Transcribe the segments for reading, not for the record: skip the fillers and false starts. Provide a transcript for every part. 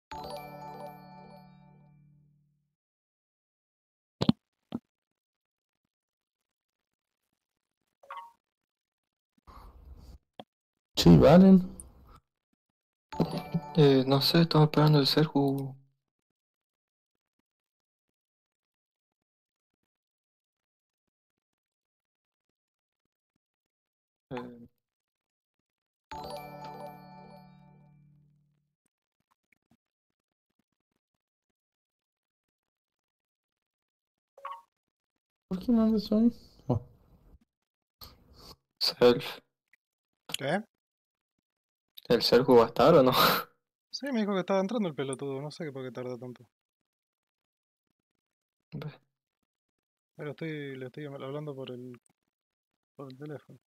Sí, Valen. No sé, estaba esperando el Serju. Eh, ¿Por qué mandas hoy? Oh, Self. ¿Qué? ¿El Serju va a estar o no? Sí, me dijo que estaba entrando el pelotudo, no sé por qué tarda tanto. Pero le estoy hablando por el teléfono.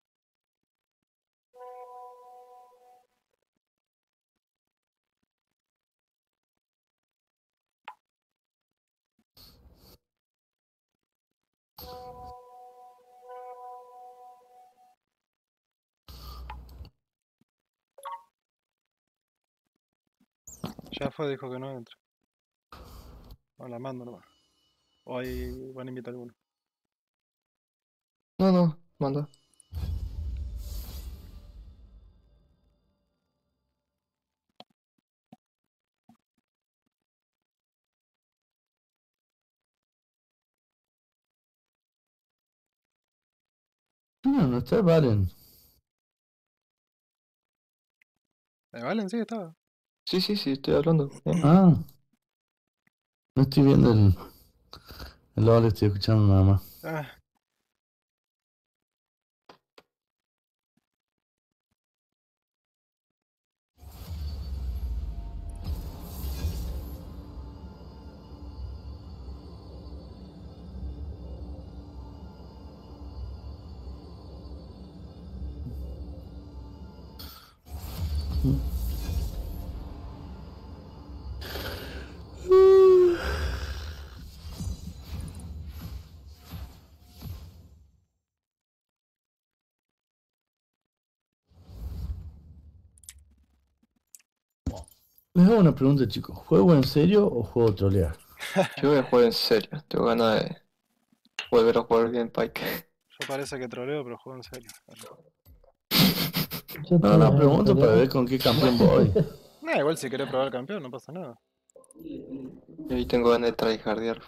Ya fue, dijo que no entra. No, la mando nomás. O ahí van a invitar alguno. No, no, manda. no, no está Valen. Valen, sí, estaba. Sí, sí, sí, estoy hablando. Ah, no estoy viendo el audio, estoy escuchando nada más. Ah, Les hago una pregunta, chicos. ¿Juego en serio o juego trolear? Yo voy a jugar en serio. Tengo ganas de volver a jugar bien Pike. yo parece que troleo, pero juego en serio. Yo No, estoy no, en pregunto para pelea. ver con qué campeón voy. Nah, igual si querés probar campeón, no pasa nada. Y ahí tengo ganas de tryhardear.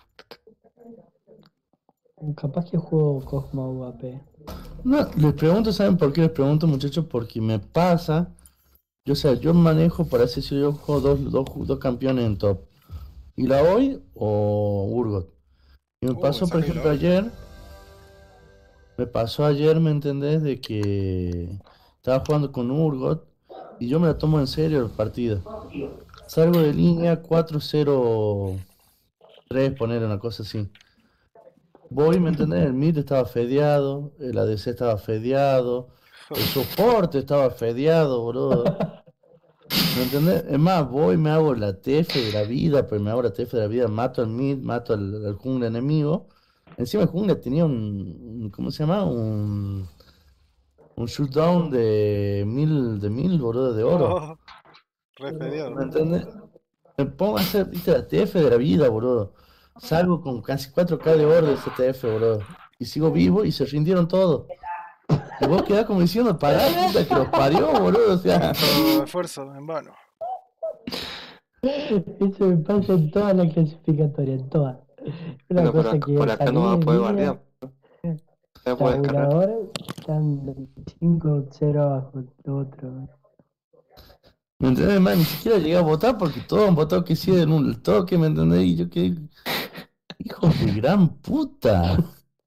Capaz que juego Cosmo UAP. No, les pregunto, ¿saben por qué les pregunto, muchachos? Porque me pasa, yo, o sea, yo manejo, para así decirlo, yo juego dos campeones en top. ¿Y la hoy o Urgot? Y me pasó, por Saca y ejemplo, lo. ¿me entendés? De que estaba jugando con Urgot y yo me la tomo en serio el partido. Salgo de línea 4-0-3, poner una cosa así. Voy, ¿me entendés? El mid estaba fedeado, el ADC estaba fedeado, el soporte estaba fedeado, boludo. ¿Me entendés? Es más, voy, me hago la TF de la vida, pues me hago la TF de la vida, mato al mid, mato al jungla enemigo. Encima el jungla tenía ¿cómo se llama? Un shootdown de mil, boludo, de oro. Oh, re fediado. ¿Me entendés? Me pongo a hacer, viste, la TF de la vida, boludo. Salgo con casi 4K de oro de ese TF, boludo. Y sigo vivo y se rindieron todos. Y vos quedás como diciendo, pará, puta que los parió, boludo. O sea, Tanto esfuerzo en vano. Eso me pasa en todas las clasificatorias, en todas. Una Bueno, cosa por que acá no salí vas a de poder línea, guardiar. Ya puedes cargar. tabulador, están 5-0 abajo de otro. ¿me entendés, man? Ni siquiera llegué a votar porque todos han votado que sí en un toque, ¿me entendés? Y yo que, hijos de gran puta.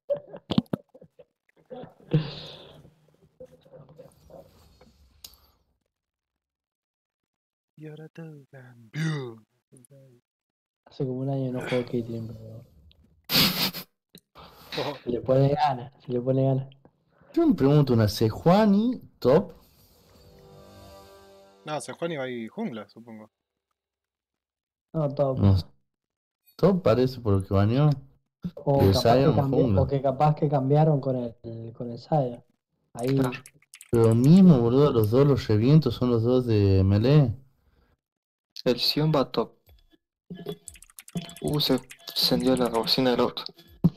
Y ahora todo cambió. Hace como un año no juego Caitlyn, pero Oh, se le pone ganas, se le pone ganas. Yo me pregunto, ¿una Sejuani top? no, Juan iba ahí jungla, supongo. No, top. No, top parece por lo que bañó. Y O el capaz que Sion jungla. capaz que cambiaron con el Saya. Ahí, Claro. Pero mismo, boludo, los dos los revientos son los dos de melee. El Sion va top. Se encendió la bocina del auto.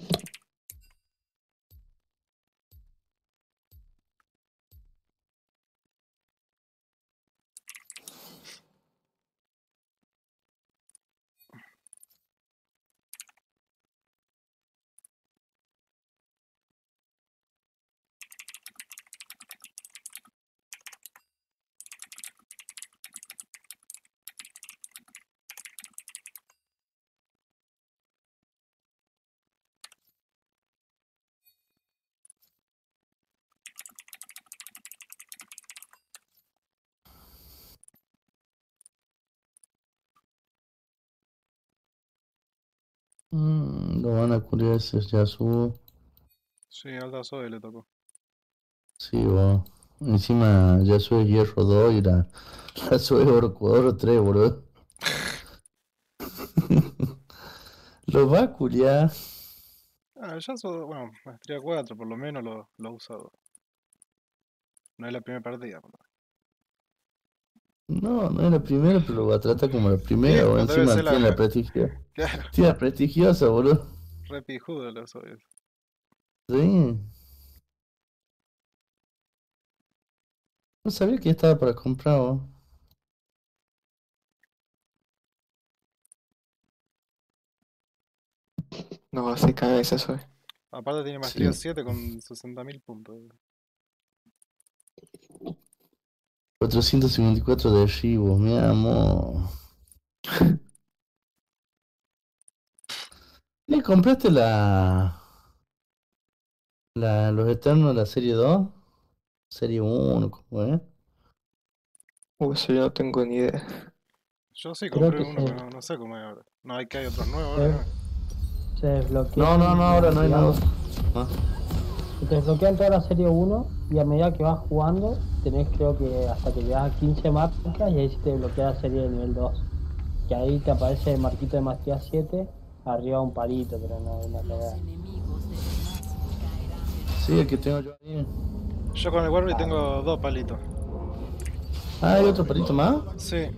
Lo van a culiar ese Yasuo. Sí, Alta Zoe le tocó. Sí, vos. Encima Yasuo es hierro 2 y la Yasuo es oro 3, boludo. Lo va a culiar. Ya bueno, maestría 4 por lo menos lo he usado. No es la primera partida. Por lo No, no es la primera, pero lo va a tratar como la primera, o pues debe encima ser tiene la la... prestigiosa. Claro, Tiene la prestigiosa, boludo. re pijudo lo soy. Sí. No sabía que estaba para comprar, vos. No, se caga esa soy. Aparte tiene maestría Sí. 7 con 60.000 puntos. 454 de archivos, mi amor. ¿Le compraste los Eternos de la serie 2? Serie 1, ¿cómo es? Eso yo no tengo ni idea. Yo sí Creo compré que uno, pero no sé cómo es ahora. No, hay que hay otros nuevos ahora, se, ¿no? se desbloquean, No, ahora no hay nada. digamos, Ah, se te desbloquean toda la serie 1 y a medida que vas jugando, tenés creo que hasta que llegas a 15 marcas y ahí se te desbloquea la serie de nivel 2. Que ahí te aparece el marquito de maestría 7, arriba un palito, pero no hay nada que ver. sí, el que tengo yo ahí. Yo con el Warby tengo 2 palitos. Ah, ¿hay otro palito más? Sí,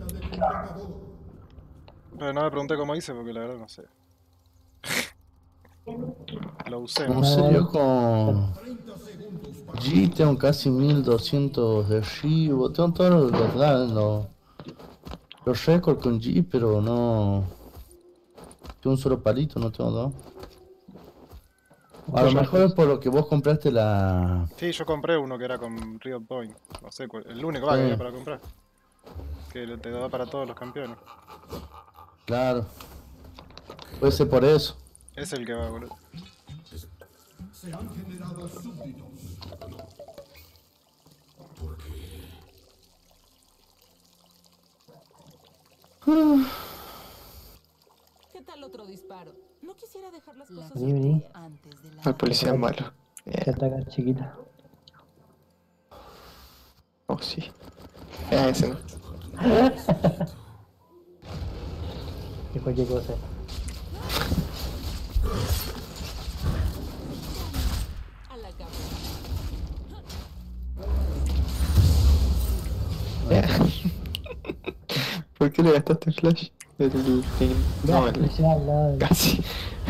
pero no me pregunté cómo hice porque la verdad no sé. Lo usé No nomás. sé, yo con G tengo casi 1200 de archivo. Tengo todos los récords con G, pero no. Tengo un solo palito, no tengo dos. A lo mejor es por lo que vos compraste la. Sí, yo compré uno que era con Riot Point. No sé, el único que había Sí, para comprar. Que te da para todos los campeones. claro. Puede ser por eso. Es el que va, boludo. ¿Qué tal otro disparo? No quisiera dejar las cosas Vení, vení. antes de la... El policía es malo. Te ataca chiquita. Oh, sí. Ese no. Y cualquier cosa. A la cama. ¿Por qué le gastaste flash? No, Ya, al lado de- casi.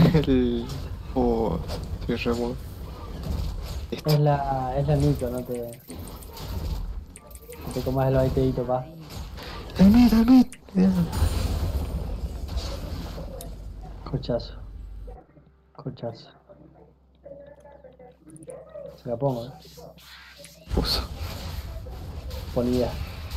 Estoy re bueno. Listo. es la Nico, no te comas el baitedito, pa. Dame. Cochazo. Se la pongo, Puso. Ponida.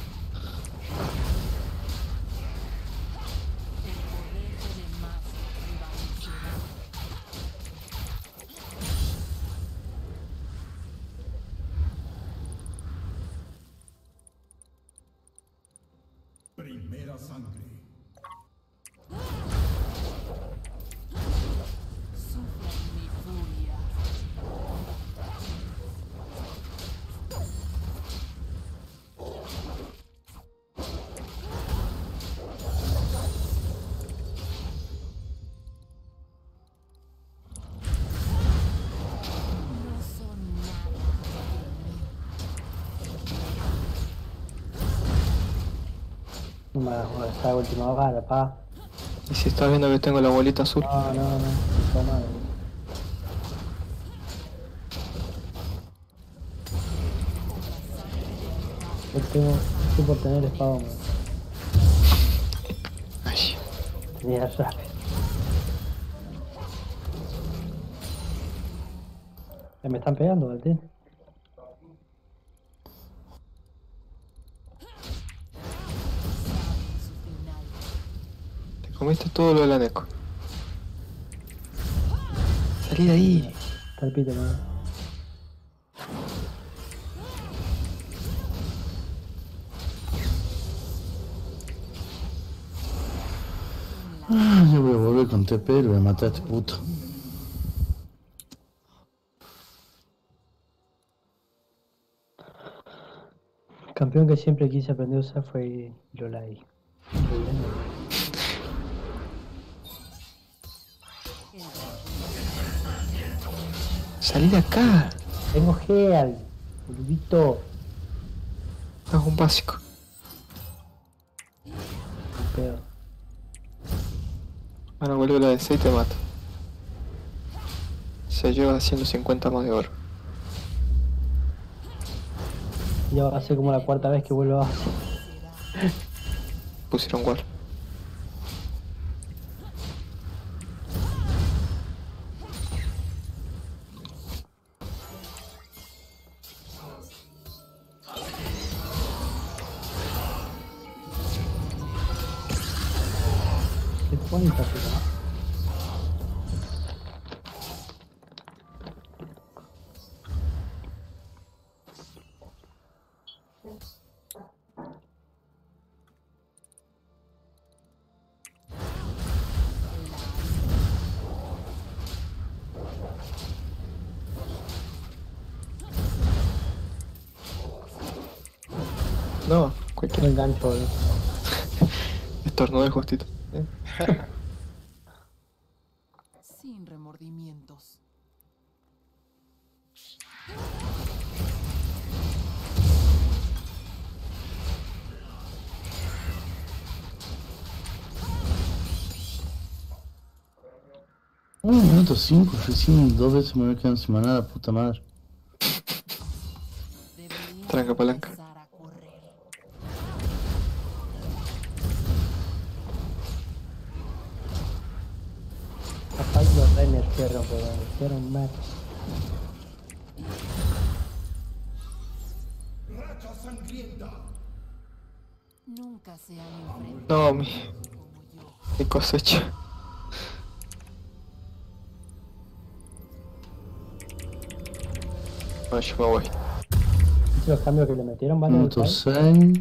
Primera sangre. Mi furia. No son nada de mí. No me hagas esta última bala, pa. Y si estás viendo que tengo la bolita azul. No, puta madre. Yo tengo, estoy por tener espada, man. Ay, Tenía ya. Me están pegando, Martín. te comiste todo lo de la Neko. Salí de ahí. Está el pito, man. Ah, yo voy a volver con TP y lo voy a matar a este puto. El campeón que siempre quise aprender a usar fue Lolai. Salí de acá. Tengo Heal, boludito. Es un básico. Peor. Ahora vuelve la DC y te mato. Se lleva 150 más de oro. Ya va a ser como la cuarta vez que vuelvo a hacer. Pusieron wall. Qué cuenta, pero. No, No cualquier engancho, boludo. estornudo justito. Sin remordimientos. Minuto 5, recién 2 veces me voy a quedar sin maná, puta madre. Debería Tranca palanca. empezar a correr. Capaz los rey me cierran, pero me cierran más. Racha sangrienta. Nunca se han enfrentado No, mi como yo. cosecha. Bueno, yo me voy. Los cambios que le metieron, ¿vale? Minuto 6.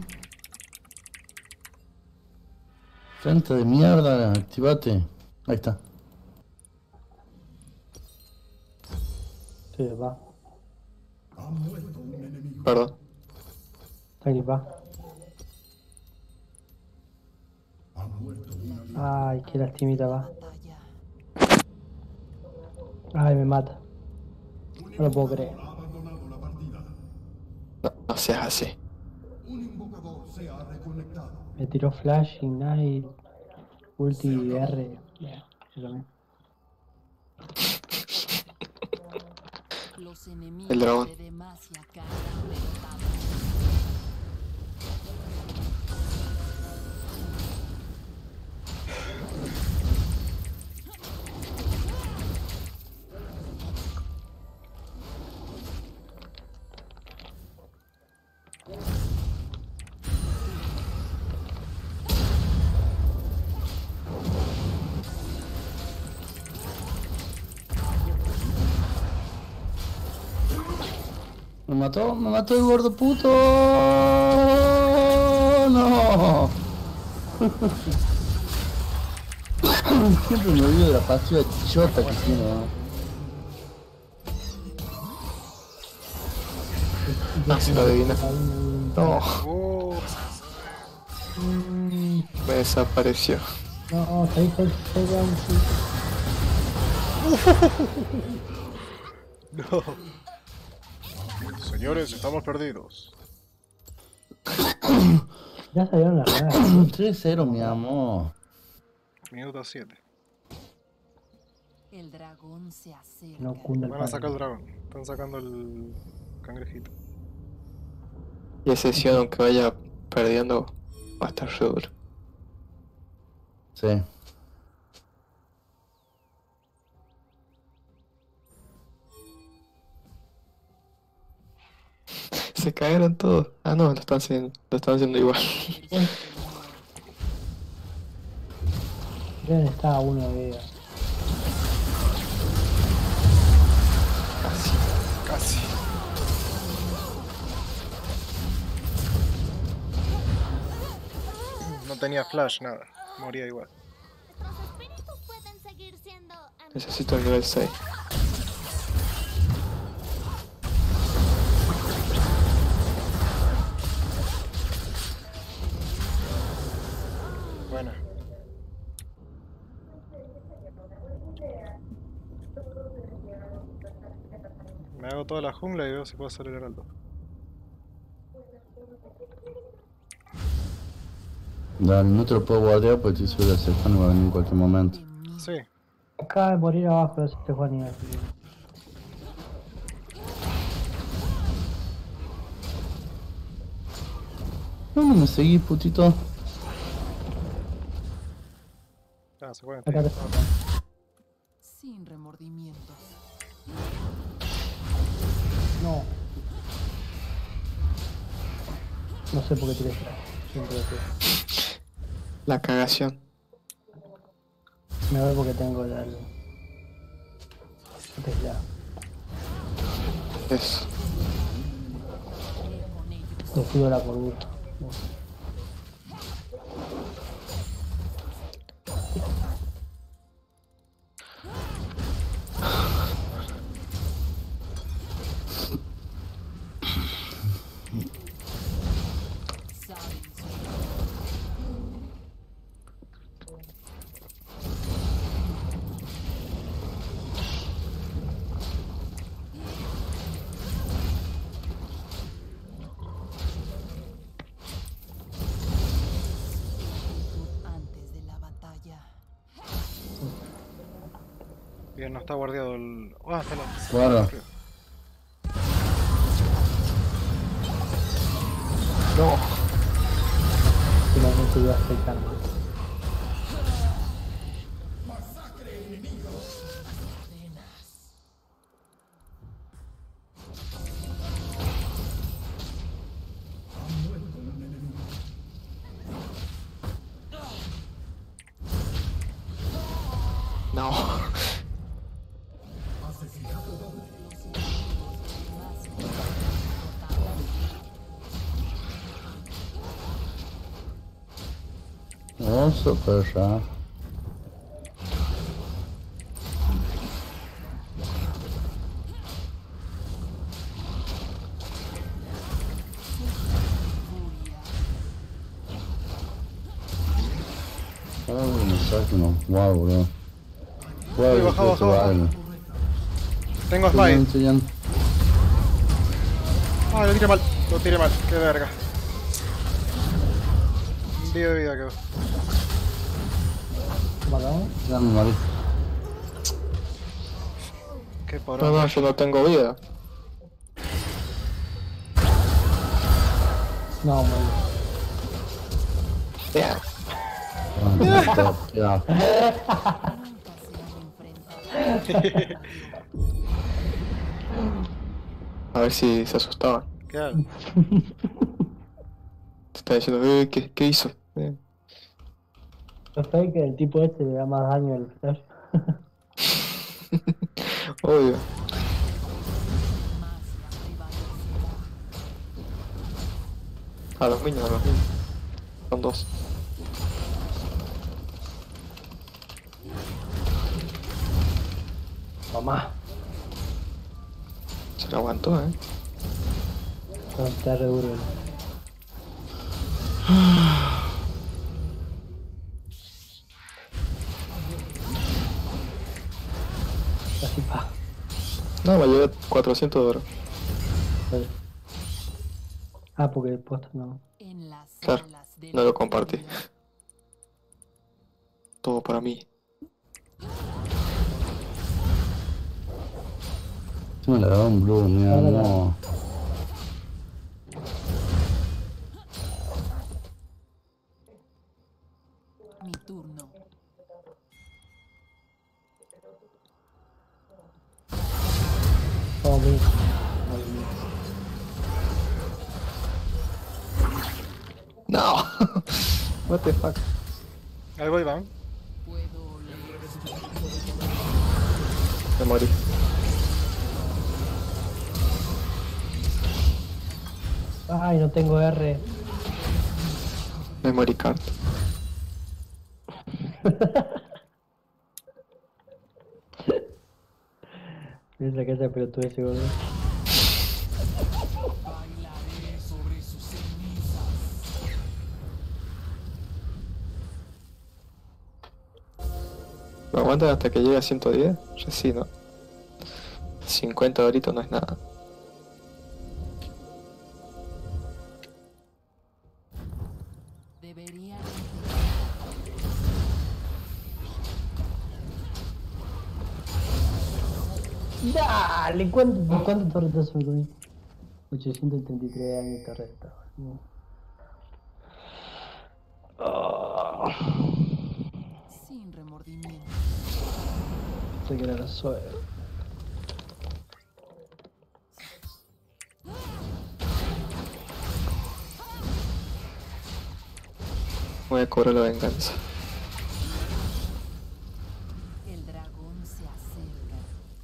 Frente de mierda, activate. Ahí está. Sí, va. Ha muerto un enemigo. Perdón. Tranqui, va. Ha muerto un aliado. Ay, qué lastimita va. Batalla. Ay, me mata. No lo puedo creer. Ha abandonado la partida. No, no seas así. Un invocador se ha reconectado. Me tiró Flash, Ignite, Ulti y R. Yeah, yo también. Los enemigos El dragón. de Demacia cargan derrotados. Me mató el gordo puto. No. Siempre me olvido de la pasiva chota que tiene, ¿no? Ah, se lo adivina. No, Oh, me desapareció. No, ahí. no. Señores, estamos perdidos. Ya salieron las redes. 3-0, mi amor. Minuto 7. El dragón se acerca. No cunde el Van a sacar el pánico. dragón. Están sacando el cangrejito. Y ese Sion, aunque vaya perdiendo, va a estar re duro. Sí. Se cayeron todos. Ah, no, lo están haciendo igual. Deben estar a uno de vida. Casi. No tenía flash, nada. Moría igual. Nuestros espíritus pueden seguir siendo amigos. Necesito el nivel 6. Buena. Me hago toda la jungla y veo si puedo hacer el heraldo. Dale, no te lo puedo guardiar porque estoy seguro que Stefano va a venir en cualquier momento. En mí. Sí. Acaba de morir abajo de este Juan. No, no me seguís, putito. Ah, se pueden. Acá te Sin remordimientos. No. No sé por qué tiré flash. Siempre lo tiro. La cagación. Me voy porque tengo la... Tesla. Eso. Con ellos. Te sigo la cordura. Saben su actitud antes de la batalla. Bien, no está guardiado el. Ah, está la. Guarda. No. Finalmente iba a afectando. No. Oh, super ya. Ahora que me saque unos wow, bro. Wow, Uy, baja, baja, baja. Tengo smite. Ah, lo tiré mal. Lo tiré mal. Qué verga. Un día de vida quedó. ¿Matamos? Ya me morí. Qué No, porón. no, yo no tengo vida. No, morí. Yeah. Ya. Nunca se han enfrentado. A ver si se asustaban. ¿Qué hago? Te está diciendo, ¿qué hizo? Yo sé que el tipo este le da más daño al flash. Obvio. Más la prevalecerá. A los niños, a los niños. Son dos. Mamá. Se lo aguantó, No, está re duro. Así pa. No, me llevé 400 de oro. Vale. Ah, porque el post no. En las Claro, salas de no la lo compartí. batalla. Todo como para mí. Sí me la da un blue, mira, no. Mi turno. Todo bien. No. What the fuck. Ahí voy, van. Puedo leer. Me morí. Ay, no tengo R. Memory card. Piensa que ese pelotudo ese boludo. Bailaré sobre sus cenizas. ¿Me aguantan hasta que llegue a 110? Yo sí, ¿no? 50 ahorita no es nada. Debería. Dale, ¿cuánto torretazo me comí? 833 años torreta. Sin remordimiento. Esto que era la suave. Voy a cobrar la venganza. El dragón se acerca.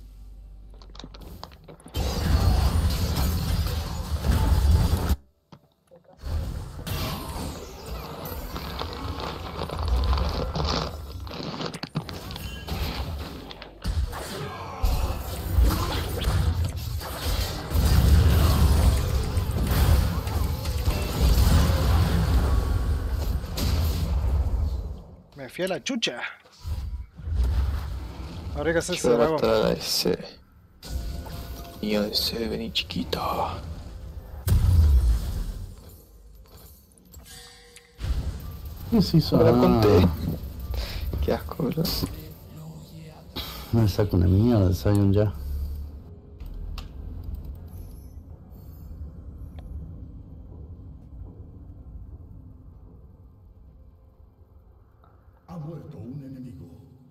Me fui a la chucha. Habría que hacerse Yo voy a dragón. matar a la DC. Niño DC, vení chiquita. ¿Qué se hizo? No la Ah, conté. Qué asco, bro. me saco una mierda de Zion ya. Ha muerto un enemigo.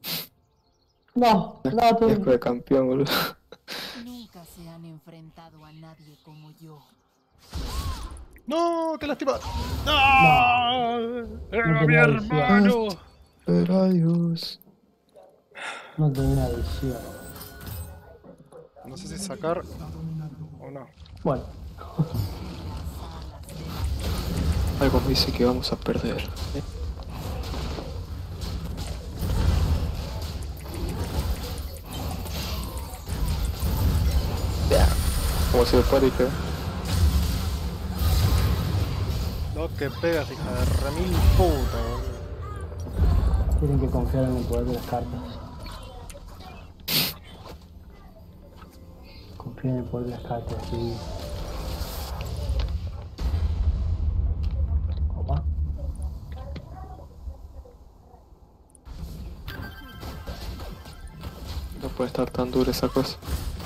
No, Qué no, asco tú. de campeón, boludo. Nunca se han enfrentado a nadie como yo. ¡No! ¡Qué lástima! ¡No! ¡Era No mi tenía hermano! Pero adiós. No tenía adicción. No sé si sacar o no. Bueno, Algo me dice que vamos a perder. Ya. Como si fuera y que. No, que pegas, hija de remil puta, boludo. tienen que confiar en el poder de las cartas. Confía en el poder de las cartas, sí. Opa. No puede estar tan dura esa cosa.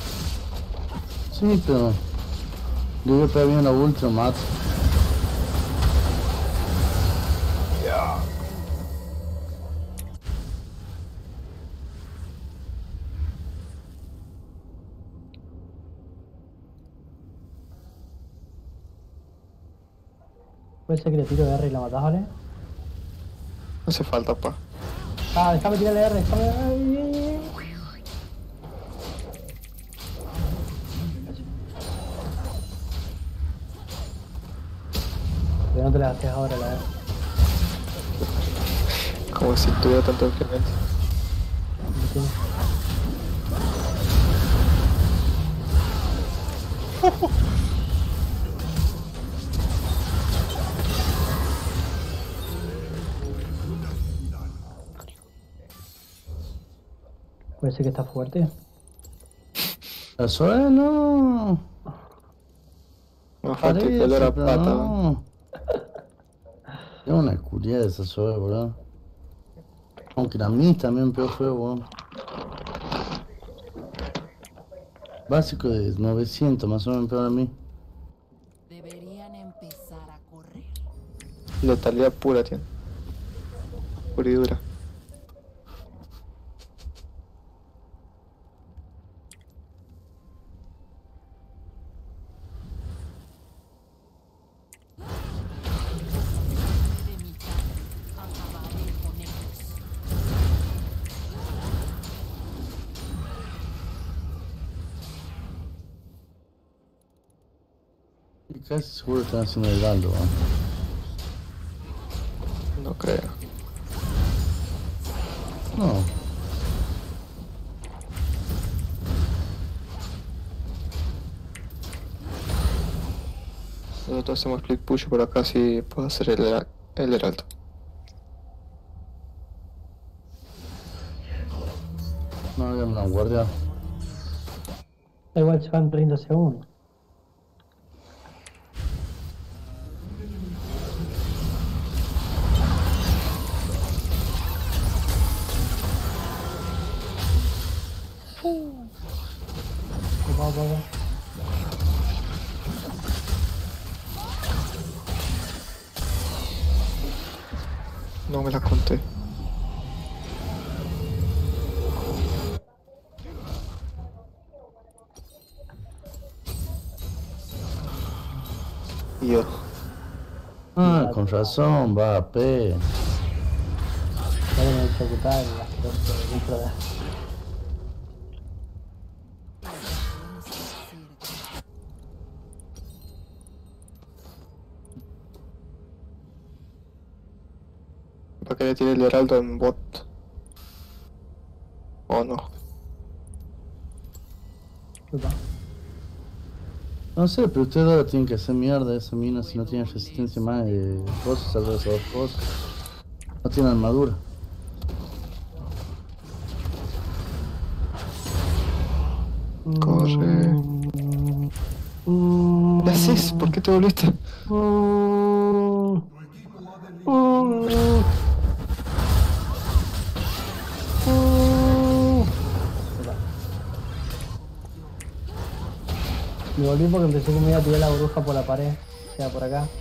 Sí, pero yo voy a pegar bien la ultra, Matt. Puede ser que le tiro de R y la matás, ¿vale? No hace falta, pa. Ah, déjame tirarle R, déjame. Ay. Pero no te la gastes ahora, la R. Como si tuviera tanto incremento. ¿Entiendes? Puede ser que está fuerte. La Zoe no. Más fuerte que olor a Parece, pero pata. no. Es una culiada esa Zoe, bro. Aunque la mí también me pegó feo, weón. Básico de 900 más o menos me pegó a mí. Deberían empezar a correr. Letalidad pura tiene. Pura y dura. De mi carne, acabaré con ellos. Y casi seguro que están haciendo el galdo, weón. No creo. No. Nosotros hacemos split push por acá si puedo hacer el heraldo. No, había una guardia. Igual se van 30 segundos. Va. No me la conté. Y yo. Ah, con razón, va a P. Pueden ejecutar las cosas dentro de... ¿Para qué le tiré el heraldo en bot? ¿O no? No sé, pero ustedes ahora tienen que hacer mierda esa mina si no tienen resistencia más de cosas, algo de esas dos cosas. No tienen armadura. Corre. ¿Qué haces? ¿Por qué te volviste? Me volví porque empecé que me iba a tirar la bruja por la pared, o sea, por acá.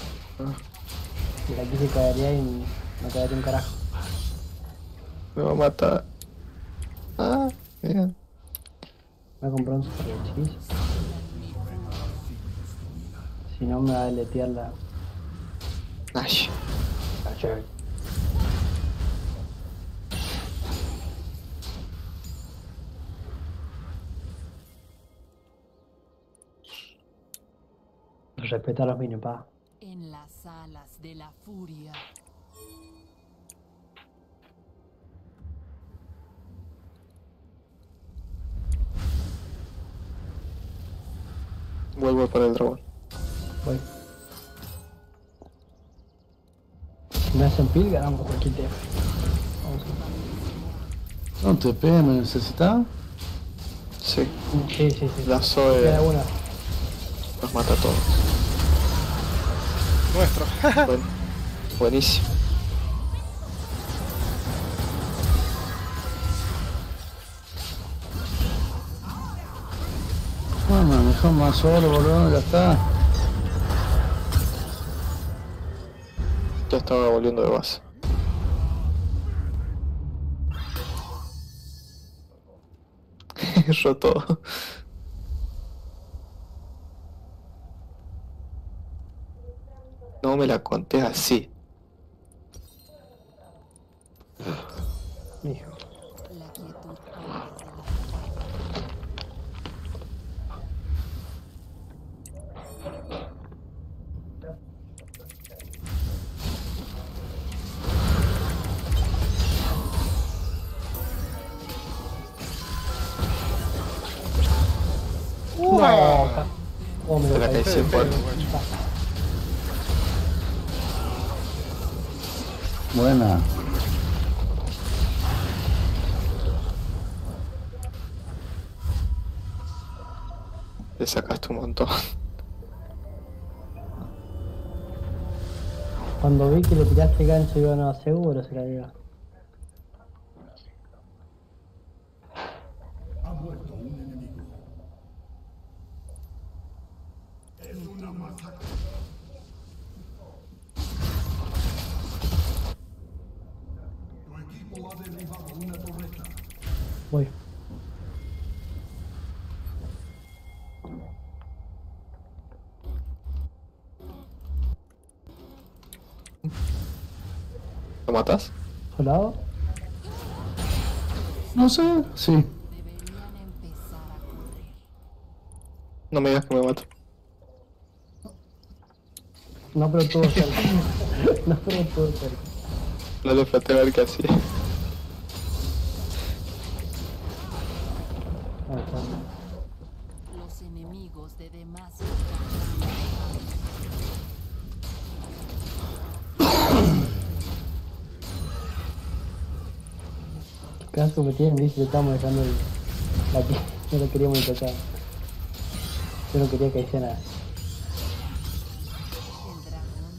Y aquí se caería y no quedaría un carajo. Me va a matar. Ah, bien. Voy a comprar un super hechizo. Si no me va a deletear la... Ay. Respeta a los minions, pa. En las alas de la furia. Vuelvo para el dragón. Voy. Si me hacen pil, ganamos cualquier tema. Vamos. ¿No TP me necesitaba? Sí. Sí. La Zoe Queda una. nos mata a todos. Nuestro. Buenísimo. Bueno, me dejó más solo, boludo, ya está. Ya estaba volviendo de base. Roto. No me la conté así. Hijo. La quietud antes de la... No, oh, me Te lo la caí. caí sin fuerte. Buena. Le sacaste un montón. Cuando vi que le tiraste gancho, yo no, seguro se caía. Voy. ¿Lo matas? ¿Soldado? No sé, sí. Deberían empezar a correr. No me digas que me mato. No, pero estuvo cerca. No, pero estuvo cerca. No le falté a ver qué hacía. Ahí está. Los enemigos de Demacia. Qué pedazo que tienen, dice, le estamos dejando la que no lo queríamos ni tocar. Yo no quería que hiciera nada. El dragón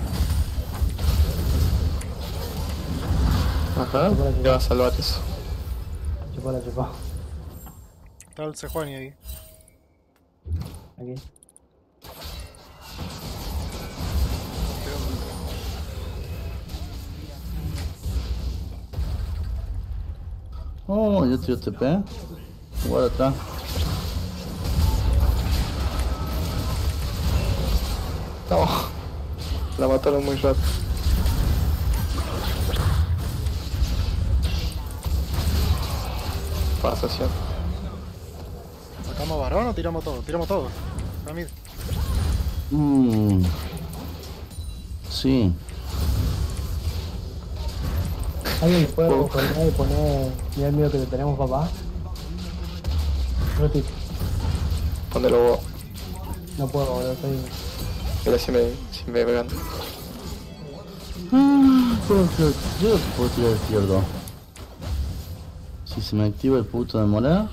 Ajá, ya va a salvar eso. Chupó la chupó. Está el Sejuani ahí. Aquí. Oh, yo tiro TP. Igual atrás. No. La mataron muy rápido. Pasación. ¿Sacamos varón o tiramos todo? Tiramos todo. A mí. Sí. ¿Alguien le puede recordar y poner mira el mío que le tenemos, papá? Ratito. Póndelo vos. No puedo, boludo, estoy... Mira si me pegan. Yo puedo tirar izquierdo. Si se me activa el puto de morada.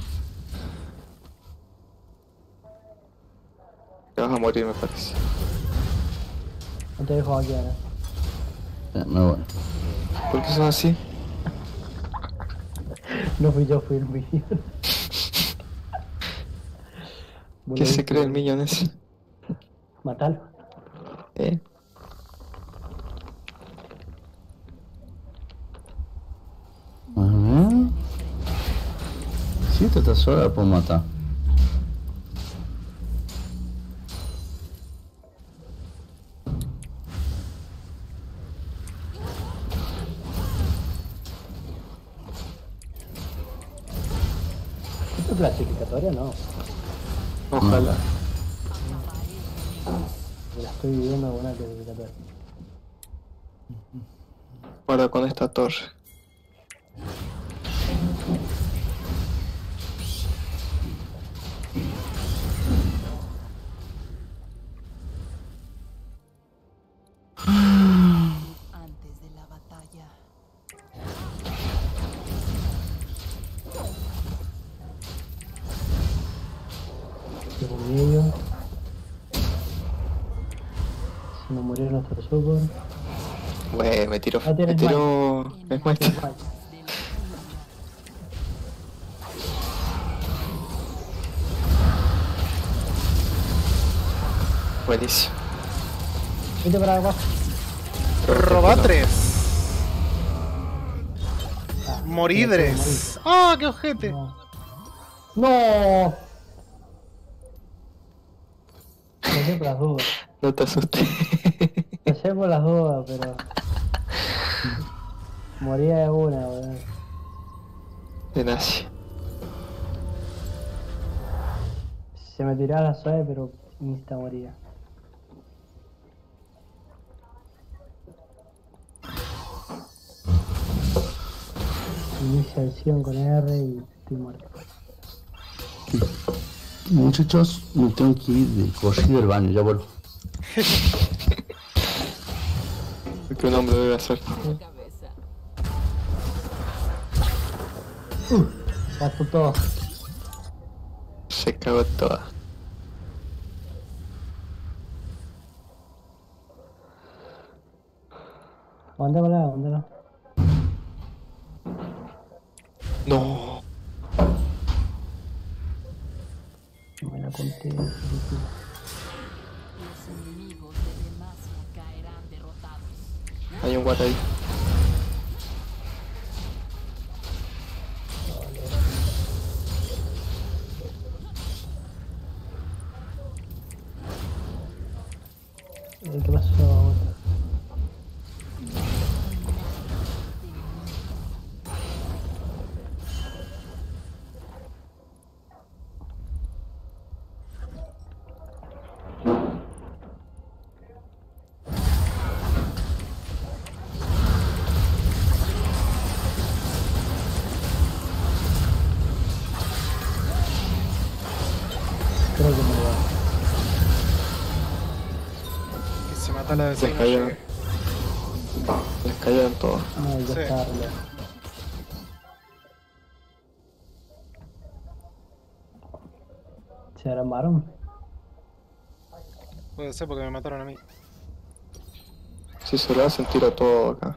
Te vas a morir, me parece. No te dejo aquí ahora. Me voy. ¿Por qué son así? No fui yo, fui el mío. ¿Qué se cree el millón ese? Matalo. A ver. Si esta está sola, la puedo matar. ¿Esto es clasificatoria? No. Ojalá. La estoy viviendo alguna clasificatoria. Ahora con esta torre. antes de la batalla. Llevo medio. Se me murió nuestro super. Güey, me tiró. Ah, Me tienes tiró. Me muestra. De la furia. Buenísimo. Vete para abajo. Robatres. Moridres. ¡Ah, qué ojete! No. ¡No! Me sé por las dudas. No te asustes. Me sé por las dudas, pero... Moría de una, boludo. De nazi. Se me tiraba la suave, pero insta moría. Iniciación con R y estoy muerto. Muchachos, me tengo que ir de corrido del baño, ya vuelvo. Lo que un hombre debe hacer. Cabeza. Gasto todo. Se cagó toda. Aguántamela, aguántala. No. Me la conté. Los enemigos de Demacia caerán derrotados. Hay un guata ahí. ¿Qué pasó? Creo que me voy. Que se mata la Les vecina. cayeron. llegué. Les cayeron todos. No, hay que Sí. estarle. ¿Se armaron? Puede ser porque me mataron a mí. Si se lo hacen, tiro todo acá.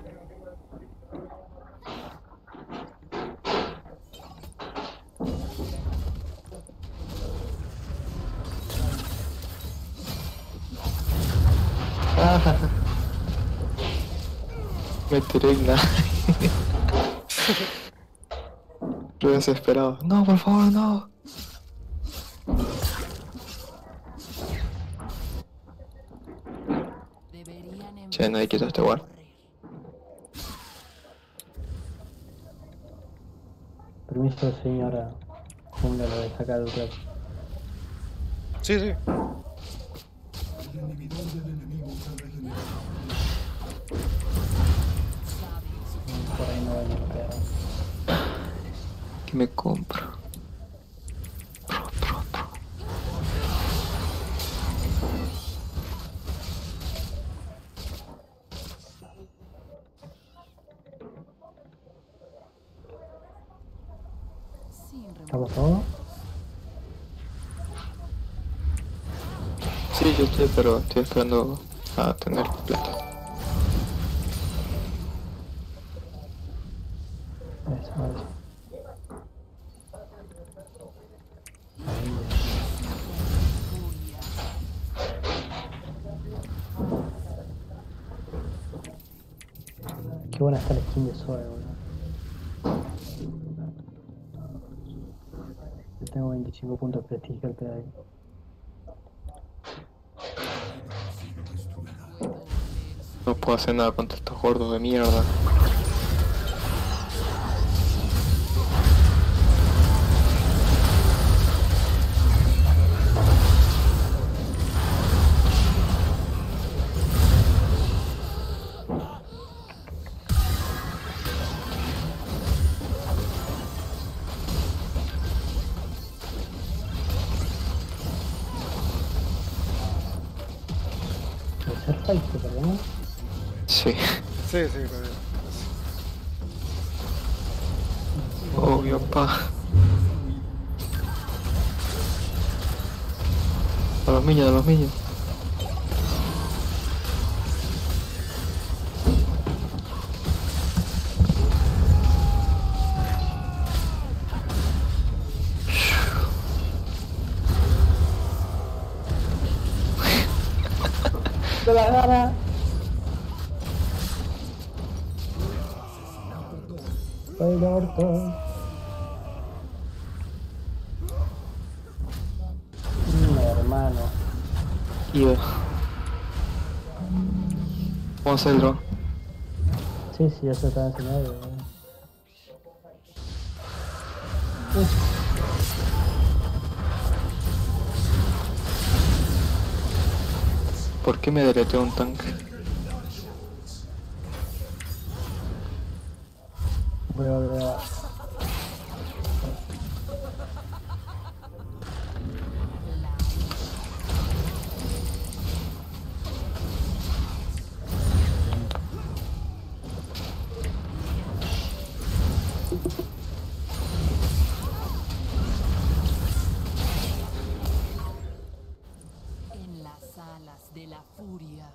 Ah, me tiré nada. Yo desesperado. No, por favor, no. Deberían Che, nadie quiso este guard. correr. Permiso, señora. Póngalo de sacar el rep. Sí, sí. El inhibidor del enemigo se regenera. Por ahí no va a quedar. ¿Qué me compro? Sin ¿Estamos todos? Sí, yo estoy, pero estoy esperando a tener plata. Eso. Qué buena está la skin de Zoe, boludo. Yo tengo 25 puntos de prestigio al pedo ahí. No puedo hacer nada contra estos gordos de mierda. ¿El Surfight se perdemos? Sí, Sí, sí, pero... obvio, pa. A los niños, a los niños. ¡De la gana! ¡El orto! Hermano. Iba. Vamos a hacerlo. Sí, sí, ya se está enseñando. ¿Por qué me deleteó un tanque? Voy a volver a... en las alas de la furia.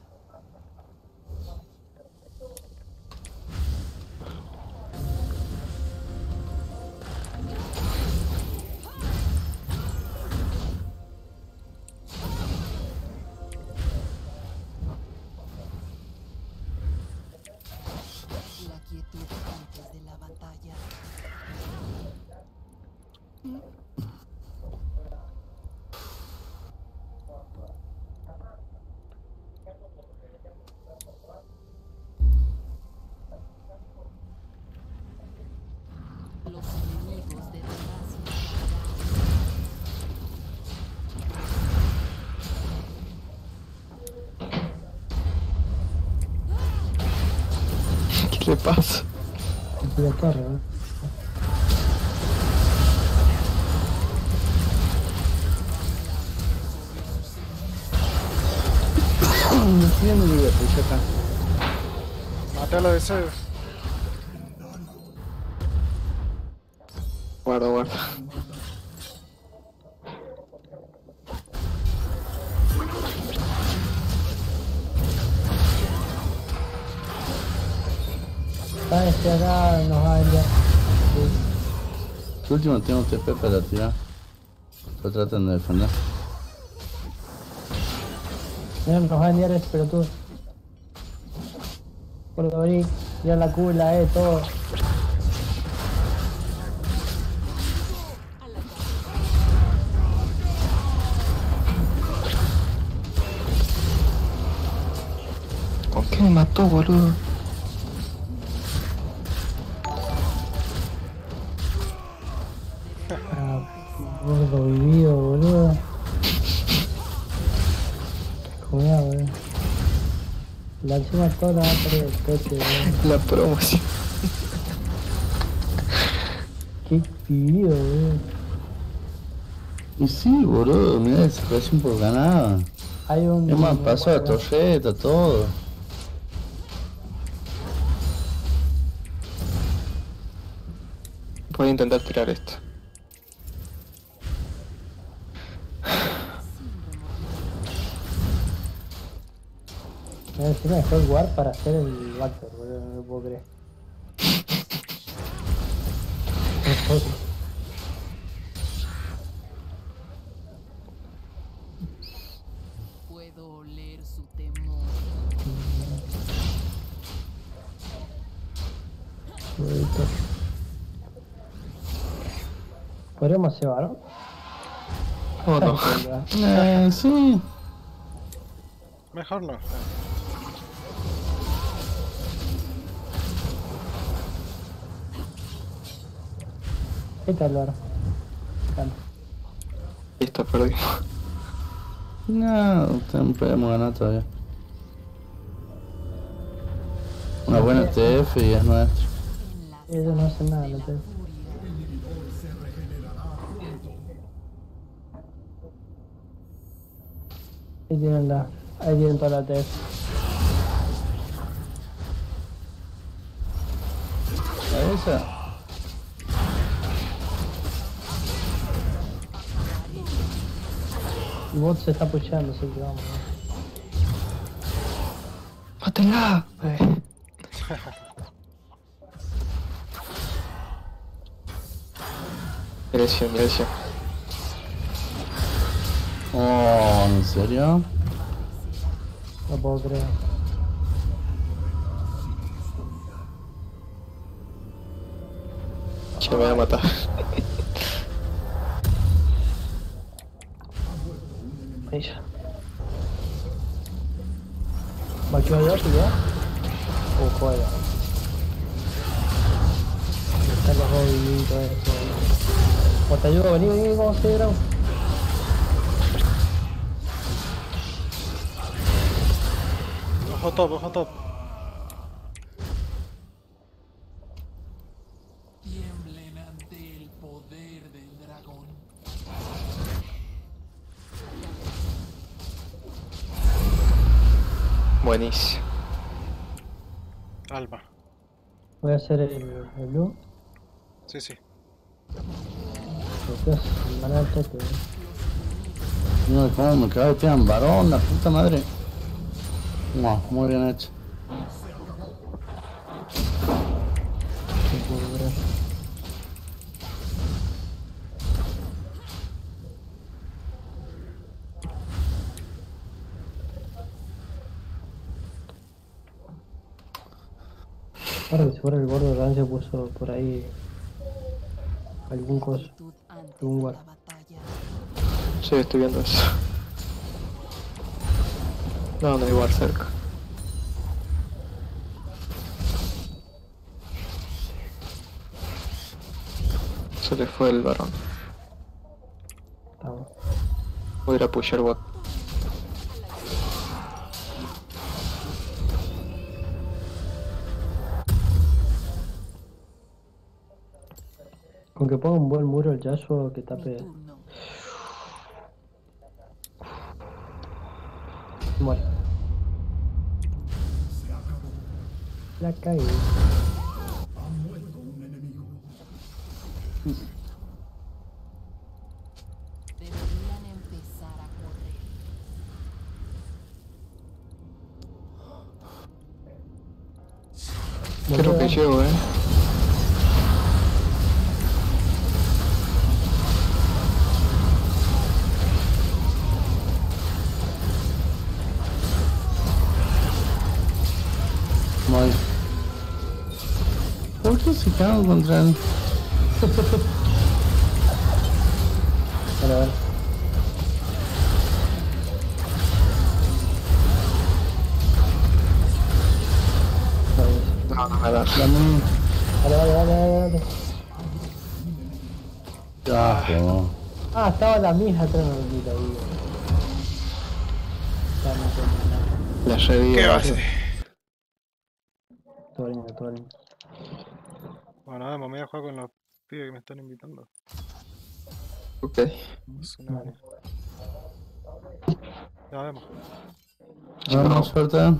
¿Qué le pasa? Aquí la torre, ¿no? No entiendo ni de pucha acá. Maté a la DC. Guarda, guarda. Ah, este acá nos va a enviar. Su último tengo TP para tirar. Pero tratan de defender. Mira, nos va a enviar este pelotudo. Por venir, ya la Q, la E, todo. ¿Con qué me mató, boludo? Ah, gordo vivido, boludo. Cuidado, boludo. La encima toda la va a perder el coche, boludo. La promoción. Qué vivido, boludo. Y sí, boludo, mirá, se recién por ganada. Hay un... Es más, pasó la torreta, todo. Voy a intentar tirar esto. Me encima dejó el guard para hacer el backdoor, boludo, no lo puedo creer. Puedo oler su temor. Bonito. ¿Podríamos hacer varón? Oh no. Sí. Mejor no. ¿Qué tal, varón? Calma. Listo, perdimos. No, podemos ganar todavía. Una buena TF y es nuestra. En la Ellos no hacen nada, de no la te... furia. Ahí tienen la... Ahí tienen toda la TF. ¿A esa? El bot se está pushando, así que vamos. ¡Mátela! Dirección, dirección. Oh, ¿en serio? No puedo creer. Que me voy a matar. Ahí ya. ¿Va a quedar ya? O juega. Están los dos vivitos eso. O te ayudo, vení, vení, vamos a hacer grabo. Ojo top, ojo top. Tiemblen ante el poder del dragón. Buenísimo. Alma. Voy a hacer el blue. Sí, sí. Después, van al toque. No, cómo me cabetean, varón, la puta madre. No, muy bien hecho. No puedo creer. Ahora que seguro el gordo rancio puso por ahí algún coso. Actitud antes Un de guard. la batalla. Sí, estoy viendo eso. No, no hay igual cerca. Se le fue el varón. Estamos. Voy a ir a pusher bot. Con que ponga un buen muro el Yasuo que Mi tape. turno. Muere. La caí. Deberían empezar a correr. Creo que llego, Muy. ¿Por qué se quedaron contra él? Bueno, bueno. No, no me da. Dame. Dale. Ya, no. Ah, estaba la misma atrás, no lo ahí. Ya no tengo nada. La revivo. ¿Qué va a hacer? Todo bien. Bueno, nada, me voy a jugar con los pibes que me están invitando. Ok. Es una- Vale. Ya vemos. Vamos, suerte.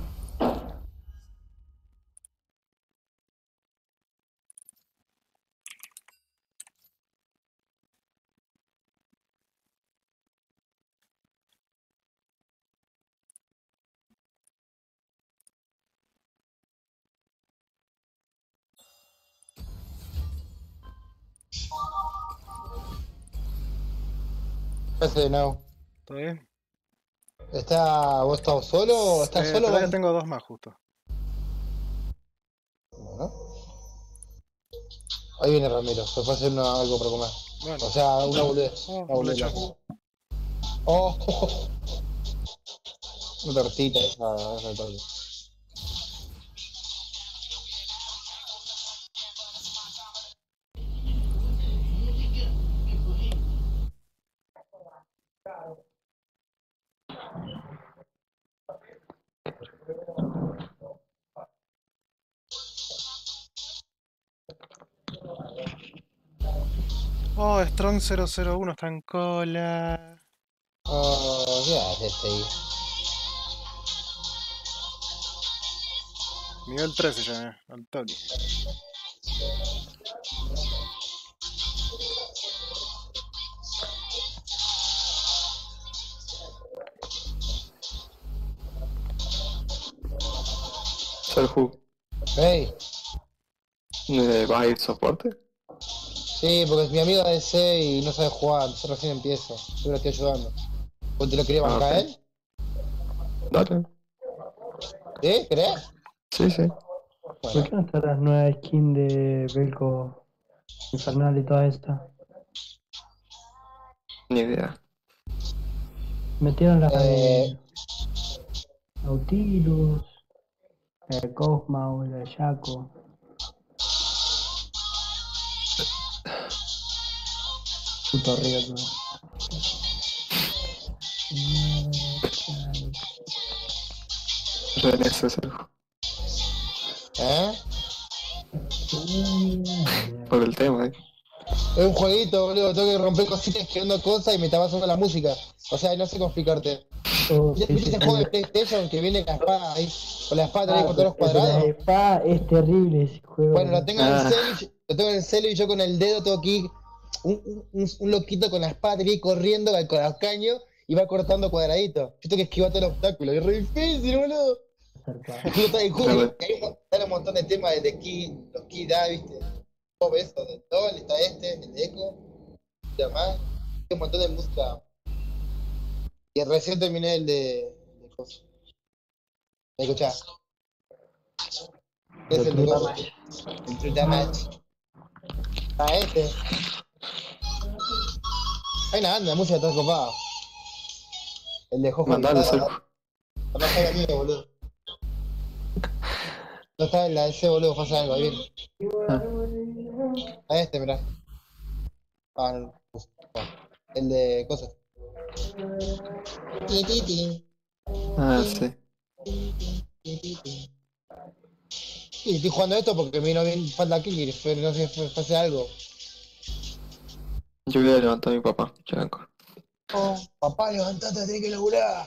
Ese no. ¿Todo bien? ¿Vos estás solo o estás solo? Todavía Vos- tengo dos más justo. Bueno. Ahí viene Ramiro, se fue a hacer algo para comer. Bueno. O sea, una boludez. Oh, Una boludez. lechón. Oh, una tortita esa torta. Oh, Strong 001 está en cola. Oh, ¿qué haces ahí? Nivel 13 ya, Antonio. Serhu, Hey, ¿vas a ir soporte? sí, porque es mi amigo de DC y no sabe jugar, entonces recién empiezo. Yo lo estoy ayudando. ¿Vos te lo quería bancar ok. él? Dale. ¿Sí? ¿Crees? Sí, sí. ¿Por Bueno, qué no están las nuevas skins de Belco Infernal y todas estas? Ni idea. Metieron las de Eh. Nautilus, la de Cosmo, la de Shaco. Puto río todo. René Serhu. ¿Eh? Por el tema, Es un jueguito, boludo, tengo que romper cositas escribiendo cosas y me estaba sonando la música. O sea, no sé cómo explicarte. Oh, ¿Viste ese juego de PlayStation que viene con la espada ahí? Con la espada tenés que cortar los cuadrados. Es terrible ese juego. Bueno, lo tengo en el Ah. celu, lo tengo en el celu y yo con el dedo tengo aquí un loquito con la espada tenía que ir corriendo con los caños y va cortando cuadraditos. Yo tengo que esquivar todo el obstáculo, es re difícil, boludo. Y está el juego, y hay un montón de temas de key, los key da, viste. Todo eso, de todo, está el de Echo, y demás. Hay un montón de música. Y recién terminé el de cosas. ¿Me escuchás? Es el de cosas. El True Damage. Ah, este. Hay una banda de música toda copada. El de Jojo. Mandale, Serhu. No está el mío, boludo. No está en la de ese, boludo, pasa algo, ahí viene. A este, mirá. Ah, no. El de cosas. Ti, ti, ti. Ah, sí. Y estoy jugando esto porque me vino bien falta kill, pero no sé si pase algo. Yo voy a levantar a mi papá, ya vengo. Oh, papá, levantate, tenés que laburar.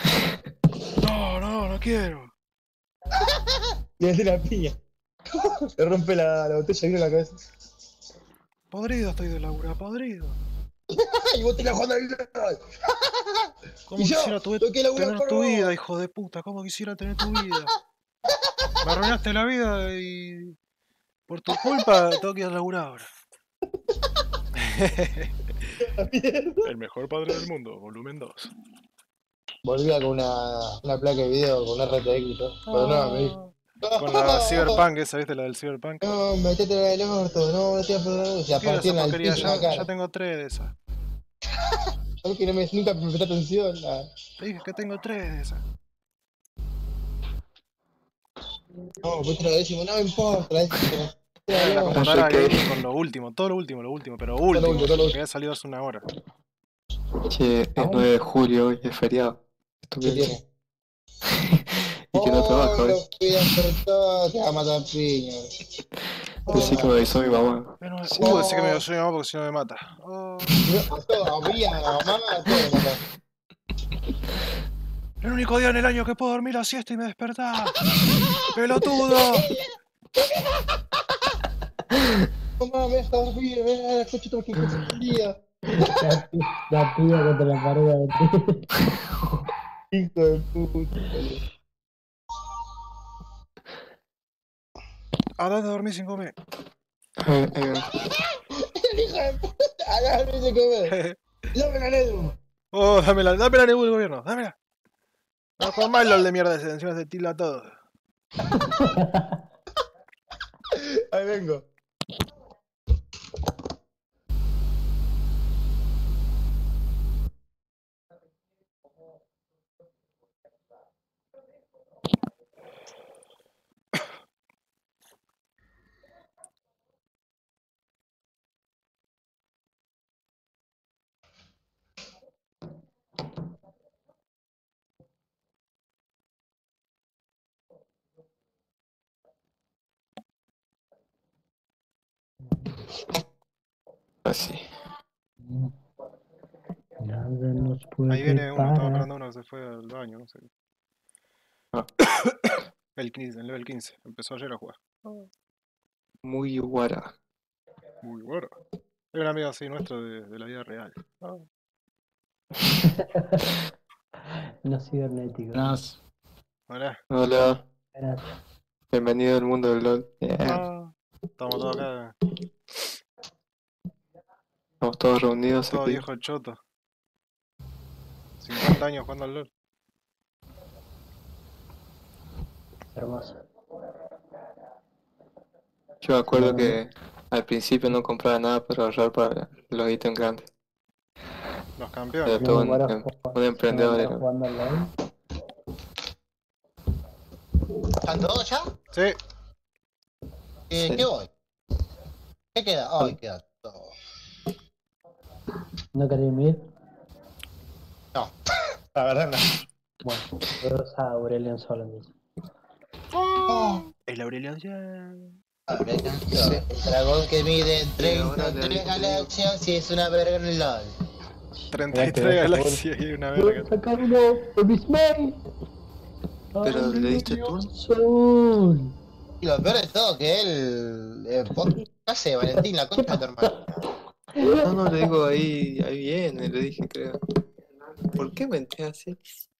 No quiero. Le hace la piña. Le rompe la botella de vino en la cabeza. Podrido estoy de labura, podrido. Y vos te la jugando al LOL. ¿Cómo Y yo, quisiera tengo que laburar tener por tu vos. vida, hijo de puta? ¿Cómo quisiera tener tu vida? Me arruinaste la vida y por tu culpa tengo que ir a laburar ahora. El mejor padre del mundo, volumen 2. Volvía con una placa de video con RTX y todo. Pero no, me dijo. Con la Cyberpunk esa, ¿viste? La del Cyberpunk. No, metete en el orto, no, metete por la luz. Se ¿Qué era esa apartían al porquería? piso en la Ya cara. tengo 3 de esas. Yo que nunca me presté atención. Te dije que tengo 3 de esas. No, pues la décima, no me importa. La décima. La No, computadora Yo sé que- gaming con lo último, todo lo último, pero lo último. último, todo lo Que había salido hace una hora. Che, es 9 de julio hoy, es feriado. Esto ¿qué que- tiene? Y que no trabaja hoy. Los pibe acertado, te va a matar piña. Decí que me avisó mi mamá. Pero, Sí. decía que me lo soy mamá porque si no me mata. Oh, A todo, a mí, a la mamá, a todo me mata. el único día en el año que puedo dormir la siesta y me despertar. ¡Pelotudo! Mamá, me deja dormir, me deja la coche todo que el día. La piba contra la pared de ti. Hijo de puta, boludo. Andate a dormir sin comer. Ahí vengo. El hijo de puta, agarra y se come. Dame la Nedum. Oh, dámela Nebu del gobierno, dámela. No con mal LOL de mierda ese, encima se tila todo. Ahí vengo. Así. Nada nos puede Ahí viene uno, estaba parar. esperando uno que se fue al baño, no sé. Ah. El 15, el level 15. Empezó ayer a jugar. Muy guara. Muy bueno. Es un amigo así nuestro de la vida real. Ah. No cibernético. Nas. Hola. Hola. Gracias. Bienvenido al mundo del LOL. Ah, estamos todos acá, Estamos todos reunidos todo aquí. viejo choto. 50 años jugando al LOL. Hermoso. Yo me acuerdo que al principio no compraba nada para ahorrar para los ítems grandes. Los Era campeones. Yo todo me un, muero un emprendedor. me Era. muero jugando al LOL. ¿Están todos ya? Sí. Sí. ¿Qué voy? ¿Qué queda? Ay, queda todo. ¿No queréis ir? No, la verdad no. Bueno, yo a Aurelion solo mismo. El Aurelion ya. El dragón que mide ahora le 33 diste galaxias y es una verga en el LOL. 33 galaxias y una ¡Voy a verga. sacar uno de mis main! Pero ¡Ay, le diste Dios, turno. Sol! Y lo peor de todo que él... ¿qué hace, Valentín? La concha de tu hermano. No, le digo ahí viene, le dije, creo. ¿Por qué menté así?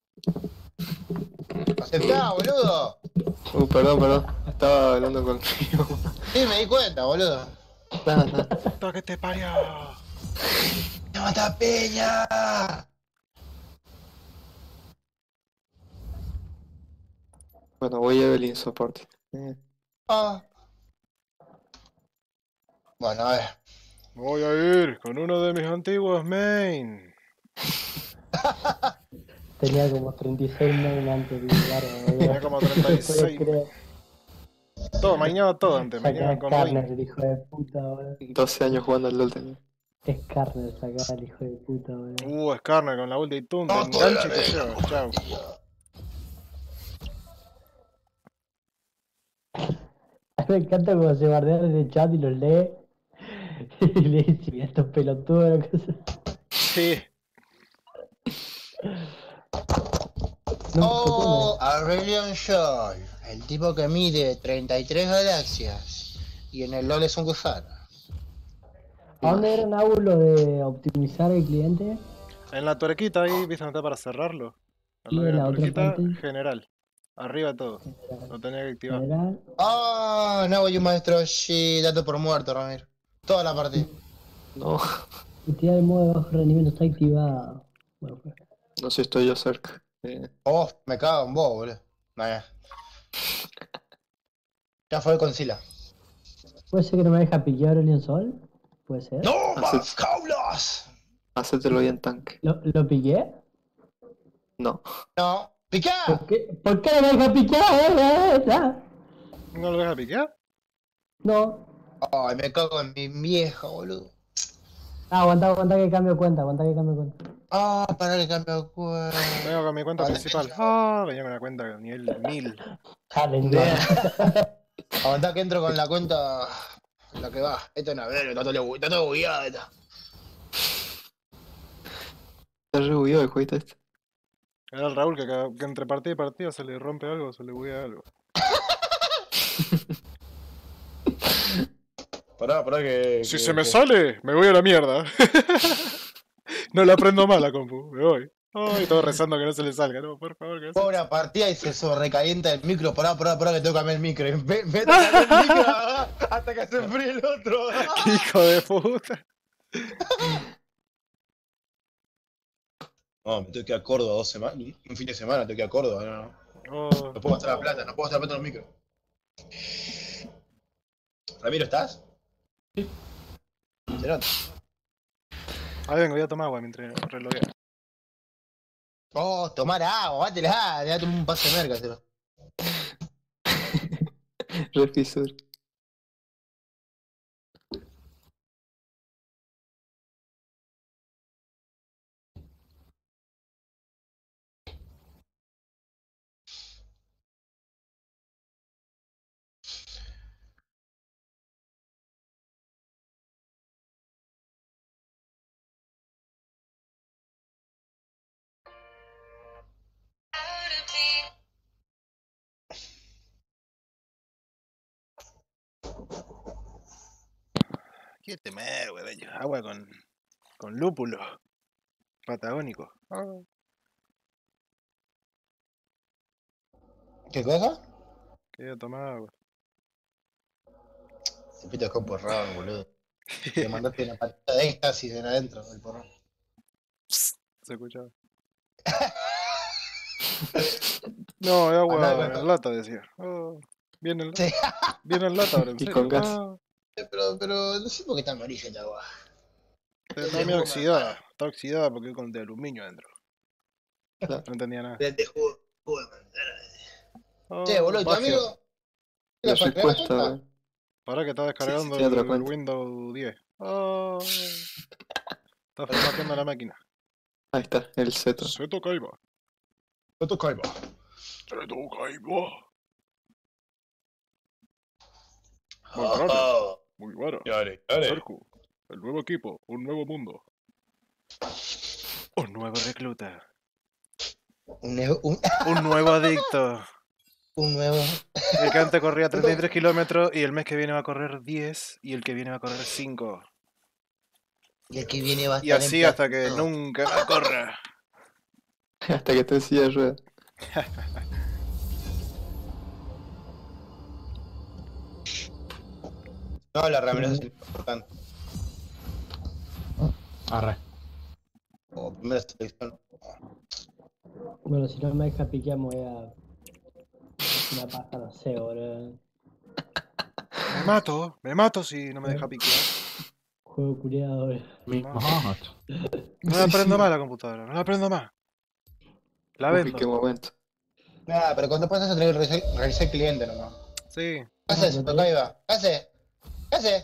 Aceptá, boludo. Perdón. Estaba hablando contigo. Sí, me di cuenta, boludo. Nada. ¡Puta que te parió! ¡Me mata Peña! Bueno, voy a Evelyn soporte. Ah. Bueno, a ver. Voy a ir con uno de mis antiguos main. Tenía como 36 main antes de llegar. Tenía como 36. Todo, maineaba todo antes. Maineaba Saca con Skarner, Ring. el hijo de puta, boludo. 12 años jugando al LOL tenía. Skarner saca el hijo de puta, boludo. Skarner con la ulti y tum, te No, engancha y todavía te lleva. Chao. Me encanta cómo se bardea en el chat y los lee. Y le dice, mira estos pelotudos, lo que sea. Sí. No, Oh, Aurelion Sol, el tipo que mide 33 galaxias. Y en el LoL es un gusano. ¿a dónde era Nau lo de optimizar el cliente? En la tuerquita ahí, ¿viste dónde está para cerrarlo? Al Y lado de en la la otra tuerquita, parte. general. Arriba todo. Lo tenía que activar. General. Ah, no, y un maestro Shi, dato por muerto, Ramiro. Toda la partida. No, Actividad de modo de bajo rendimiento está activada. Bueno, pues. no sé si estoy yo cerca. Oh, me cago en vos, boludo. Vaya. Ya fue con Sila. ¿Puede ser que no me deja piquear el Sol? ¿Puede ser? ¡No Hace- más jaulas! Hacételo bien tanque. ¿Lo piqué? No. No. ¡Pica! ¿Por qué no me deja piquear? ¿No lo deja piquear? No. Ay, me cago en mi vieja, boludo. Aguanta que cambio cuenta, Ah, para que cambie de cuenta. Vengo con mi cuenta Vale. principal. Ah, venía con la cuenta nivel 1000. Aguantá que entro con la cuenta. La que va. Esto es una verga, está todo bugueado esta. Está re bugueado el jueguito este. Era el Raúl que entre partida y partida se le rompe algo, se le buguea algo. Pará que. Si se me sale, me voy a la mierda. No la aprendo mal la compu, me voy. Ay, todo rezando que no se le salga, no, por favor, que no se Pobre partida y se sobrecalienta el micro. Pará que tengo que cambiar el micro. Vete a cambiar el micro hasta que se enfríe el otro. ¡Qué hijo de puta! No, me tengo que ir a Córdoba 2 semanas. Un fin de semana tengo que ir a Córdoba. No Oh, puedo gastar la plata, no puedo gastar la plata en los micros. Ramiro, ¿estás? Sí. Se nota. ahí vengo, voy a tomar agua mientras reloguea. Oh, tomar agua, bátela, date un pase de merca, cero. Re fisur. ¿Qué temer, güey? Agua con lúpulo. Patagónico. Ah. ¿Qué cosa? Quería tomar agua. Se pito con porrón, boludo. Te mandaste una patita de éxtasis en adentro del porrón. Se escuchaba. No, es agua en lata, decía. Oh, viene en lata. Sí. Viene en lata ahora, en Y serio. con gas. Ah, Pero no sé por qué tan amarilla el agua. está medio oxidada. Está oxidada porque es con de aluminio adentro. Claro. No entendía nada. De jugo de manzana. Oh, Che, boludo, ¿y tu Bagio. amigo? La ¿Te respuesta, cuenta? weón. Para que está descargando sí, otra el cuenta. Windows 10. Oh, está formateando la máquina. Ahí está, el Zeto. Seto Kaiba. Otro caiba. Seto Kaiba. Oh, Muy bueno. dale. Serku, el nuevo equipo, un nuevo mundo. Un nuevo recluta. Un Un nuevo adicto. nuevo. El que antes corría 33 kilómetros y el mes que viene va a correr 10 y el que viene va a correr 5. Y el que viene va a estar Y así en hasta que platino. nunca la corra. Hasta que te en silla de ruedas. No, la Ramiro es importante. Arre. O primera selección. Bueno, si no me deja piquear, me voy a. Una paja, no sé, boludo. Me mato si no me deja piquear. Juego culiado, boludo. Mi No. macho. No la prendo más la computadora, no la prendo más. La Uy, qué vendo. momento. Nada, pero cuando pasas a tener reset cliente nomás. Sí. ¿Qué haces, Tocaiba? ¿Qué haces? ¿Qué haces?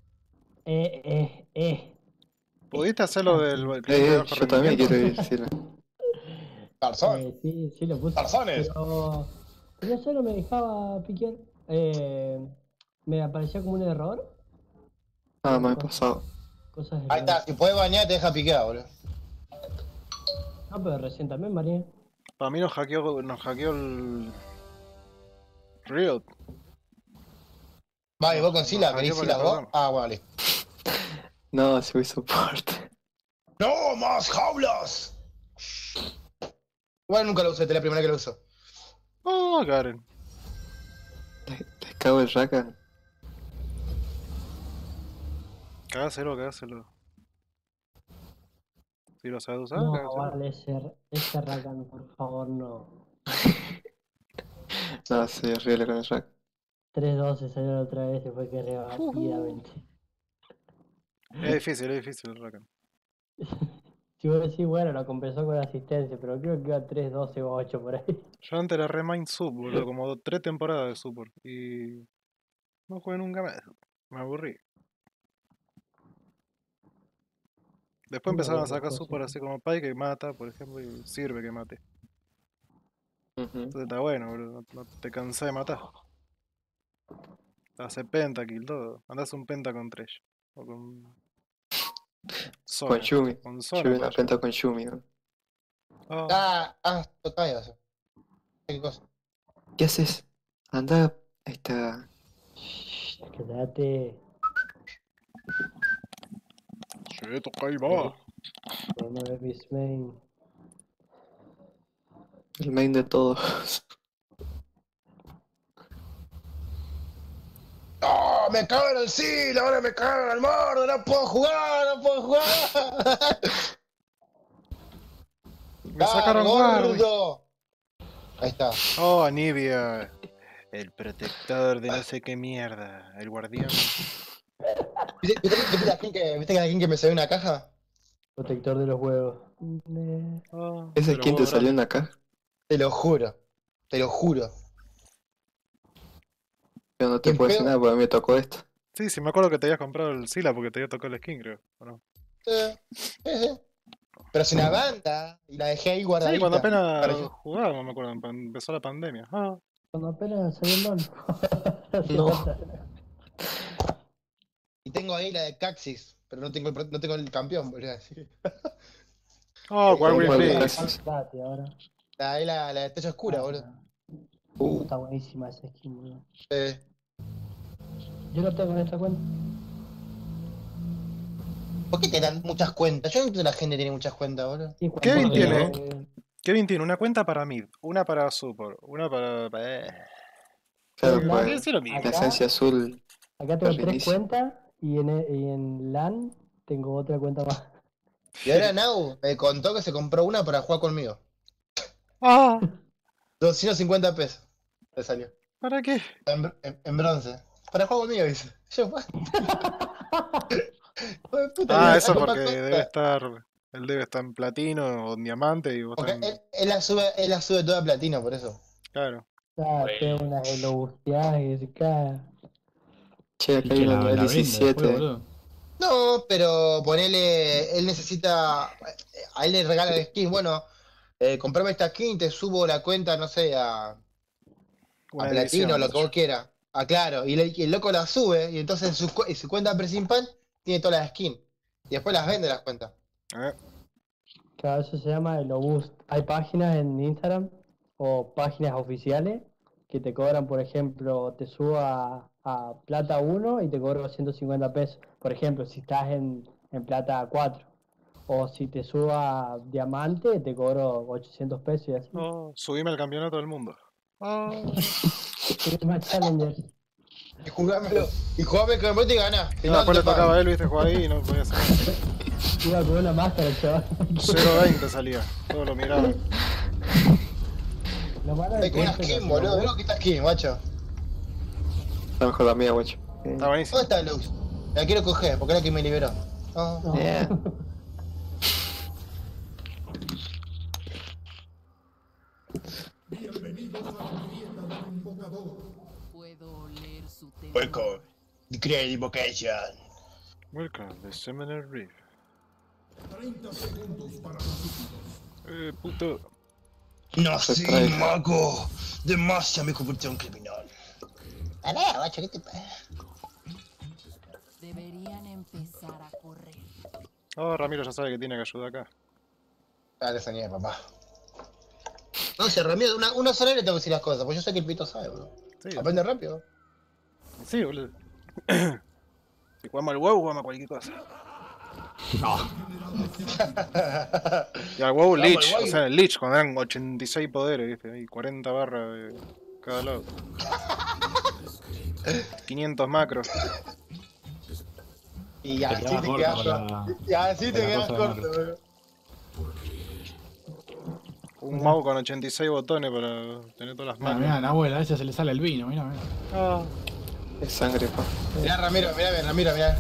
¿Pudiste hacerlo del cliente de bajo Yo también rendimiento? quiero ir, sí. Tarzán. Sí, lo puse. Tarzanes. Pero no solo me dejaba piquear. Me aparecía como un error. Ah, me ha pasado. Cosas de Ahí está, si puedes bañar te deja picado, boludo. No, pero recién también, María. Para mí nos hackeó el Riot. Va, y vos con Sila, no, ¿querés yo Sila por el vos? Ah, bueno, listo. No, si voy soporte. ¡No más jaulas! Igual nunca lo usé, esta es la primera que lo uso. Oh, Karen. Les cago el Rakan. Cagáselo. Si lo sabes usar, No, cagáselo. vale, ese Rakan, por favor, no. No, soy horrible con el Rakan. 3-2 se salió la otra vez y fue que rápidamente. Es difícil el Rakan. Si vos decís, bueno, lo compensó con la asistencia, pero creo que iba 3-12 o 8 por ahí. Yo antes era Remind Sub, boludo, como 3 temporadas de support. Y no jugué nunca más. Me aburrí. Después No, empezaron a las dos sacar cosas. support así como Pai que mata, por ejemplo, y sirve que mate. Ujú. Entonces está bueno, boludo. No te cansás de matar. Hace pentakill, todo. Andás un penta con Thresh. O con. Sona. Con Yumi. Con Yo Sona. vi una puede penta con Yumi, ¿no? llegar. Total, eso. ¿Qué cosa? ¿Qué haces? Anda. Ahí está. Shh, quédate. Che, toca ahí va. No es mis main. El main de todos. ¡Oh! ¡Me cago en el Sila! ¡Ahora me cago en el mordo! ¡No puedo jugar! Me sacaron Warwick. gordo! Ahí está. Oh, Anivia. El protector de no sé qué mierda. El guardián. ¿Viste la skin que me salió en una caja? Protector de los huevos. Oh, ¿Ese pero quién te vos, salió en la caja? Te lo juro. Yo no te ¿Qué puedo decir pedo? nada porque a mí me tocó esto. Sí, me acuerdo que te habías comprado el Sila porque te había tocado el skin, creo. ¿O no? Sí. Pero sin la banda. Y la dejé ahí guardadita. Sí, cuando apenas Pareció- jugábamos, me acuerdo. Empezó la pandemia. Ah, Cuando apenas salió el LOL. No. Y tengo ahí la de Caxis. Pero no tengo el campeón, boludo. oh, Warwick ¿Cuál de Blitz. Caxis? Ahora. La de techo oscura, boludo. Está buenísima esa skin, boludo. Eh, Yo no tengo en esta cuenta. ¿Por qué te dan muchas cuentas? Yo no entiendo que la gente tiene muchas cuentas, boludo. Sí, Kevin cuando- tiene. Kevin tiene una cuenta para mid, una para support, una para. Claro, Acá- pues. Es lo mismo. La esencia azul. Acá tengo Está 3 buenísimo. cuentas y en LAN tengo otra cuenta más. Y ahora Nau me contó que se compró una para jugar conmigo. Ah, 250 pesos. Le salió. ¿para qué? En bronce. Para jugar conmigo, dice. Yo, what? Hijo de puta, Ah, mira, eso algo porque más debe cuesta. estar. Él debe estar en platino o en diamante y vos Porque estás en. él la sube toda a platino, por eso. Claro. Ah, tengo una de los busteadas y se cae. Che, Y acá que hay una la nivel vende después, 17. boludo. No, pero ponele, él necesita, a él le regala el skin, bueno, comprame esta skin, te subo la cuenta, no sé, a Una platino, edición, lo que vos quieras. Ah, claro, y el loco la sube, y entonces en su cuenta principal tiene todas las skins. Y después las vende las cuentas. Claro, eso se llama el Boost. Hay páginas en Instagram o páginas oficiales que te cobran, por ejemplo, te subo a plata 1 y te cobro 150 pesos. Por ejemplo, si estás en plata 4. O si te subo a diamante, te cobro 800 pesos y así. Oh, subime al campeonato del mundo. Oh. Es más Challenger. Y jugámelo, y jugame el campeonato y ganás. Si No, no, después te le tocaba pagan. a él, viste, jugar ahí y no podía hacer nada. Iba con una máscara, chaval. 0.20 salía. Todo lo miraba. Lo malo Con es que una este skin, lo- boludo, mirá que esta skin, guacho. Está mejor la mía, guacho. Está buenísimo. ¿Dónde está Lux? La quiero coger, porque es la que me liberó. Oh. No. Yeah. Puedo leer su tema. Welcome, the Great Invocation. Welcome, the Seminary Reef. 30 segundos para los últimos. Puto. Nací, trae. mago. Demasiado me convirtió en criminal. Dale, guacho, ¿qué te pasa? Deberían Oh, Ramiro ya sabe que tiene que ayudar acá. Dale, soñé, papá. No, si Ramiro, una sola le tengo que decir las cosas, pues yo sé que el pito sabe, bro. Sí, Aprende rápido. sí, boludo. Si jugamos al WoW, jugamos a cualquier cosa. No. Y al WoW, Vamos, Lich. al WoW. O sea, el Lich, cuando eran 86 poderes, ¿viste? Y 40 barras de cada lado. 500 macros. Y así quedaba te corto quedas con corto. Y así te con la quedas cosa de corto, Marvel. bro. Un mouse con 86 botones para tener todas las Mirá, macros. mirá, la abuela, a ese se le sale el vino, mirá, mirá. Ah, Es sangre, pa. Mirá, Ramiro, mirá, Ramiro, mirá.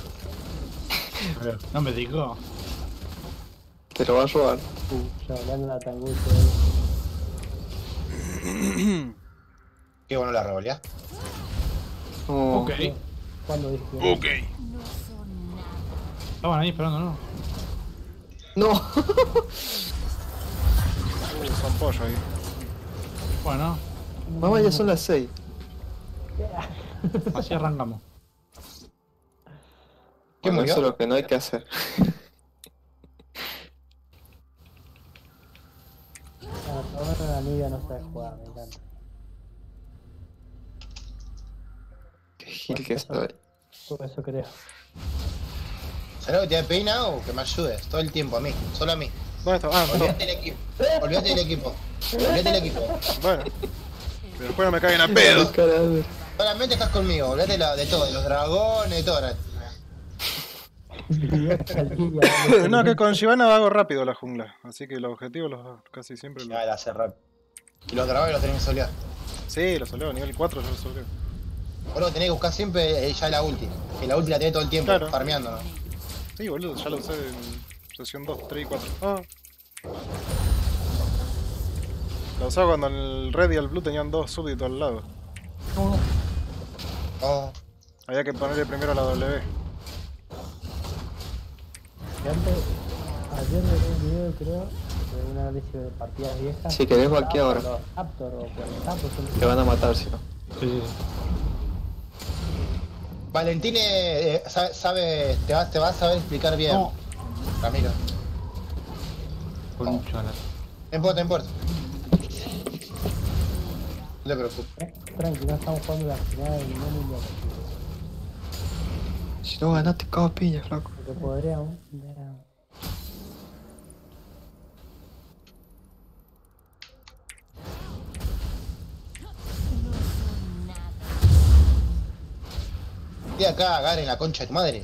No me digo. Te lo va a robar. Yo hablando de la tangucha. Qué bueno la revolía. Oh, Ok. ¿Cuándo dije? No son nada. Estaban ahí esperando, ¿no? no. son pollo ahí. Bueno, Mamá, ya son las 6. así arrancamos. ¿Qué Bueno, murió? eso es lo que no hay que hacer. Ahora la Nibia no sabe jugar, me encanta. Qué gil que estoy. Por eso creo. ¿Sabes lo que te da pena o que me ayudes? Todo el tiempo a mí, solo a mí. ¿Dónde está? Ah, no. Olvídate del equipo. Olvídate del equipo. Olvídate del equipo. Bueno. Pero después no me caigan a pedo. Carácter. Solamente estás conmigo, olvídate de todo, de los dragones, de todo. No, que con Shyvana hago rápido la jungla. Así que los objetivos los casi siempre los... Ya la cerré. Y los dragones los tenés que solear. Sí, los soleo, nivel 4 yo los soleo. Vos lo tenés que buscar siempre ya la ulti. Que la ulti la tenés todo el tiempo, Claro. farmeando, ¿no? Sí, boludo, ya lo usé en sesión 2, 3 y 4. Ah. La usaba cuando el red y el blue tenían dos súbditos al lado. Oh, Había que ponerle primero la W. Que antes, ayer me vi un video, creo, de un análisis de partidas viejas. Si querés, cualquier hora. Los Raptor o por los Raptor, Te van a matar, si no. Sí, sí, sí. Valentín sabe, te va a saber explicar bien. No. Ramiro. Concha la- No importa. No te preocupes. Tranqui, no estamos jugando la final del mundial. Si no ganaste, cago piña, flaco. Porque podríamos. Ya. Estoy acá, Garen, la concha de tu madre.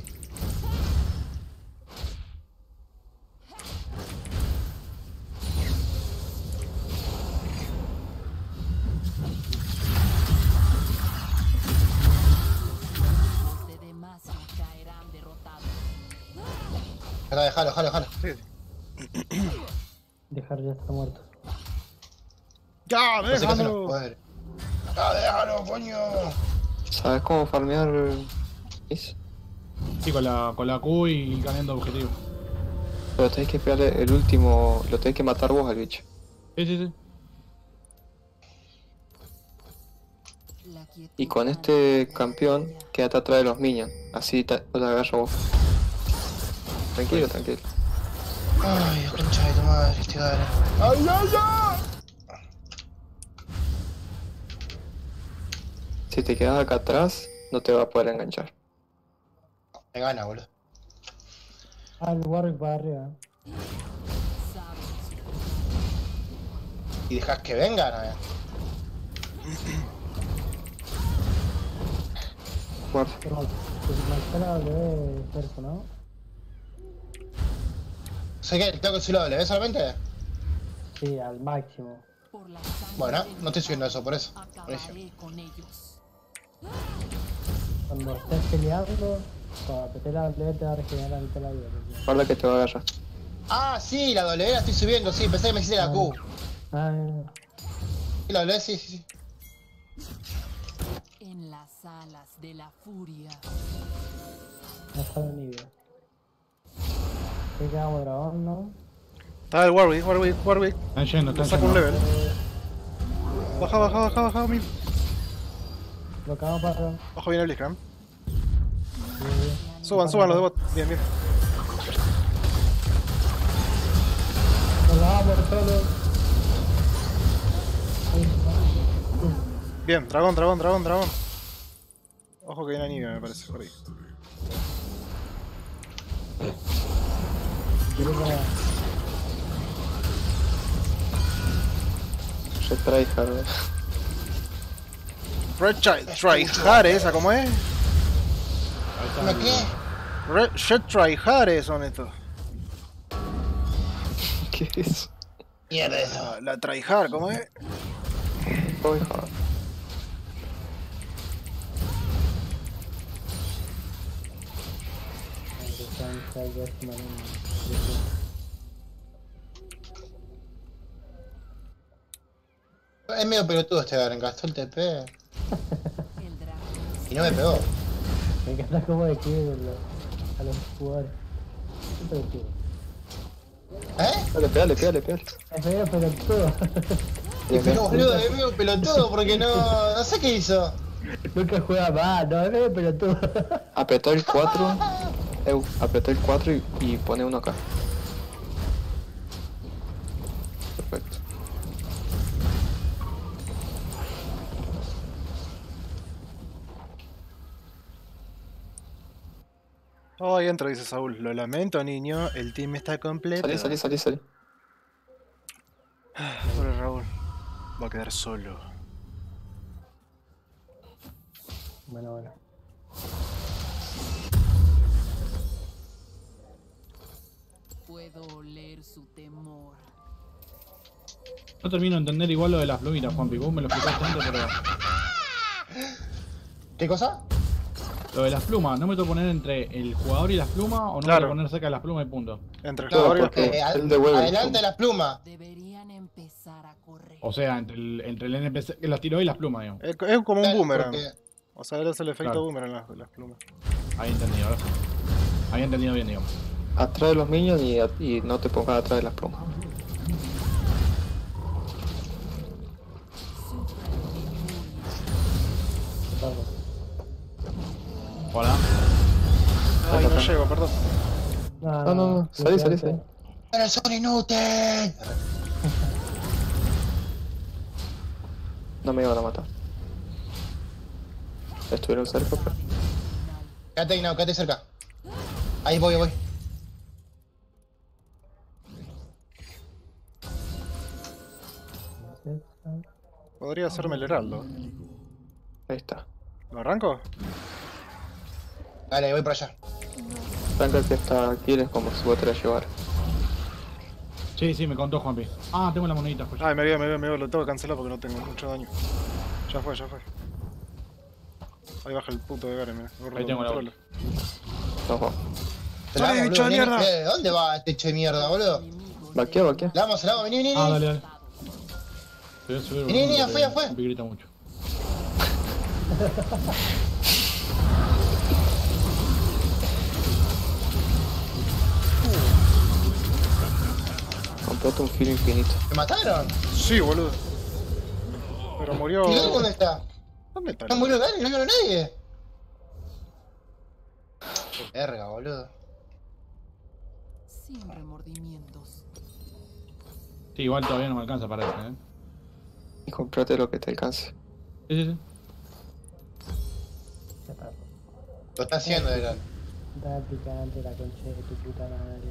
Los de Demacia caerán derrotados. Acá, déjalo. Dejar ya está muerto. ¡Ya, No sé qué hacen los déjalo! poderes. ¡Ah, déjalo, coño! ¿Sabes cómo farmear? Is? Sí, con la Q y cambiando objetivo. Pero tenés que pegarle el último. Lo tenés que matar vos al bicho. Sí, sí, sí. La quietud Y con este campeón, quédate atrás de los minions. Así te agarro vos. Tranquilo. Ay, concha de tu madre, este Garen. ¡Ay! Si te quedas acá atrás, no te va a poder enganchar. Me gana, boludo. Ah, el Warwick para arriba. Y dejas que vengan, Guarda. Pero se la W cerco, ¿no? Sé que tengo que subir la W solamente. Sí, al máximo. por la sangre Bueno, de no estoy subiendo eso, por eso. acabaré Buenísimo. con ellos. Cuando estés peleando, cuando apretes la W te va a regenerar la mitad de la vida. porque- Guarda que te va a agarrar. Ah, sí, la W la estoy subiendo, sí, pensé que me hiciste la Q. Ah, Sí, la W, sí. En las alas de la furia. no sabe ni idea. ¿Qué quedamos dragón, no? Está el Warwick. Están yendo, Le están saco un yendo. level. Baja, mil. Lo cagamos para arriba. Bajo viene el Blitzcrank. Bien. Suban los de bot. Bien. Nos la vamos solo. Bien, dragón, dragón, dragón, dragón. Ojo que hay una nieve, me parece, por ahí. Yo tryhard. Red Tryhard, ¿esa cómo es? ¿Una qué? Red Tryhard son estos. ¿Qué es? Mierda eso. La Tryhard, ¿cómo es? Tryhard. Es medio pelotudo este Garen, gastó el TP. El dragón Y no me pegó. Me encanta cómo describen a los jugadores. Súper chido. ¿Eh? Pégale. Es medio pelotudo. Pero boludo, es medio pelotudo porque no sé qué hizo. Nunca juega mal, no, es medio pelotudo. Apretó el 4. Apretó el 4 y pone uno acá. Perfecto. Oh, ahí entra, dice Saúl. Lo lamento, niño. El team está completo. Salí. Pobre Raúl. Va a quedar solo. Bueno. puedo oler su temor. No termino de entender igual lo de las plumitas, Juanpi. Vos me lo explicaste antes, pero... ¿Qué cosa? Lo de las plumas, ¿no me tengo que poner entre el jugador y las plumas o no me Claro. tengo que poner cerca de las plumas y punto? Entre el Claro, jugador y las porque plumas. él devuelve el Adelante pluma. las plumas. Deberían empezar a correr. O sea, entre el NPC que las tiró y las plumas, digamos. Es como un Claro, boomerang. porque- O sea, él hace el efecto Claro. boomerang las plumas. Ahí entendido, ahora sí. Ahí entendido bien, digamos. Atrás de los minions y no te pongas atrás de las plumas. Hola. Ay, no llego, perdón. No. Salí. ¡Pero son inútil! No me iban a matar. Estuvieron cerca, pero... Quédate, no, quédate cerca. Ahí voy. Podría hacerme el heraldo. Ahí está. ¿Lo arranco? Dale, voy por allá. Franca que está aquí es como si vos te la llevaras. Sí, me contó Juanpi. Ah, tengo la monedita, pues. Ay, me vio, lo tengo que cancelar porque no tengo mucho daño. Ya fue. Ahí baja el puto de Garen, gordo. Ahí tengo la controla. Nos vamos. ¡Ay, Boludo, bicho de nene, mierda! ¿dónde va este hecho de mierda, boludo? Vaquea. La vamos, vení. Ah, dale. Te voy a subir Vení, volumen ya porque fue. Juanpi grita mucho. Comprate un filo infinito. ¿Me mataron? Sí, boludo. Pero murió. ¿Y Garen dónde está? ¿Dónde está? No murió Garen, no vieron a nadie. Verga, boludo. Sin remordimientos. Sí, igual todavía no me alcanza para eso, Y comprate lo que te alcance. Sí. Lo está haciendo, Garen. Está picante la concha de tu puta madre.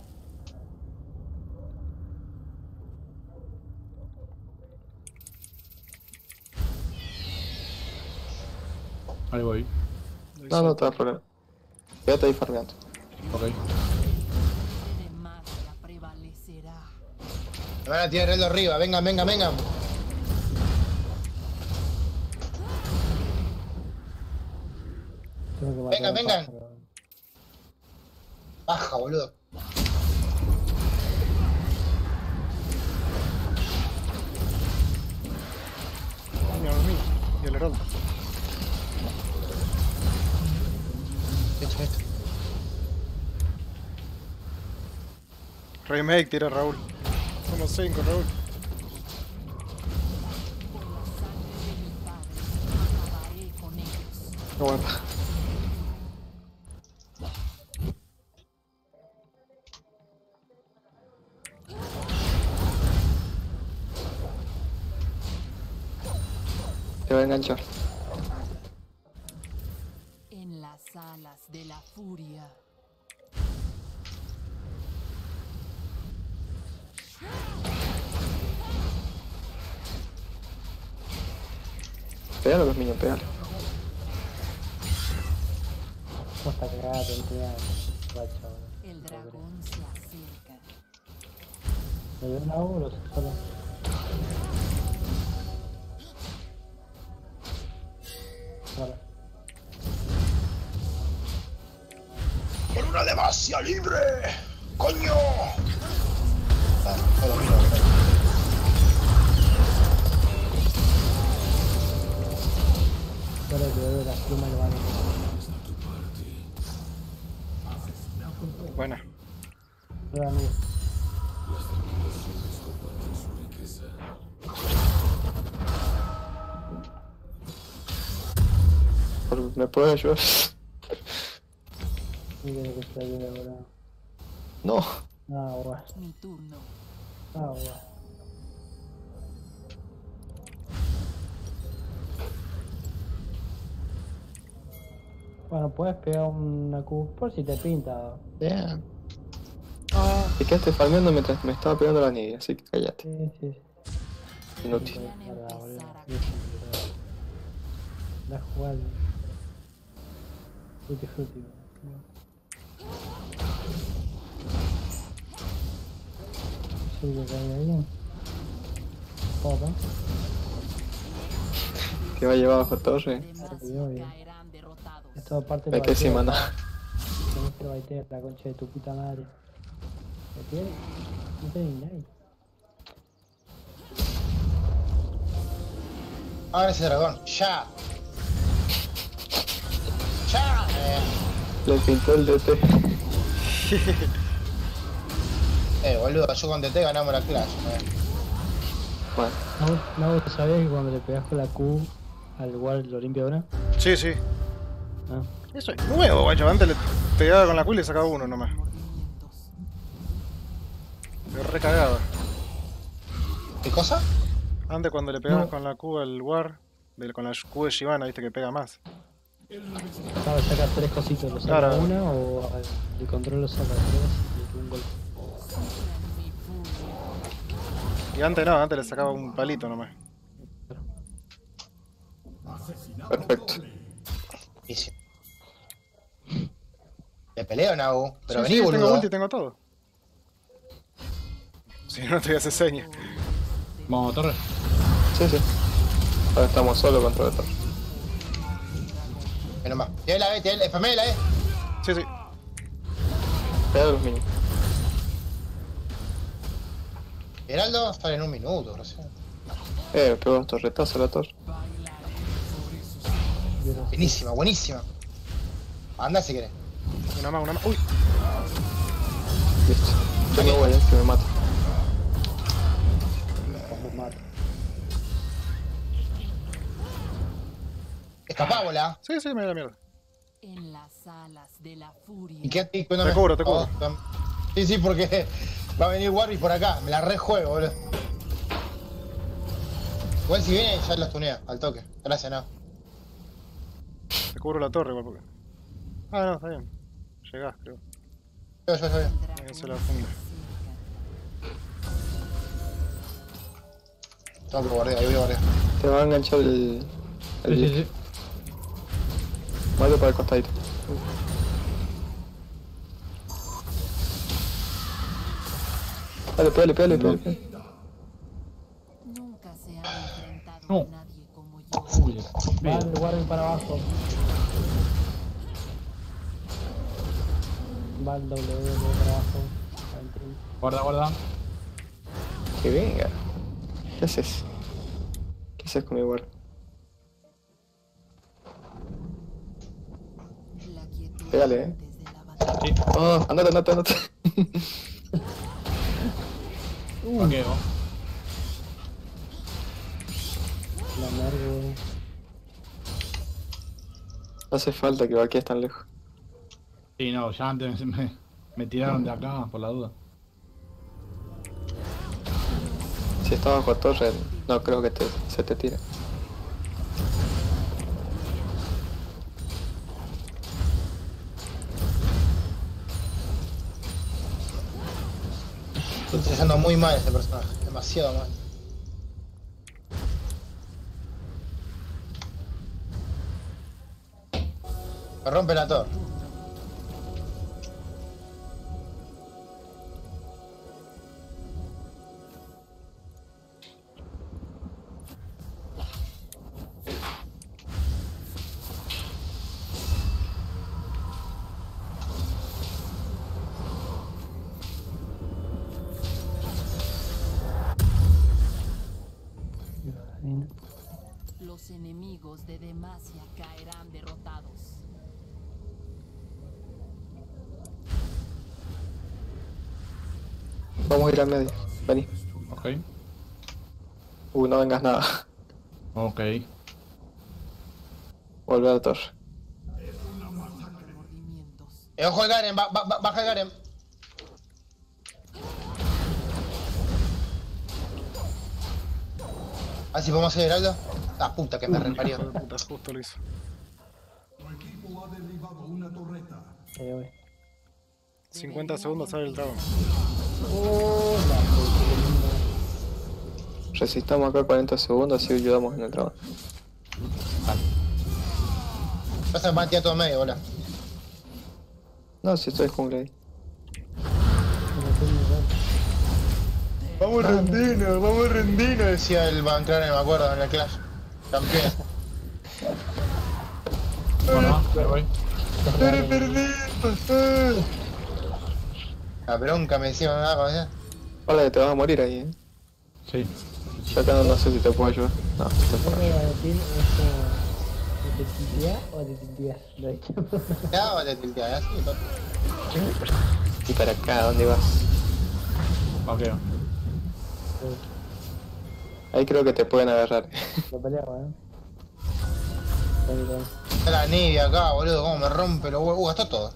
Ahí voy. No te da problema. Quédate ahí farmeando. Ok. Demacia prevalecerá. Me van a tirar el reloj arriba, vengan. Tengo que matar Vengan. al pájaro. Baja, boludo. Mí. Y el heraldo. Esto. Remake tira Raúl. Somos 5, Raúl. Acabaré con ellos. Aguanta. Te va a enganchar. En las alas de la furia. Pégalo, los niños, pégalo. ¿Cómo está cagada? Tenía racha, El dragón se acerca. ¿Me dio una O o lo solo? Vale. ¡Por una demasia libre! ¡Coño! Vale, solo miro. Solo que veo las plumas lo van a... Buena. Pero amigo, ¿Me puedes ayudar? mira lo que está bien ahora. No. Ah, bueno. Mi turno. Ah, bueno. Bueno, puedes pegar una Q por si te pinta. Bien. Te quedaste farmeando mientras me estaba pegando la nieve, así que cállate. Sí, sí. Inútil. Verdad, boludo. La jugada. Frutti frutti. Sí, que caiga bien. Opa. Que va a llevar bajo torre. Demás bien. caerán derrotados. Esto aparte Es que encima no. Tenés que lo baitear, la concha de tu puta madre. ¿Lo tiene? No tiene ni nadie. Ahora ese dragón, ya. Ya. Le pintó el DT. Boludo, yo con DT ganamos la clase. Bueno, No, ¿sabías que cuando le pegas con la Q al Ward lo limpia ahora? Sí, sí. Ah. Eso es nuevo, guacho. Antes le pegaba con la Q y le sacaba uno nomás. Me recagaba. ¿Qué cosa? Antes cuando le pegabas No. con la Q al War, con la Q de Shyvana, viste que pega más. Claro, saca tres cositos, lo saca Claro. una o el control lo saca tres y un golpe. Y antes no, antes le sacaba un palito nomás. perfecto. Y sí. ¿Le peleo, Nau? Pero Sí, vení, sí, tengo boludo. ulti, tengo todo. Si no, te voy a hacer señas. Vamos, torre. Sí, sí. Ahora estamos solo contra la torre. Menos mal. Tiene la E, tiene la FME, la E. Sí, sí. Pega a los niños. Geraldo sale en un minuto, no sé. Pegó un torretazo a la torre. Buenísima, buenísima. Anda si querés. Una más, una más. Uy, Listo. Yo no voy, que me mata. Escapábola. sí, sí, me da mierda. En las alas de la furia. ¿Y qué? Te cubro, te cubro. Sí, sí, porque va a venir Warwick por acá. Me la rejuego, boludo. Igual si viene ya los tuneo, al toque. Gracias, no. Te cubro la torre igual porque. Ah, no, está bien. Llegás, creo. Yo. Ahí se la funda. Tengo que guardar, ahí voy a guardar. Te va a enganchar el... Sí, sí, sí. Vale para el costadito. Dale, pégale. Nunca se ha enfrentado No. a nadie como yo. Uy, Vale, guarden para abajo. Va el W para abajo. guarda. Que venga. ¿Qué haces? ¿Qué haces con mi guarda? La quietud Pégale, antes de la batalla. Sí. Oh, andate. Banqueo. La mergue. No hace falta que vaquees tan lejos. Sí, no, ya antes me tiraron de acá por la duda. Si está bajo torre, no creo que se te tire. Estoy utilizando muy mal este personaje, demasiado mal. Me rompe la torre. Los enemigos de Demacia caerán derrotados. Vamos a ir al medio. Vení. Ok. No vengas nada. Ok. Volver a la torre. Ojo el Garen, baja el Garen. Ah, si podemos hacer Heraldo. Ah, puta que me reparió. Hijo de puta, justo lo hizo. Tu equipo ha derribado una torreta. 50 segundos sale el dragón. Resistamos acá 40 segundos, así ayudamos en el trabajo. Vas a mantear todo medio, bola. No, si estoy jungla ahí. Vamos rendino, decía el Van Crane, me acuerdo, en la Clash. Campeón. Bueno, me voy. La bronca me decía nada para allá. Hola, te vas a morir ahí, Sí. Yo acá no sé si te puedo ayudar. No, te puedo ayudar. ¿De tiltear o de tiltear? Lo he dicho. Ya, vale, tiltear, así, papi. Y para acá, ¿dónde vas? Ok. Ahí creo que te pueden agarrar. Lo peleamos, Está la Nibia acá, boludo, cómo me rompe los huevos. Gastó todo.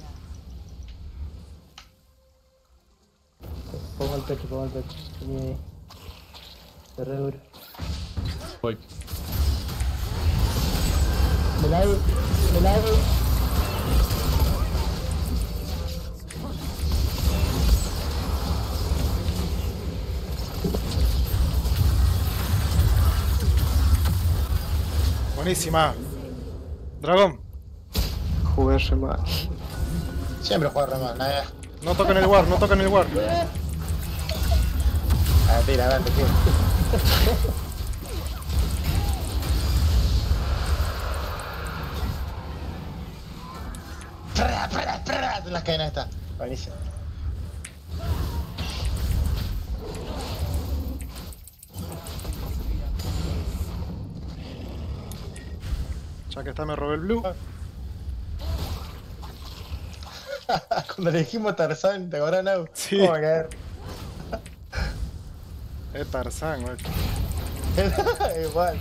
Pongo el pecho. Tenía ahí. Se re duro. Voy. Me la doy. Buenísima. Dragón, Jugué re mal. Siempre juega re mal, nada. no toquen el ward, no toquen el ward. Ah, tira, dale, tío. En las cadenas está. Buenísimo. Ya que está me robé el blue. Cuando le dijimos Tarzán, ¿te acordás, Nau? Sí. ¿Cómo va a caer? Es Tarzán, güey. Igual.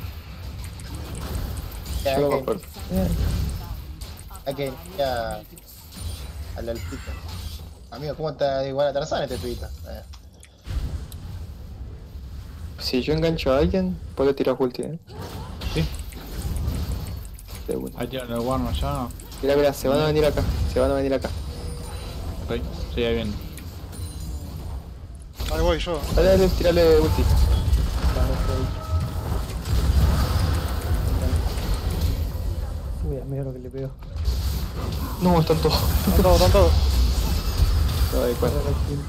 Ya, Yo no me hay acuerdo. que ir al alpito. Amigo, ¿cómo está igual a Tarzán este pibito? Si yo engancho a alguien, puedo tirar ulti, Sí. De una. Ahí tienen el guarno ya. Mira, se van a venir acá. Ok. Sí, ahí viene. Ahí voy yo. Dale, tirale ulti. Uy, mira lo que le pego. No, están todos. Están todos. No, de cuenta.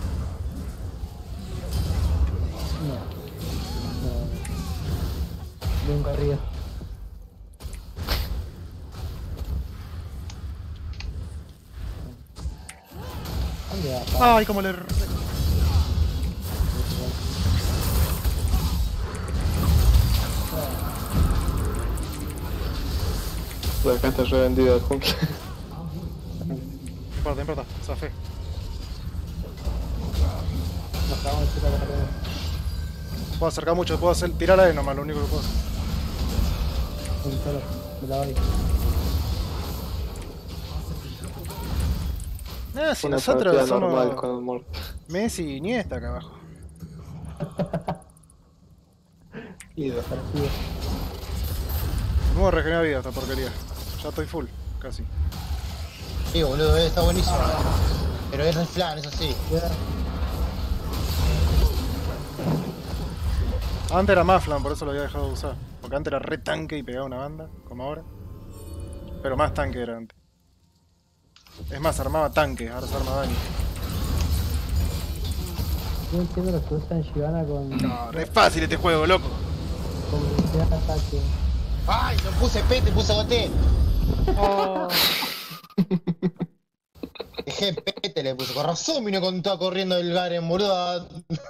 De un carrillo. ¿Dónde va? Ay, cómo le... Pues acá está revendido el jungla. No importa, zafé. Nos acabamos de tirar la carrera. Puedo acercar mucho, puedo hacer... tirar a él nomás, lo único que puedo hacer. Un solo. Me la doy. Si Una nosotros partida somos normal con el muerto. Messi y Iniesta acá abajo. Parecido. No me regenera vida esta porquería. Ya estoy full, casi. Sí, boludo, está buenísimo. Pero es re flan, eso sí. Antes era más flan, por eso lo había dejado de usar. Porque antes era re tanque y pegaba una banda, como ahora. Pero más tanque era antes. Es más, armaba tanques, ahora se arma daño. No entiendo lo que usan Shyvana con... No, re fácil este juego, loco. con velocidad de ataque. ¡Ay! No puse P, te puse goté. Oh. Dejé P, le puse. Con razón vino con todo corriendo el Garen, boludo.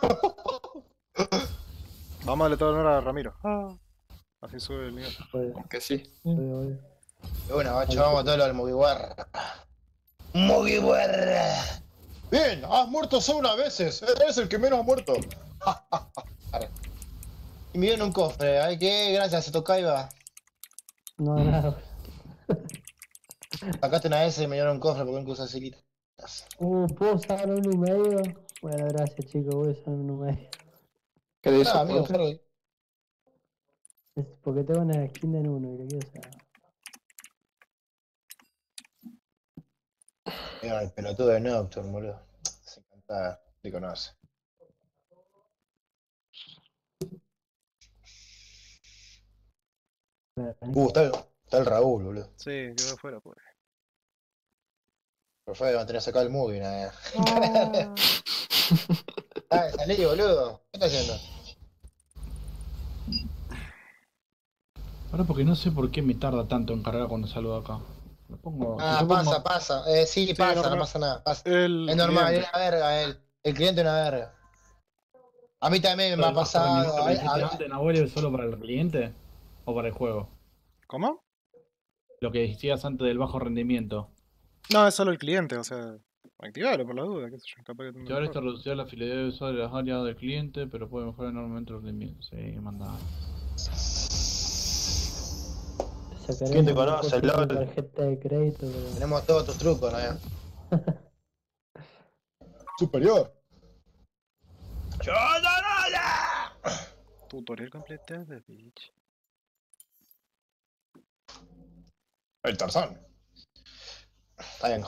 Vamos a darle todo el honor a Ramiro. Así sube el nivel. Pues, Que sí. obvio. Y bueno, bacho, vamos a todo lo del Mugiwara. ¡Mugiwara! Bien, has muerto solo unas veces. Eres el que menos ha muerto. Y me dieron un cofre. Ay, qué gracias, se toca iba. No, nada. Sacaste una S y me dieron un cofre porque nunca usas silitas. ¿Puedo usar 1,5? Bueno, gracias chicos, voy a usar 1,5. ¿Qué dices? Ah, amigo, claro. Es porque tengo una skin en 1 y le quiero usar. Mira, el pelotudo de Nocturne, boludo. Se encanta, te conoce. Está el Raúl, boludo. Sí, quedó afuera, pobre. Por favor, mantener sacado el movie, nada. Salí, boludo. ¿Qué estás haciendo? Ahora porque no sé por qué me tarda tanto en cargar cuando salgo de acá. Lo pongo, Ah, si yo pasa, pongo- pasa. Sí, pasa, no pasa nada. Pasa. Es normal, es una verga él. El cliente es una verga. A mí también me ha ¿El bajo pasado. rendimiento que dijiste antes, Nahuel, es solo para el cliente o para el juego? ¿Cómo? Lo que decías antes del bajo rendimiento. No, es solo el cliente, o sea, activalo por la duda, qué sé yo, capaz que Si ahora está reducida la fidelidad de usuario de las áreas del cliente, pero puede mejorar enormemente el rendimiento. Sí, manda. ¿Quién te conoce, LOL? Tarjeta de crédito. Pero... Tenemos todos tus trucos, ¿no? Superior. Tutorial completado, bitch. El Tarzán. Está bien.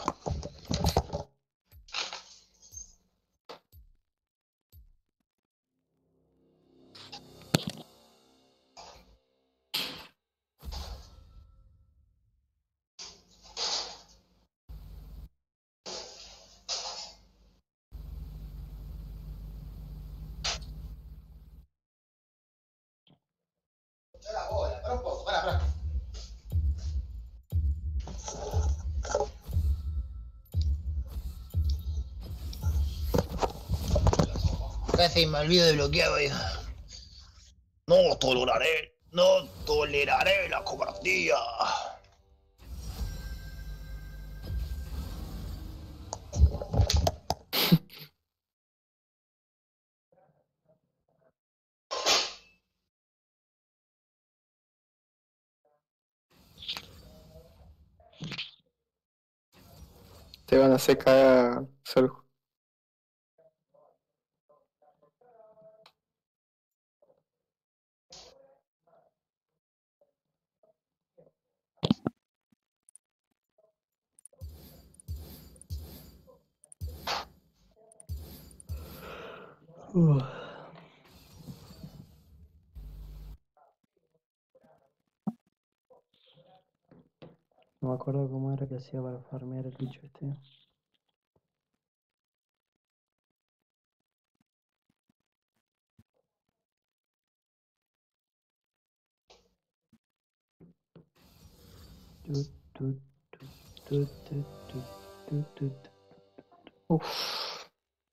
La bola, para un poco, para. Casi me olvido de bloquear, hoy. No toleraré la cobardía. Te van a hacer cagar, Sergio. No me acuerdo cómo era que hacía para farmear el bicho este. Uff.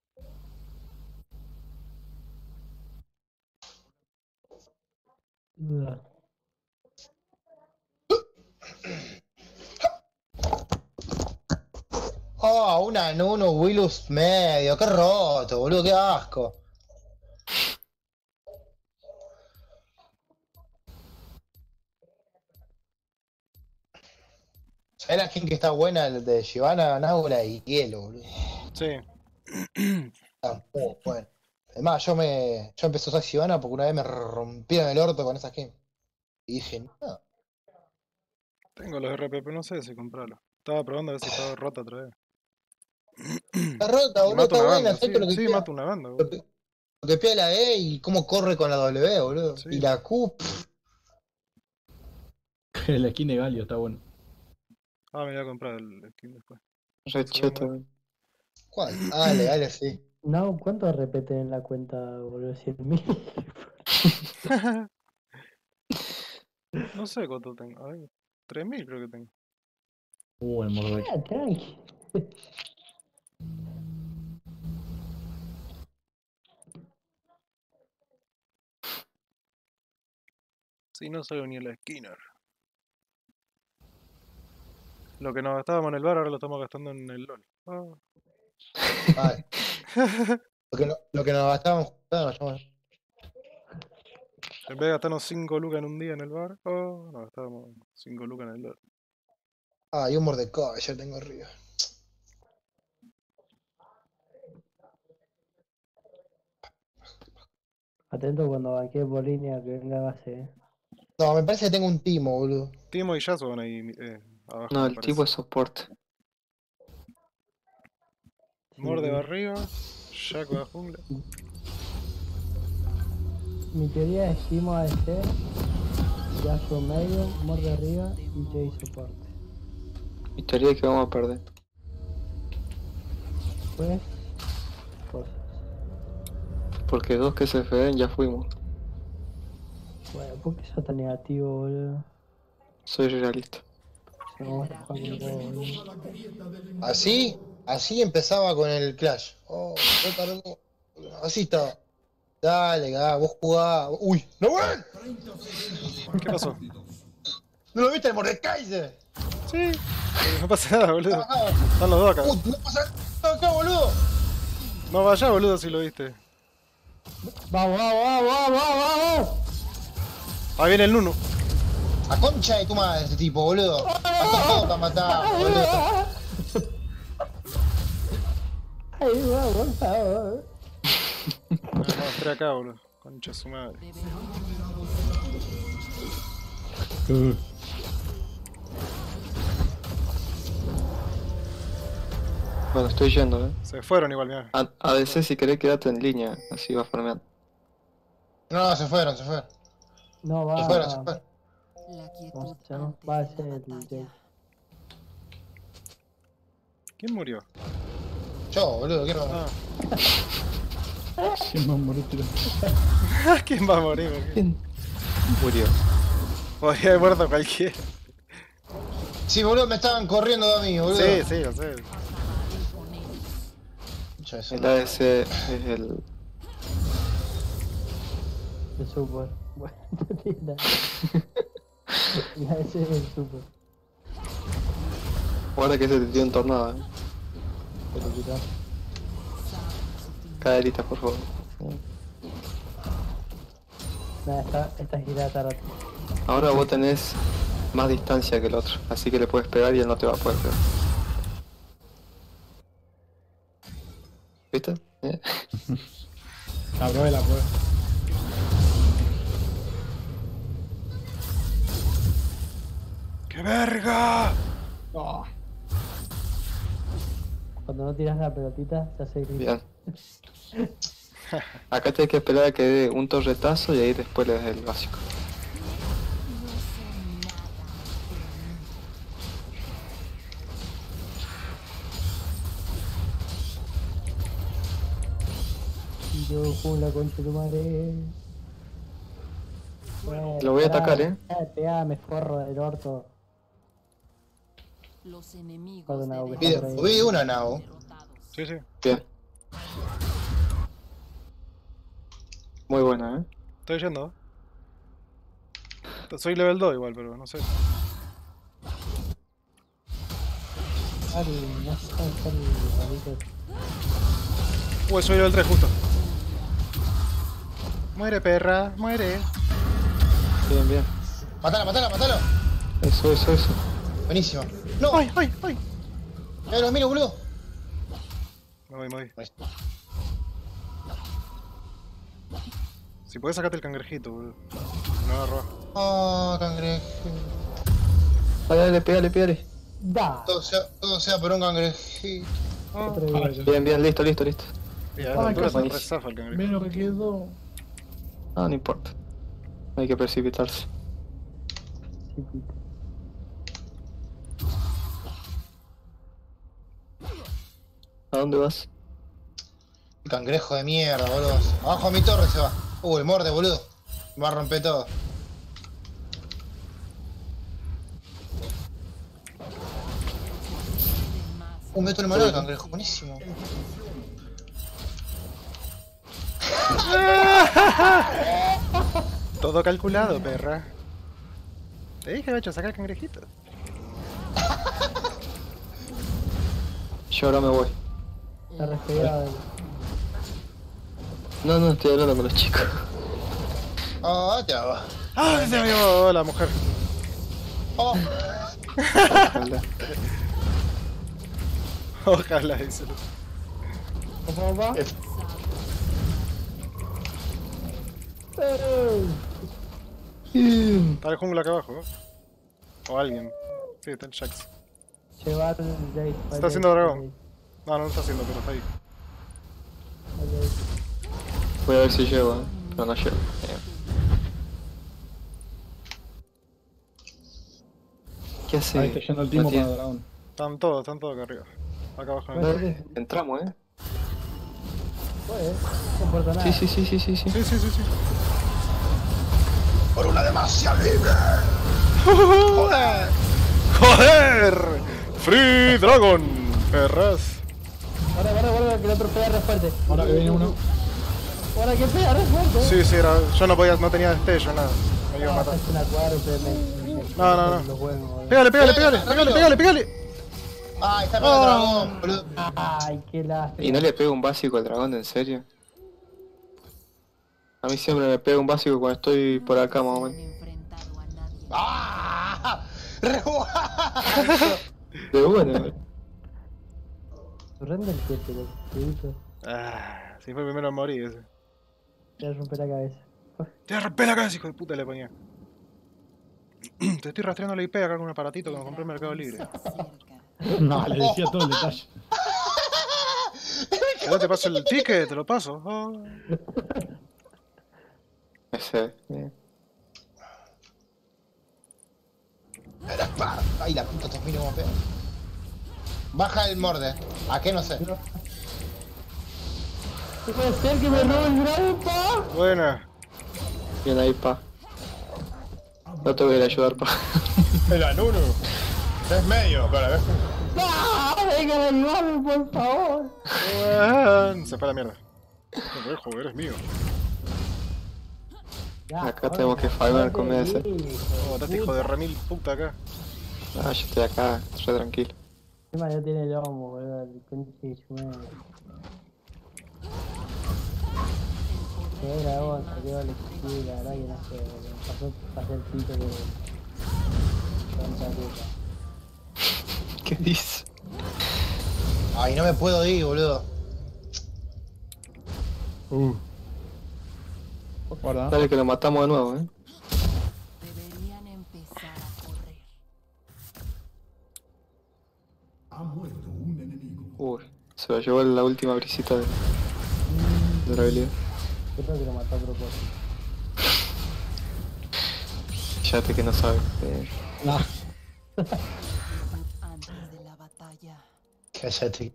Oh, una Nuno Willus medio, qué roto, boludo, qué asco. ¿Sabés la skin que está buena? El de Shyvana, Nábola y Hielo, boludo. Sí. Está muy bueno. Además, yo empecé a usar Shyvana porque una vez me rompieron el orto con esa skin. Y dije, no. Tengo los RP, pero no sé si comprarlos. Estaba probando a ver si estaba rota otra vez. Está rota, boludo, Mata está una buena, banda, sé sí, lo que sí, quiera. mata una banda, boludo. Lo que pega la E y cómo corre con la W, boludo. Sí. Y la Q, pff, La skin de Galio está bueno. Ah, me voy a comprar el skin después. Re cheto. ¿cuál? Dale, dale, sí. No, ¿cuánto repete en la cuenta, boludo? 100.000. No sé cuánto tengo. A ver, 3000 creo que tengo. El Mordek. Ah, tranqui. Si no salgo ni en la esquina. Lo que nos gastábamos en el bar ahora lo estamos gastando en el LOL. Ah. Vale. Lo que nos gastábamos, claro, chabón. En vez de gastarnos 5 lucas en un día en el bar, nos gastábamos 5 lucas en el LOL. Ah, y un Mordecai, ya tengo arriba. Atento cuando banquee por línea que venga base, No, me parece que tengo un timo, boludo. Timo y Yasuo van ahí abajo. No, me el parece. tipo es soporte. Morde va arriba, Jack va a jungla. Mi teoría es Timo ADC, Yasuo medio, Morde arriba y Jay soporte. Mi teoría es que vamos a perder. Pues, cosas. Porque dos que se feden ya fuimos. Bueno, ¿por qué sos tan negativo, boludo? Soy realista. Si no vamos a jugar con vos, boludo. Así empezaba con el Clash. Oh, qué tardó. Así estaba. Dale, vos jugás. Uy, ¡no ven! ¿Qué pasó? ¿No lo viste el Mordecai? Sí, no pasa nada, boludo. Ah, Están los dos acá. no pasa nada acá, boludo. No vayas, boludo, si lo viste. ¡Vamos, vamos, vamos, vamos! Ahí viene el Nunu. A concha de tu madre este tipo, boludo. Hasta todo para matar, boludo. ¡Ay, va, por favor! No, entré acá, boludo. Concha su madre. Bueno, estoy yendo, Se fueron igual, mirá. ADC si querés quedate en línea, así va farmeando. No, se fueron. No, va. Se fueron. La quietud ¿Cómo se llama? antes Va a de ser la el batalla. Jay. ¿Quién murió? Yo, boludo, quiero. Ah, ¿Quién más morir? ¿quién va a morir? ¿Por qué? ¿Quién murió? Podría haber muerto cualquiera. Sí, boludo, me estaban corriendo de mí, boludo. Sí, sí, lo sé. Concha de su El madre. ADC es el... El super. Bueno, no tiene nada. Ya ese es el super. Guarda que se te dio un tornado, Pero quizás. Caderita, por favor. Nada, esta girada tarde. Ahora vos tenés más distancia que el otro, así que le puedes pegar y él no te va a poder pegar. ¿Viste? La probé, la probé. ¡Qué verga! Oh. Cuando no tiras la pelotita, se hace grito. Bien. Acá tenés que esperar a que dé un torretazo y ahí después le das el básico. Y yo juego la concha de tu madre. Bueno, Lo voy a atacar, Pegame, forro del orto. Los enemigos Perdón, deben Pide- ser pide una, Nao. derrotados. Sí, sí. Bien. Muy buena, Estoy yendo. Soy level 2 igual, pero no sé. Ari, no sé cómo está el rarito. Uy, soy level 3 justo. Muere, perra, muere. Bien, bien. Matalo. Eso. Buenísimo. No, ¡Ay, ay, ay! mira, boludo. Me voy. Ahí está. Si podés sacarte el cangrejito, boludo. No va a robar. Oh, cangrejo. Dale, pégale. Da. Todo sea por un cangrejito. Ah, Otro video. Bien, listo. bien, Y a esta altura está re zafa el cangrejo. Ve lo que quedó. No importa. No hay que precipitarse. ¿A dónde vas? Cangrejo de mierda, boludo. Abajo a mi torre se va. El morde, boludo. Me va a romper todo. Meto el mano de cangrejo, buenísimo. Todo calculado, perra. Te dije, Becho, sacar el cangrejito. Yo ahora me voy. Está respegado. No, estoy hablando con los chicos. Te hago. ¡Ah, se me llevó la mujer! Oh. Ojalá. Ojalá, eso. ¿Cómo va? Está el jungla acá abajo, ¿eh? O alguien. Sí, está el Jax. Llevar el Jace. Está haciendo dragón. No, no lo está haciendo, pero está ahí. Voy a ver si llego, No, no llego. ¿Qué hace? Ahí está yendo el timo Matías? con el dragón. Están todos acá arriba. Acá abajo en el... Entramos, Puede, no importa nada. Sí. Sí. Por una demasia libre. ¡Joder! ¡Free Dragon! Perras. Ahora, que el otro pega re fuerte. Ahora que viene uno. Ahora que pega re fuerte. Sí, era... Yo no tenía destello, nada. Me iba a matar. Es una cuadruple, No. Los huevos, boludo. Pégale. Está pegando el dragón, boludo. Ay, qué lástima. ¿Y no le pego un básico al dragón, en serio? A mí siempre me pega un básico cuando estoy por acá, más o menos. ¡Re De bueno, Render el 7, loco. Si fue el primero en morir ese. Te voy a romper la cabeza. Te voy a romper la cabeza, hijo de puta, le ponía. Te estoy rastreando la IP acá con un aparatito que me compré en Mercado Libre. No, le decía todo el detalle. ¿Ya te paso el ticket? Te lo paso. Ese. Ay, la puta, estos minos como pegan. Baja el morde. ¿A qué no sé? ¿Qué puede ser que me robe el dragón, pa? Buena. Bien ahí, pa. No te voy a ir a ayudar, pa. El Anunu. Es medio, para ver. ¡Ah! ¡Vengan a ayudarme, por favor! Se fue a la mierda. No, joder, eres mío. Ya, Acá tenemos que farmear con ese. Estás hijo de remil puta acá. Ah, yo estoy acá, re tranquilo. Encima ya tiene lomo, boludo. El conche de su madre. Qué dragón, salió el escudo, la verdad que no sé, boludo. Pasó el pito que... Tanta puta. ¿Qué dice? Ay, no me puedo ir, boludo. Guarda. Dale que lo matamos de nuevo, Deberían empezar a correr. Uy, se lo llevó la última brisita de la habilidad. Yo creo que lo mató a propósito. Fíjate que no sabe. No. Antes de la batalla. Cállate.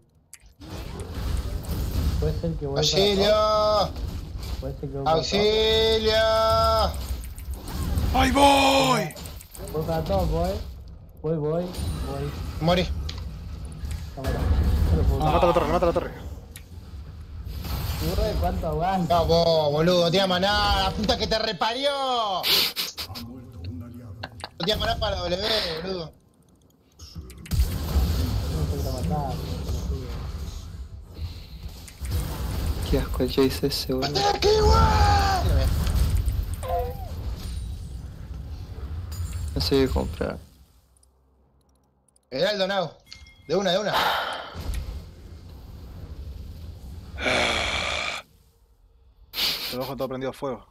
Puede ser que vuelva. ¡Auxilio! Puede ser que vuelva. ¡Auxilio! ¡Ahí voy! Voy para todo, voy. Morí. Cámara. No lo puedo Le mata la torre. creer. ¿Cuánto aguanta? Vamos, boludo, no tiene maná, la puta que te reparió. No tiene maná para W, boludo. No te lo matar, Qué asco el Jace ese, boludo. ¡Tenés que igual! No sé qué comprar. Heraldo Now. De una. El ojo todo prendido a fuego.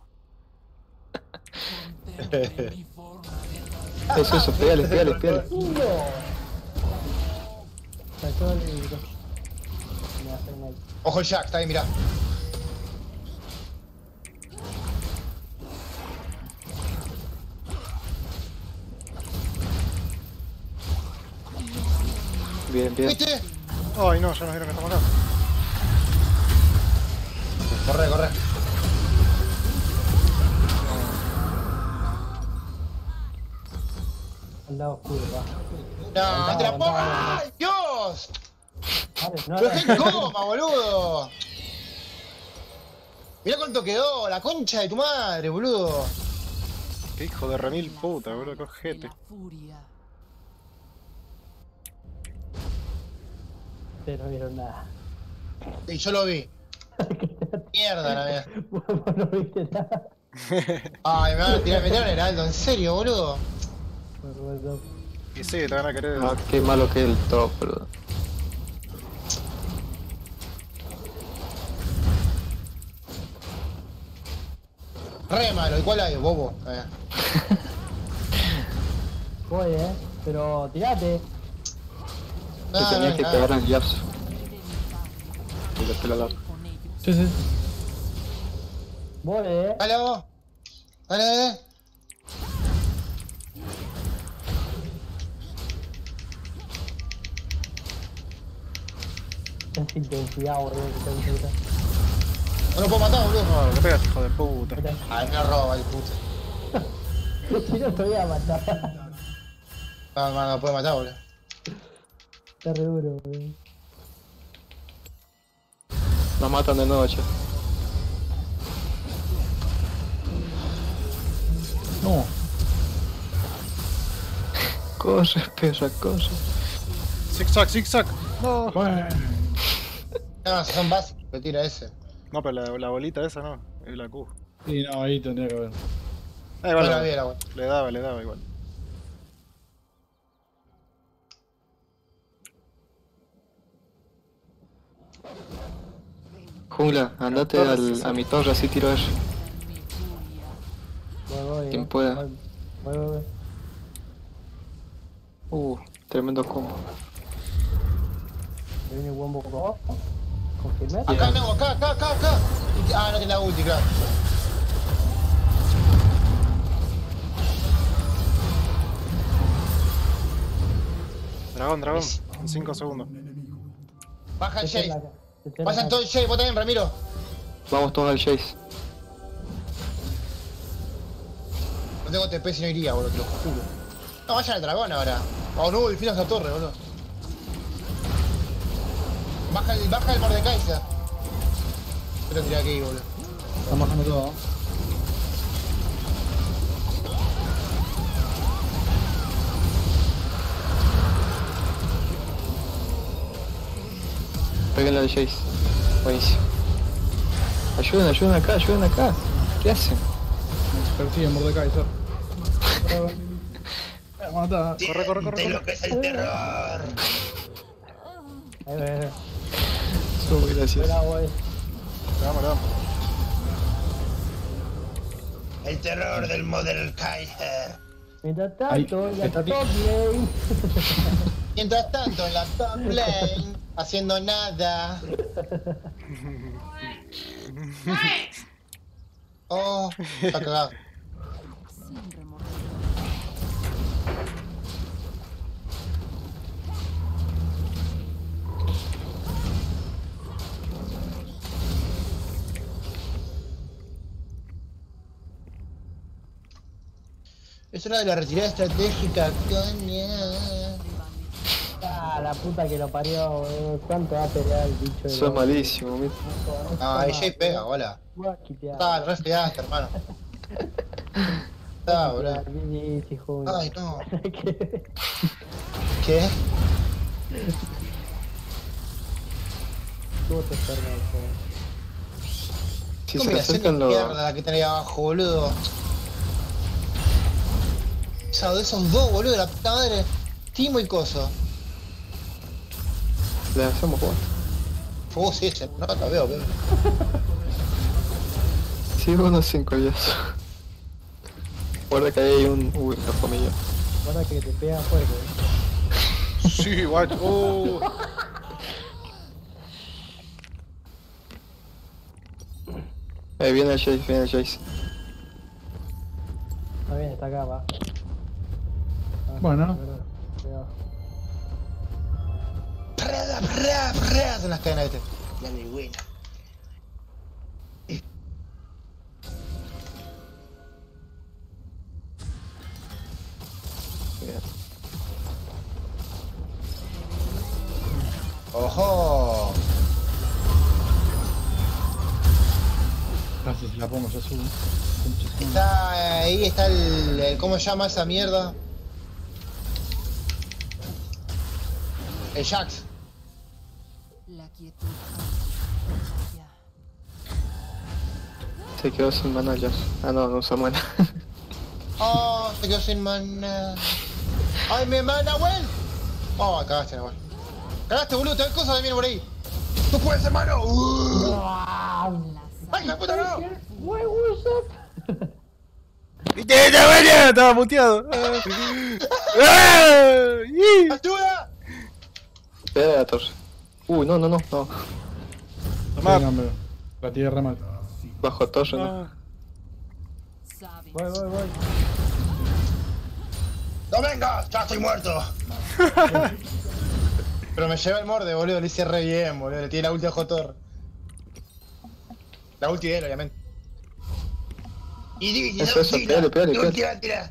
Contemplen mi forma de Eso, pégale. Sacó el... Me hace Ojo el Jack, está ahí, mirá. Bien, bien. ¿Viste? Ay, no, ya nos vieron que estamos acá. Corre, corre. Al lado oscuro, va. No, ante la porra. ¡Ay, Dios! ¡Lo dejé en coma, boludo! Mirá cuánto quedó, la concha de tu madre, boludo. Qué hijo de remil puta, boludo, cogete. La furia. Ustedes no vieron nada. Y yo lo vi. Mierda, la mía. Vos no viste nada. Ay, me van a tirar, me tiraron Heraldo, en serio, boludo. Bueno, Y sí, te van a querer. Ah, qué malo que es el top, boludo. Re malo, ¿y cuál hay, bobo? voy, pero tirate. Te tenías que pegar al Yasuo. Y le pela larga. Con ellos. Sí, sí. Voy, Dale, vos. Dale, dale. Es intensidad, boludo, que tengo que gritar. No lo puedo matar, boludo. No, le pegas, hijo de puta. Ay, me roba el puto. Si no te voy a matar. No, no puede matar, boludo. Está re duro, boludo. Nos matan de noche. No. Corre, perra, corre. Zigzag, zigzag. No. Bueno. No, son básicos, que tira ese. No, pero la bolita esa no. Es la Q. Y no, ahí tendría que haber. Igual. Bueno, bien, la buena. Le daba igual. Jungla, andate a mi torre, así tiro eso. Voy, Quien pueda. Voy. Tremendo combo. Me viene buen boco. Confirmé. Acá no, acá. Ah, no tiene la ulti, claro. Dragón. En 5 segundos. Baja el Jace. Pasan todo el Jace, vos también, Ramiro. Vamos todos al Chase. No tengo TP si no iría, boludo, te lo juro. No, vayan al dragón ahora. Oh no, el fin a esa torre, boludo. Baja el Mordekaiser. Yo lo tiré aquí, boludo. Están bajando todo. Péguenle al Chase. Buenísimo. Ayuden acá. ¿Qué hacen? Persigue Mordekaiser. Mata. Corre. lo que es el terror. Ahí. Son muy graciosos. Espera, voy. Le damos. El terror del Model Kaiser. Mientras Ahí, tanto, la está top lane. Mientras tanto, en la top lane, haciendo nada. Oh, está cagado. Sin remordimiento. Es hora de la retirada estratégica, coño. Ah, la puta que lo parió, boludo. ¿Cuánto va a pelear el bicho? Sos malísimo, mira. No, ahí Jay pega, hola. Voy a quitar. Ah, re fregaste, hermano. Está, boludo. Sí, joven. Ay, no. ¿Qué? ¿Cómo te enfermas, joven? Si se le Combinación de acercan los... mierda la que tenés ahí abajo, boludo. De esos dos, boludo, la puta madre. Timo y Coso. Les hacemos jugar. Sí, se nota, veo. Sí, unos 5 días. Guarda que ahí hay un... Uy, me comí yo. Guarda que te pega fuerte. Sí, guacho. Viene el Jace, viene el Jace. Está bien, está acá, va. Bueno. Cuidado. Son las cadenas, viste. La de buena. Bien. ¡Ojo! Casi se la pongo, ya subo. Está ahí, está el ¿cómo se llama esa mierda? El Jax. La quietud. Ya. Se quedó sin mana ya. Ah, no, no usa mana. Oh, se quedó sin mana. ¡Ay, mi mana, Nahuel! Oh, cagaste, Nahuel. Cagaste, boludo, te ves cosas de mí por ahí. ¡Tú puedes, hermano! ¡Ay, la puta no! ¡Ya, vaya! Estaba muteado. ¡Ayuda! Pega la torre. No. Tomá. Sí, no, hombre. La tiré re mal. Bajo torre, ¿no? Saben. Voy. ¡No vengas! ¡Ya estoy muerto! Pero me lleva el morde, boludo, le hice re bien, boludo, le tiré la ulti a Jotor. La ulti de él, obviamente. Y Eso, pégale. Tira.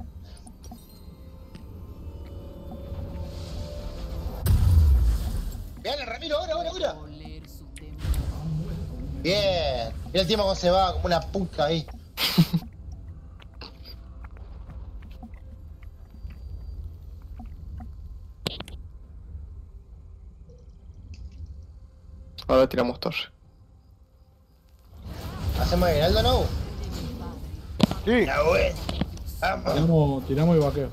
Vean, Ramiro, ahora. Oler su temor. Bien. Mira el tiempo cómo se va, como una puta ahí. Ahora tiramos torre. ¿Hacemos el Heraldo, no? Sí. La buena. Vamos. Tiramos y vaqueo.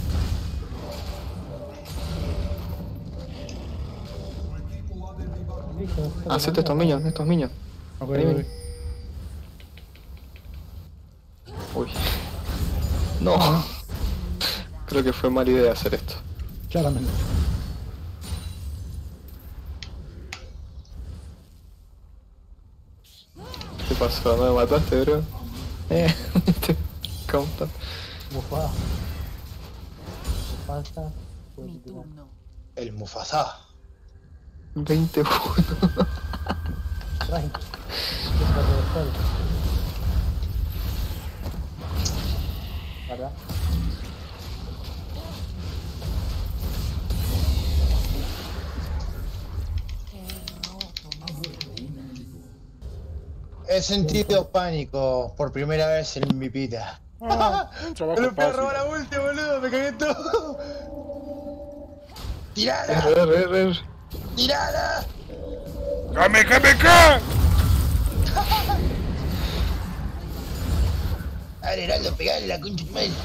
Hacete estos minions. Ok. Uy. No. Creo que fue mala idea hacer esto. Claramente. ¿Qué pasó? ¿No me mataste, bro? ¿Cómo está? Mufasa. Mi turno. El Mufasa. 21. Tranqui. ¿Verdad? He sentido pánico por primera vez en mi vida. Trabajo Me lo fui a fácil. robar la ulti, boludo, me cagué todo. ¡Tirala! Re. ¡Tirala! ¡Kame! Dale, Heraldo, pegale la concha de madre.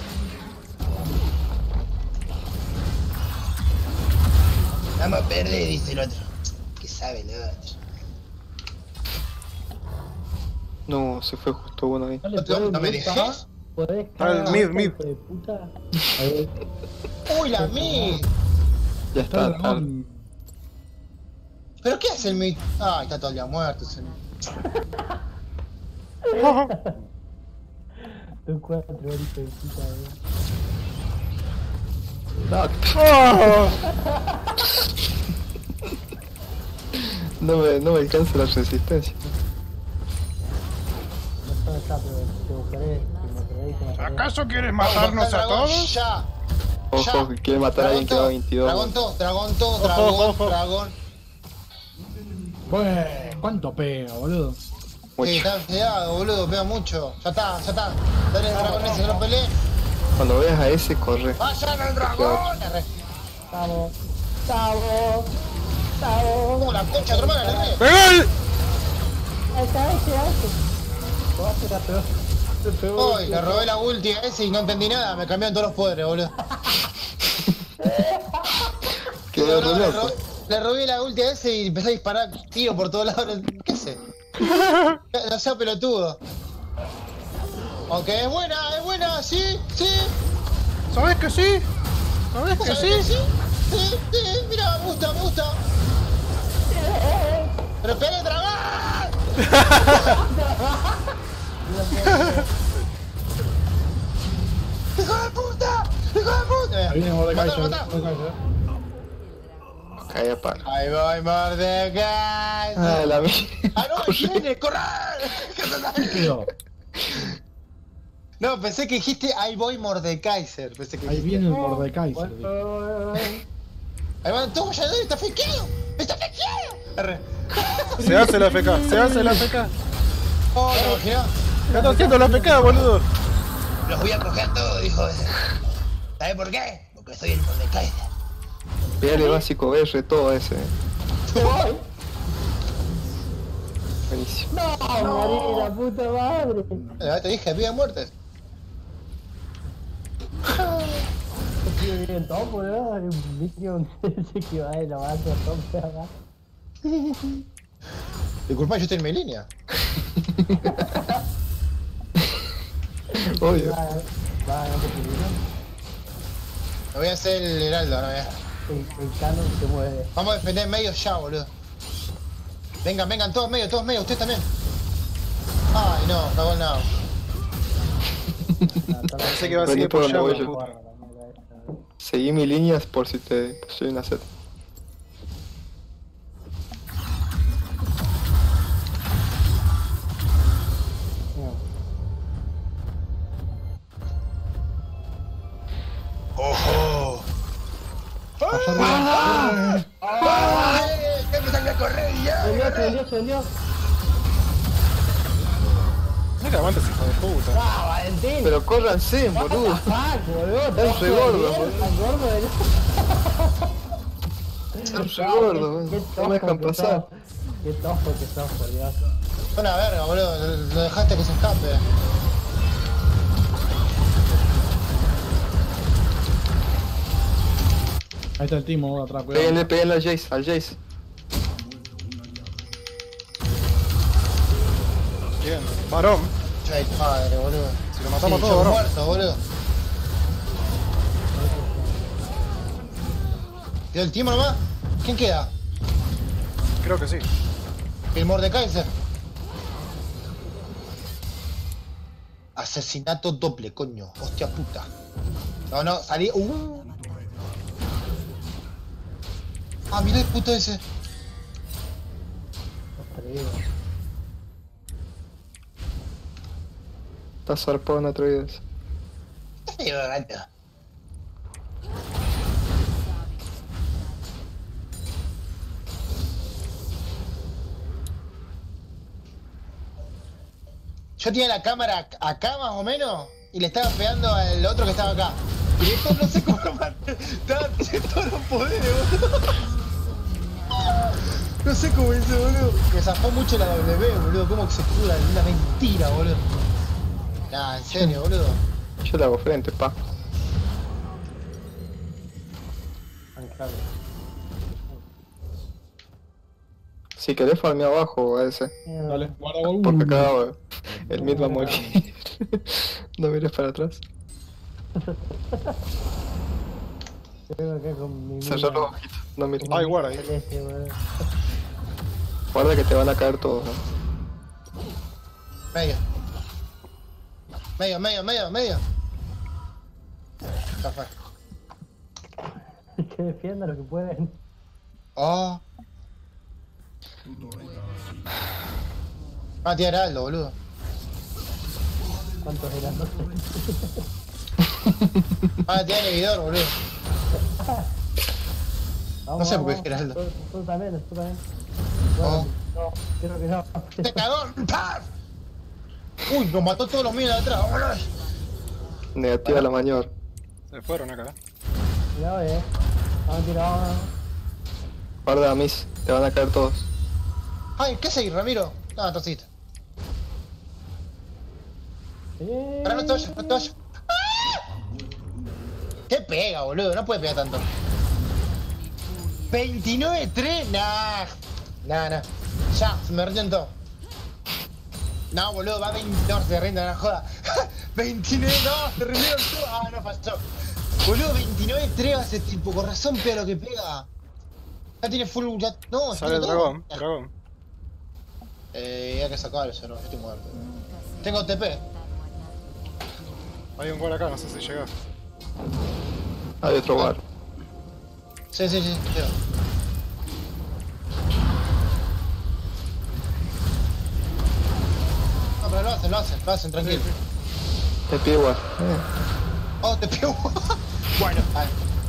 Vamos a perder, dice el otro. ¿Qué sabe el otro? No, se fue justo uno ahí. ¿No me dejes? ¿Podés Al mid. hijo de puta? Ahí. ¡Uy, la mid! Ya está. dragón. ¿Pero qué hace el mid? Ah, está todo el día muerto, señor. Tú 4 hijo de puta, No me alcanza la resistencia. No son acá, pero te buscaré. Si me queréis, te mataré. ¿Acaso quieres Vamos, matarnos baja el a dragón, todos? ¡Ya! Ojo, que quiere matar a alguien que va a 22. Dragón. Pues, ¿cuánto pega, boludo? Sí, Mucho. está pegado, boludo, pega mucho. Ya está. Dale el dragón ese, que no pelee. Cuando veas a ese, corre. ¡Vayan al dragón! Arre. Vamos. Como la concha de tu hermana, le re. ¡Pegale! Hoy le robé la ulti a ese y no entendí nada, me cambiaron todos los poderes, boludo. Quedó re loco. Le robé la ulti a ese y empecé a disparar tiro por todos lados. ¿Qué sé? No sea pelotudo. Aunque es buena, sí. ¿Sabes que sí? ¿Sabes que ¿Sabes sí? Sí, mira, me gusta. Pero pega el dragón. ¡Hijo de puta! ¡Hijo de puta! Ahí viene Mordekaiser. Matá, matá. Calla palo. Ahí voy, Mordekaiser. Ah, la mía. ¡Ah, no! ¡Viene! ¡Corre! Estúpido. No, pensé que dijiste ahí voy Mordekaiser. Pensé que Ahí dijiste. viene el Mordekaiser. dije. Ahí van todos ya, está fequeado. ¡Está fequeado! Arre. Se hace la FK, se hace la FK. Oh, no, imaginá. ¿Qué está haciendo la FK, boludo? Los voy a coger a todos, dijo ese. ¿Sabes por qué? Porque soy el Mordekaiser. Pégale básico R, todo ese. Buenísimo. No, morí, la puta madre. Ya te dije, vida muertes. Estoy bien topo, ¿no? El vídeo se que va de la base a tope acá. Disculpa, yo estoy en mi línea. Obvio. Va, no te pido. Me voy a hacer el heraldo, no ya. El canon se mueve. Vamos a defender medio ya, boludo. Vengan, vengan, todos medio, ustedes también. Ay, no, cagó el nabo. Pensé que iba a Vení seguir por por donde allá, voy yo. puta. Seguí mis líneas por si te soy una Z. ¡Ojo! ¡Ah! ¡Ya me salí a correr ya! Se vendió. No que aguantes, hijo de puta. ¡Ah, Valentín! Pero córranse, boludo. ¡Ah, boludo! Están re gordos, boludo. ¡Están gordos! Están re gordos, Qué boludo. No me dejan pasar. Qué tosco que sos, por Dios. Una verga, boludo. Lo dejaste que se escape. Ahí está el Timo atrás, cuidado. Péguenle al Jace, al Jace. Bien. Varón. Ay, madre, boludo. Si lo matamos Sí, todos, yo varón. muerto, boludo. ¿Quedó el timo nomás? ¿Quién queda? Creo que sí. El Mordekaiser. Asesinato doble, coño. Hostia puta. No, no, salí. Ah, mira el puto ese. Está zarpado en Atreides. Ay, gato. Yo tenía la cámara acá más o menos y le estaba pegando al otro que estaba acá. Y después no sé cómo lo maté. Estaba tiene todos los poderes, boludo. No sé cómo hice, boludo. Me zafó mucho la W, boludo. Cómo que se cura, es una mentira, boludo. Nah, en serio, boludo. Yo le hago frente, pa. Si querés farme abajo a ese. Dale, guarda Porque acá el mid va a morir. No mires para atrás. Cerrá los ojitos, no mires. Ay, guarda ahí. Guarda que te van a caer todos, ¿no? Medio. Medio. Ya fue. Que defiendan lo que pueden. Oh. Ah, tiene Heraldo, boludo. ¿Cuántos eran? Ah, tiene Nevidor, boludo. Vamos, No sé por qué vamos. es Heraldo. Tú también. Oh. No, creo que no. ¡Te cagó! ¡Paf! Uy, nos mató todos los míos de atrás, boludo. Negativa la mayor. Se fueron acá. Cuidado, Vamos a tirar. Guarda a mis, te van a caer todos. Ay, ¿qué seguir, Ramiro? No, entonces. Ahora no te vayas, no te vayas. ¡Ah! ¿Qué pega, boludo? No puede pegar tanto. 29-3, nah. Ya, se me rinden todo. No, boludo, va 20. No, se rinden, no joda. 29, no, se rindieron todos. Ah, no pasó. Boludo, 29-3 hace tipo, con razón pega lo que pega. Ya tiene full. Ya, no, Sale el tiene dragón, todo. dragón. Hay que sacarse, no, estoy muerto. Nunca se Tengo han TP. enfrentado a nadie. Hay un guard acá, no sé si llega. Hay otro bar. Sí, llego. No, pero lo hacen, tranquilo. Te pide igual. Oh, te pego. Bueno, vale.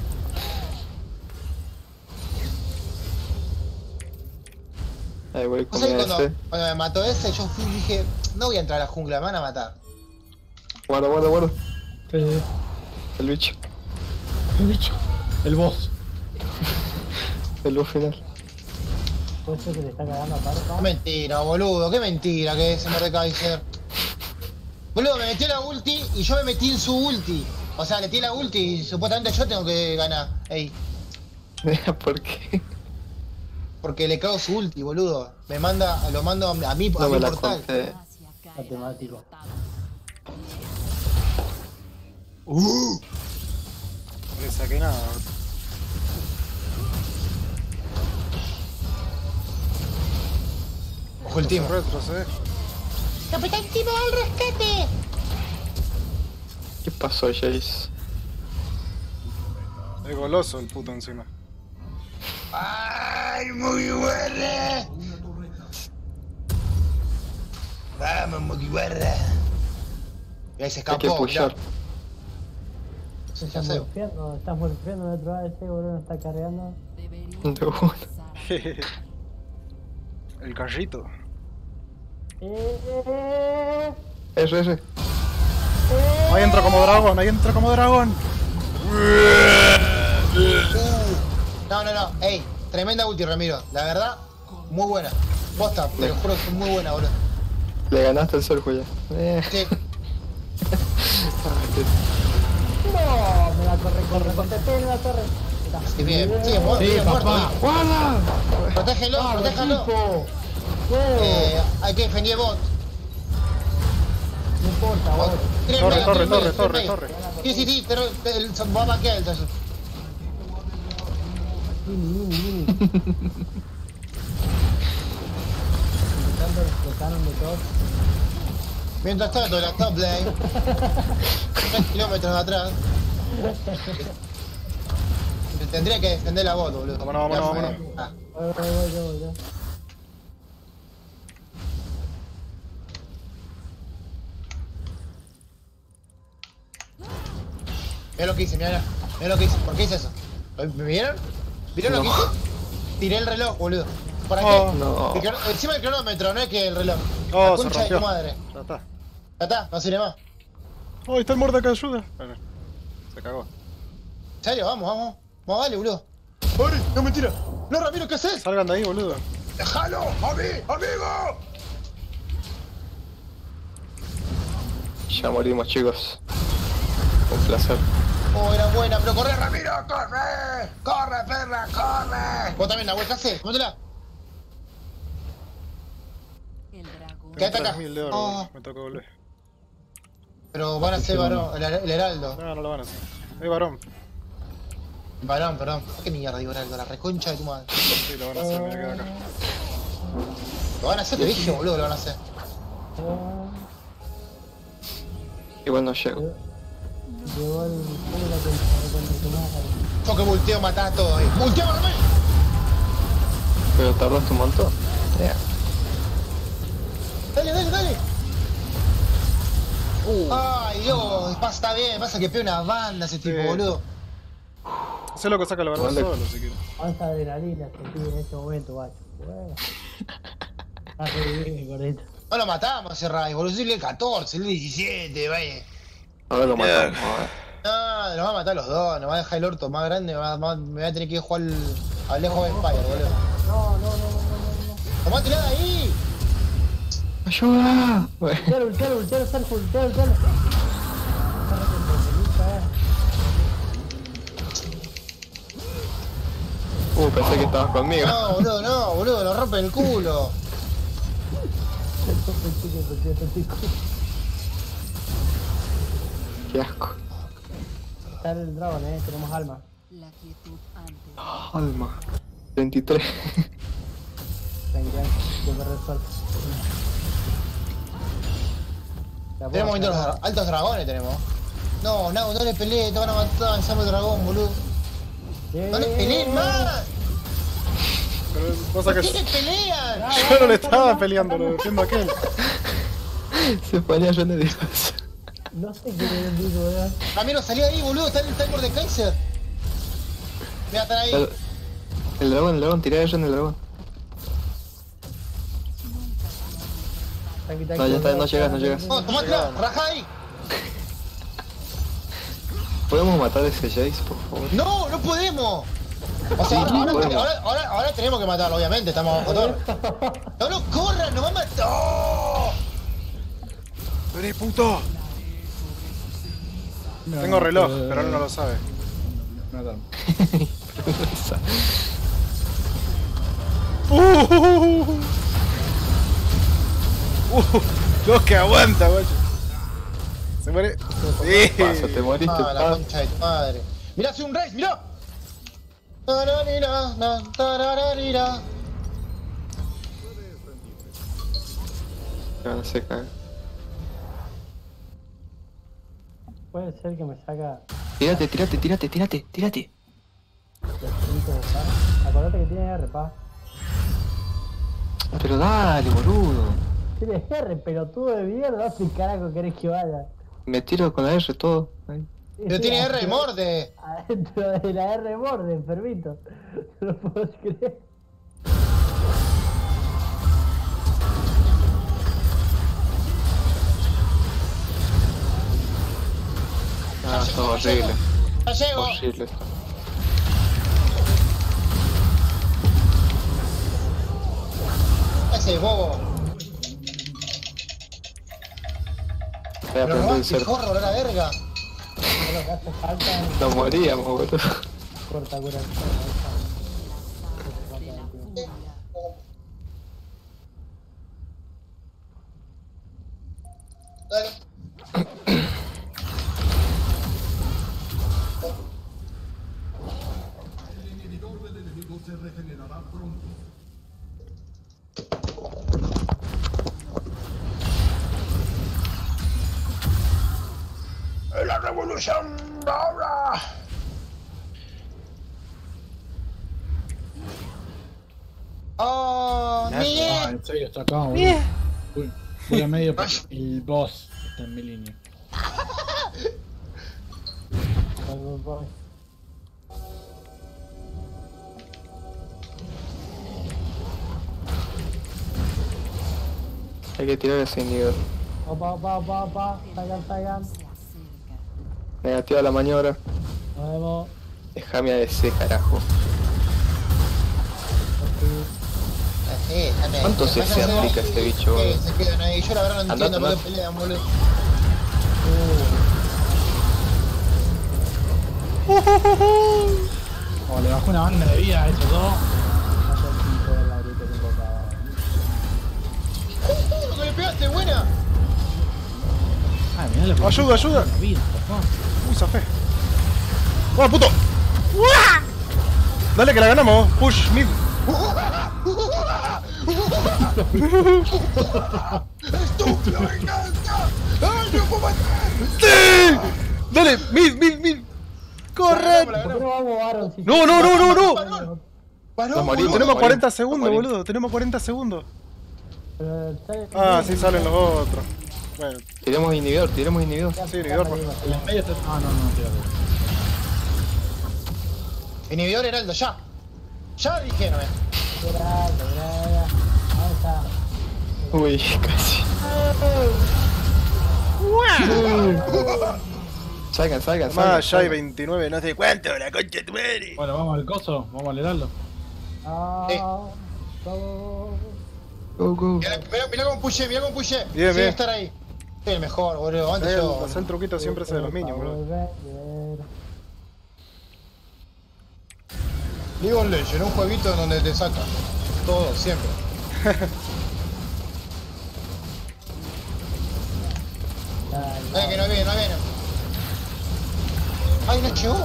Ahí voy ¿Vos con sabés ese. cuando me mató ese? Yo fui y dije, no voy a entrar a la jungla, me van a matar. Guarda, guarda, guarda. Sí, sí. El bicho. El bicho. El boss. El boss final. Puede ser que le está cagando aparte. Qué mentira, boludo, qué mentira que es Mordekaiser. Boludo, me metió la ulti y yo me metí en su ulti. O sea, le tiré la ulti y supuestamente yo tengo que ganar. Ey, ¿Por qué? porque le cago su ulti, boludo. Lo mando a mí, a No mi me la portal. conté. Hacia caerá Matemático. derrotado. No le saqué nada. Ojo el team. Retrocede. ¡Capitán Timo al rescate! ¿Qué pasó, Jace? Es goloso el puto encima. ¡Ay, muy buena! Vamos, muy buena. Y ahí se Hay que escapó, pushar. mirá. Sí, ya Estás sé. morfeando, estás morfeando de otro lado, ese boludo no está cargando. Debería De una. empezar a El carrito. R. Ahí entra como dragón, ahí entra como dragón. No. Ey, tremenda ulti, Ramiro. La verdad, muy buena. Posta, te lo juro que es muy buena, boludo. Le ganaste el Sergio ya. Sí. No, me la corre, con TP en la torre. Sí, bien. Sí, muerto, Sí, bien, muerto. papá. ¡Guarda! Protégelo, protéjalo. Hay que defender bot. No importa, vos. Torre. Sí, pero va a vaquear el tazo. Mini. Tanto lo explotaron de todo. Mientras tanto, la top lane, 3 kilómetros de atrás, tendría que defender la bot, boludo. Vámonos. Ah, Voy. mirá lo que hice, mirá lo que hice. ¿Por qué hice eso? ¿Me vieron? ¿Vieron lo que hice? Tiré el reloj, boludo. ¿Para Oh. qué? No. Encima del cronómetro, no es que el reloj. Oh, La se concha de rompió. tu madre. Ya está. Ya está, no sirve más. Oh, ahí está el Mordecai, ayuda. Bueno, se cagó. ¿En serio? Vamos, dale, boludo. ¡Ari! ¡No, mentira! ¡No, Ramiro, qué haces! Salgan de ahí, boludo. ¡Déjalo! ¡A mí! ¡Amigo! Ya morimos, chicos. Un placer. Oh, era buena, pero corre, Ramiro, corre. Corre, perra, corre. Vos también, la vuelta hace, cómetela. el dragón. Quédate acá. 3000 de oro, Oh. me tocó volver. Pero van a ser varón, el heraldo. No lo van a hacer. Es varón. Varón, perdón. ¿Qué mierda digo heraldo? La reconcha de tu madre. Sí, lo van a hacer, me voy a quedar acá. Lo van a hacer, te dije, boludo, lo van a hacer. Igual no llego. Llegó el juego de la Yo que multeo, matás a todos ahí. ¡Multeo, Ramiro! Pero tardaste un montón. Dale. Ay, Dios, está bien, pasa que pega una banda ese tipo, Sí. boludo. Sé lo que saca el varón Vale. solo, si quieres. Panza de adrenalina sentí en este momento, guacho. Bueno. Está re bien, gordito. No lo matamos ese Ray, boludo. Soy el 14, el 17, vaya. Ahora lo matamos. A ver. No, nos va a matar los dos, nos va a dejar el orto más grande, me va a tener que jugar al Lejos de Empire, boludo. No. ¡Tomá, tirá de ahí! ¡Ayuda! Bueno, Ultealo, Sergio, ultealo. Está re pensé que estabas conmigo. No, boludo, nos rompe el culo. Qué asco. Está el dragón, tenemos alma. La quietud antes. Alma. 23. Tranquila, siempre resuelto. Tenemos altos dragones, tenemos. No, no le pelees, te van a matar, llama el dragón, boludo. ¡No le peleen más! Pero ¿Por cosa qué que le pelean? yo no le estaba peleando, lo defiendo a aquel. Se ponía yo de Dios. No sé qué le digo, ¿verdad? Ramiro, salí ahí, boludo, está en el timer de Kaiser. Mira, están ahí. El dragón, tirá a en el dragón. Tranqui, No, ya está, no llegas. No, tomátela, rajá ahí. ¿Podemos matar a ese Jace, por favor? No, no podemos. O sea, ahora tenemos que matarlo, obviamente, estamos bajo torre. No nos corran, nos va a matar. ¡Oh! ¡Vení, puto! Tengo reloj, pero él no lo sabe. Nada. Dios que aguanta, guacho. Se muere. Sí. Pasa, te moriste, Ah, la concha de tu madre. Mirá, hace un race, mirá. Tararira, na, tararira. No se cae. Puede ser que me saca Tírate. los puntos de par. Acordate que tiene R, pa. Pero dale, boludo. Tiene R, pero tú de mierda, ¿qué carajo querés que vaya? Me tiro con la R todo. Ahí. Pero tiene R de morde. Adentro de la R morde, enfermito. No lo puedo creer. Ah, está horrible. Ya llego. Horrible. Ese bobo. Voy a Pero aprender no, el qué ser. jorro, la verga. Lo que hace falta es Nos moríamos, boludo. corta cura. Dale. ¡La revolución ahora! ¡Oh, Ah, Miguel! en serio, está acá, boludo. Voy a medio, el boss está en mi línea. Hay que tirar ese inhibidor. Opa, salgan. Se acerca. Negativa la maniobra. Nos vemos. Déjame a ese carajo. Sí, dame. ¿Cuánto se aplica este bicho, boludo? Se quedan ahí. Yo la verdad no Andate, entiendo por qué andate. pelean, boludo. Oh, le bajó una banda de vida a esos dos. ¡Lo que le pegaste, buena! Ah, mirá lo que Ayuda, ayuda. la vida, por favor. Uy, zafé. ¡Oh, puto! ¡Uah! Dale que la ganamos. Push mid. ¡Estúpido, me encanta! ¡Ay, no puedo matar! ¡Sí! Dale, mid. ¡Corre! ¿Por qué no vamos Baron? Si No. Varón, Nos morimos. boludo. Tenemos 40 Nos segundos, morimos. boludo. Tenemos 40 segundos. Sale- Ah, sí salen los otros. Bueno, Tiremos inhibidor. sí, inhibidor, por favor. En el medio está. Ah, no, tira. Inhibidor Heraldo, ya. Ya dije, no me. Ahí está. Uy, casi. Salgan. Más, ya hay 29, no sé cuánto, la concha de tu madre. Bueno, vamos al coso, vamos al heraldo. Sí. Vamos. Go. Mirá cómo pushé, mirá cómo pushé. Bien, Sí, bien. estar ahí. Soy el mejor, boludo. Antes yo. Hacer el truquito siempre ese de los minions, boludo. League of Legends, un jueguito en donde te saca. Todo, siempre. Ay, que no viene. Ay, no llegó.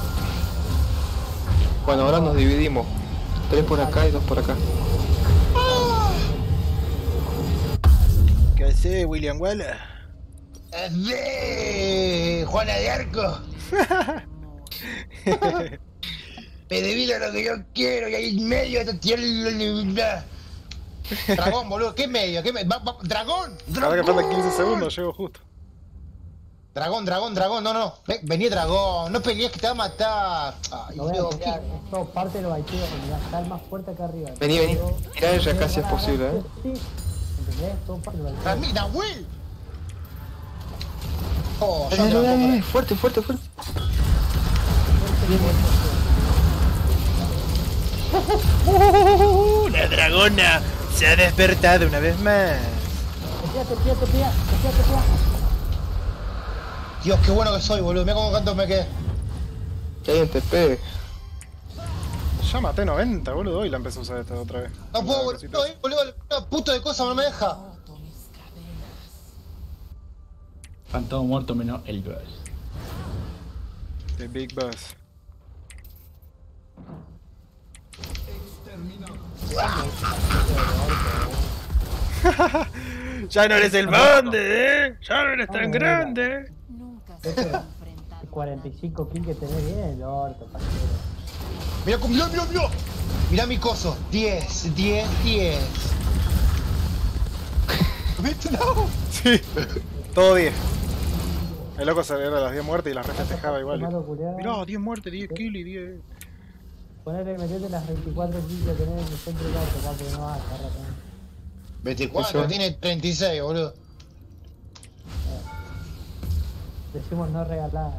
Bueno, ahora nos dividimos. 3 por acá y 2 por acá. pasé, William Wallace? ¡Ve! ¡Juana de Arco! Me devila lo que yo quiero y ahí en medio de tierra. Dragón, boludo, ¿qué medio? ¡Dragón! Ahora que faltan 15 segundos, llego justo. Dragón, no. Vení, dragón, no pelees que te va a matar. Ay, Lo voy a Dios, pelear, esto parte de los haitianos, mirá, está el más fuerte acá arriba. Vení, vení. Tirá ella acá si es posible, Sí, ¿entendés? Todo parte de los haitianos. ¡Ramina, Will! Oh, Dale, ya te dale, va a dale, fuerte, fuerte, fuerte. La dragona se ha despertado una vez más. Tepía. Dios, qué bueno que soy, boludo. Mira cómo canto me quedé. Que hay en TP. Ya maté 90, boludo. Hoy la empecé a usar esta otra vez. No puedo, La boludo. cosita No, esa. boludo. Una puta de cosa no me deja. Están todos muertos menos el Burst. The Big Boss. Ya no eres el bonde, Ya no eres tan grande. Nunca se han enfrentado a 45 kills que tenés bien, el orto, parcero. Mirá. Mirá mi coso. 10. ¿Viste? No. Sí. Todo 10. El loco se era las 10 muertes y las refestejaba igual. Mato culiao. Mirá, 10 muertes, 10 kills y 10. Ponele, metete las 24 kills que tenés en el centro del orto, papi, no vas a agarrar también. 24, tiene 36, boludo. Decimos no regalar.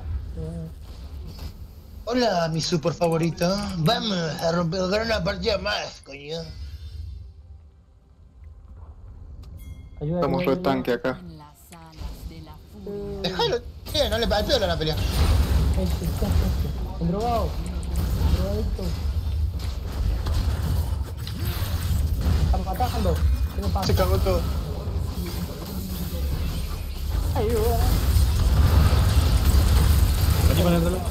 Hola, mi super favorito. Vamos a romper una partida más, coño. Ayuda, Estamos ayuda, re tanque acá. en las alas de la furia. Déjalo, no le pega la pelea. Un drogado. Un drogadicto. Están matando. ¿Qué le pasa? Se cagó todo. Ayuda. Vení con el reloj.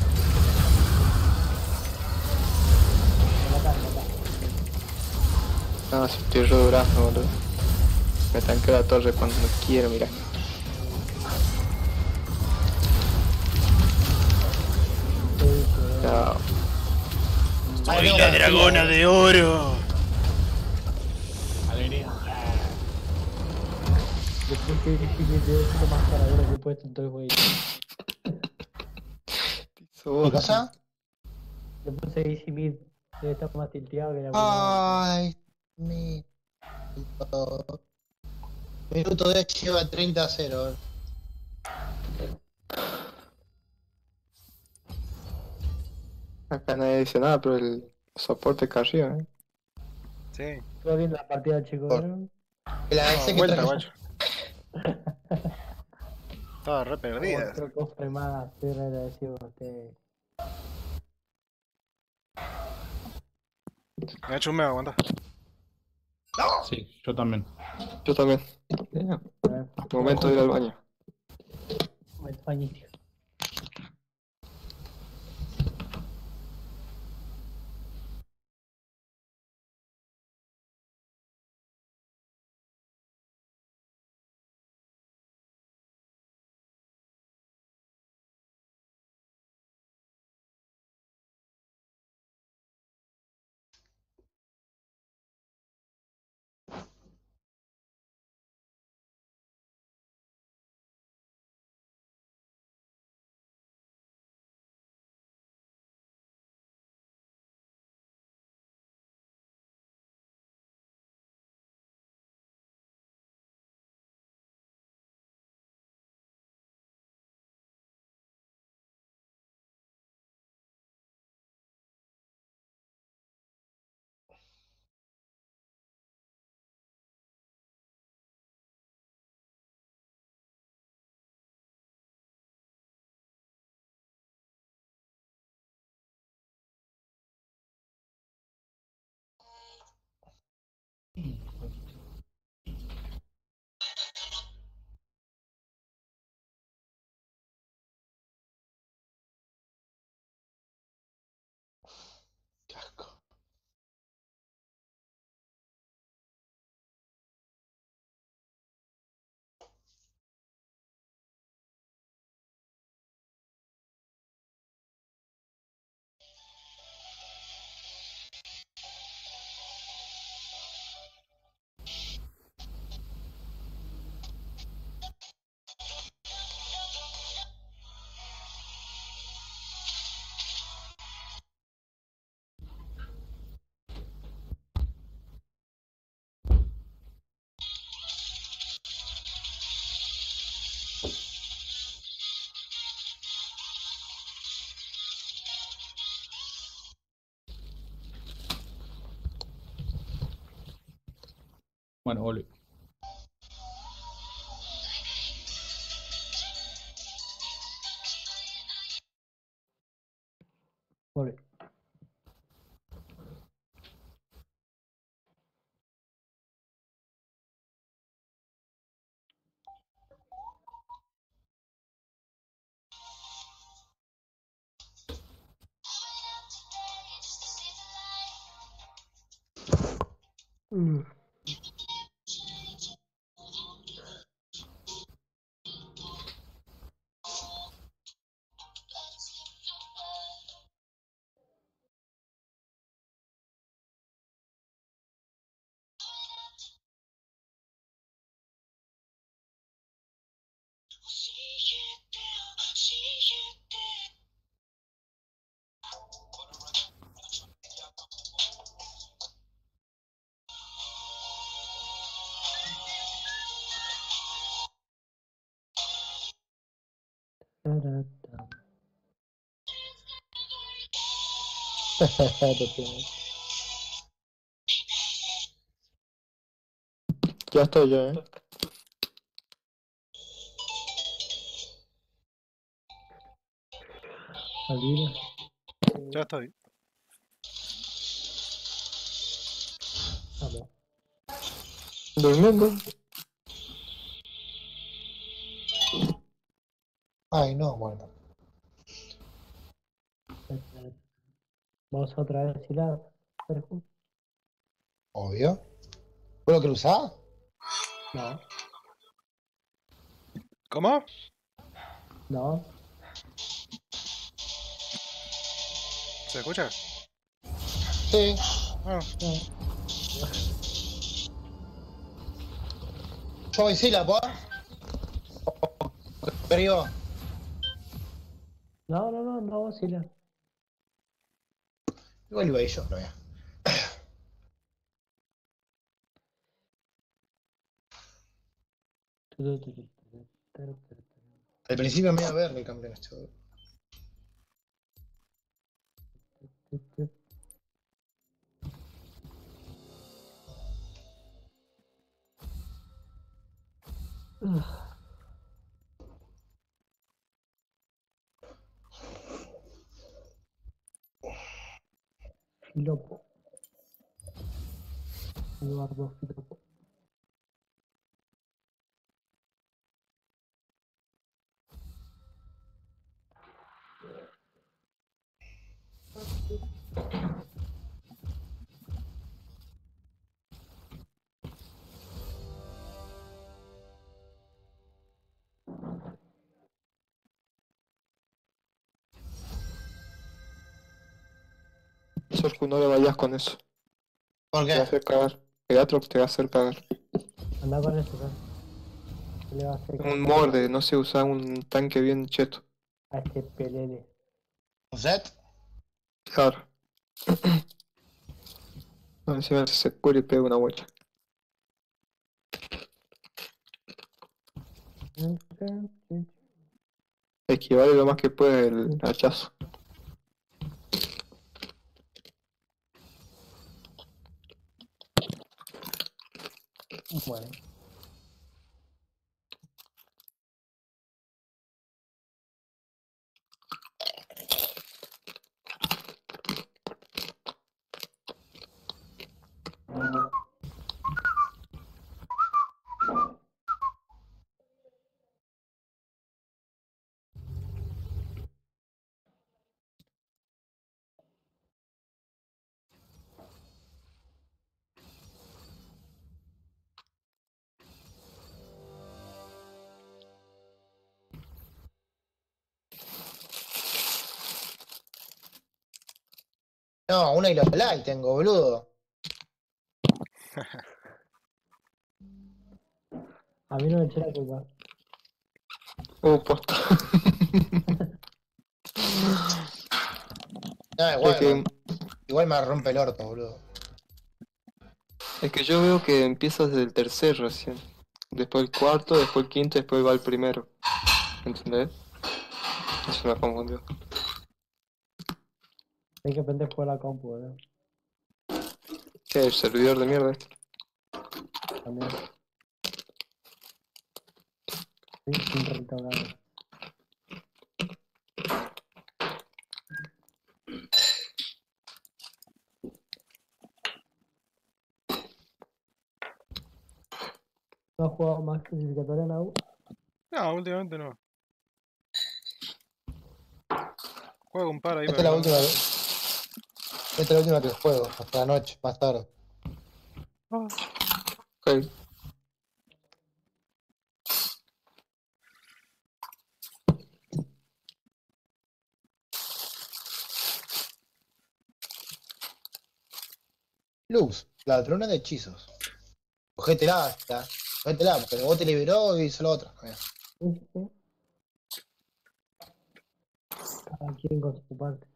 No, si estoy re durazo, boludo. Me tanqueo la torre cuando quiero, mirá. Chao. Soy la dragona de oro. Alegría. Después que es lo más caradero que he puesto en todo el juego. ¿Qué cosa? Le puse Easy Mid. Debe estar más tilteado que la Ay, mi. Minuto 10 lleva 30-0. Acá nadie dice nada, pero el soporte acá arriba, Sí. Estuvo viendo la partida, chicos. ¿Vieron? La No, sé que vuelta, está- guacho. Estaba re perdida. Otro cofre más. Estoy re agradecido con ustedes. Me ha hecho un mega, aguanta. Sí, yo también. Yo también. Momento de ir al baño. Magnífico. Bueno, volví. Volví. Mm. Tarata. Lo tengo. Ya estoy yo, Alvira. Ya estoy. Vamos. Durmiendo. Ay, no, bueno. Vamos otra vez a hilar. Perju. Obvio. ¿Vos lo que usás? No, ¿Cómo? no. ¿Se escucha? Sí. Ah, No. Yo voy sí la po. Pero No, vos hilar. igual iba a ir yo, pero ya. Al principio me iba a ver el campeón este. Filopo. Eduardo Filopo. Sorku, no le vayas con eso. ¿Por Te va a qué? hacer cagar. El Atrox te va a hacer cagar. Anda con eso, ¿no? ¿Qué le va a hacer Un morde, no sé usar un tanque bien cheto. a este pelele? ¿Un set? Claro. No, encima se cura y pega una vuelta. Esquivale lo más que puede el hachazo. Bueno. No, una y light tengo, boludo. A mí no me eché la culpa. Posta. No, Es que, igual me rompe el orto, boludo. es que yo veo que empiezas desde el tercer recién. Después el cuarto, después el quinto, después va el primero. ¿Entendés? Eso me confundió. Hay que aprender a jugar a la compu, ¿no? ¿Qué? ¿El servidor de mierda este? también. Sí, un restaurante. ¿No has jugado más clasificatoria en AU? No, últimamente no. Juego un par ahí Esta para es la que no última me- vez. Esta es la última que juego, hasta la noche, más tarde. Ok. Luz, ladrona de hechizos. Cogétela, esta. Cogétela, porque vos te liberó y hizo la otra. Mira. Sí, sí. Cada quien con su parte.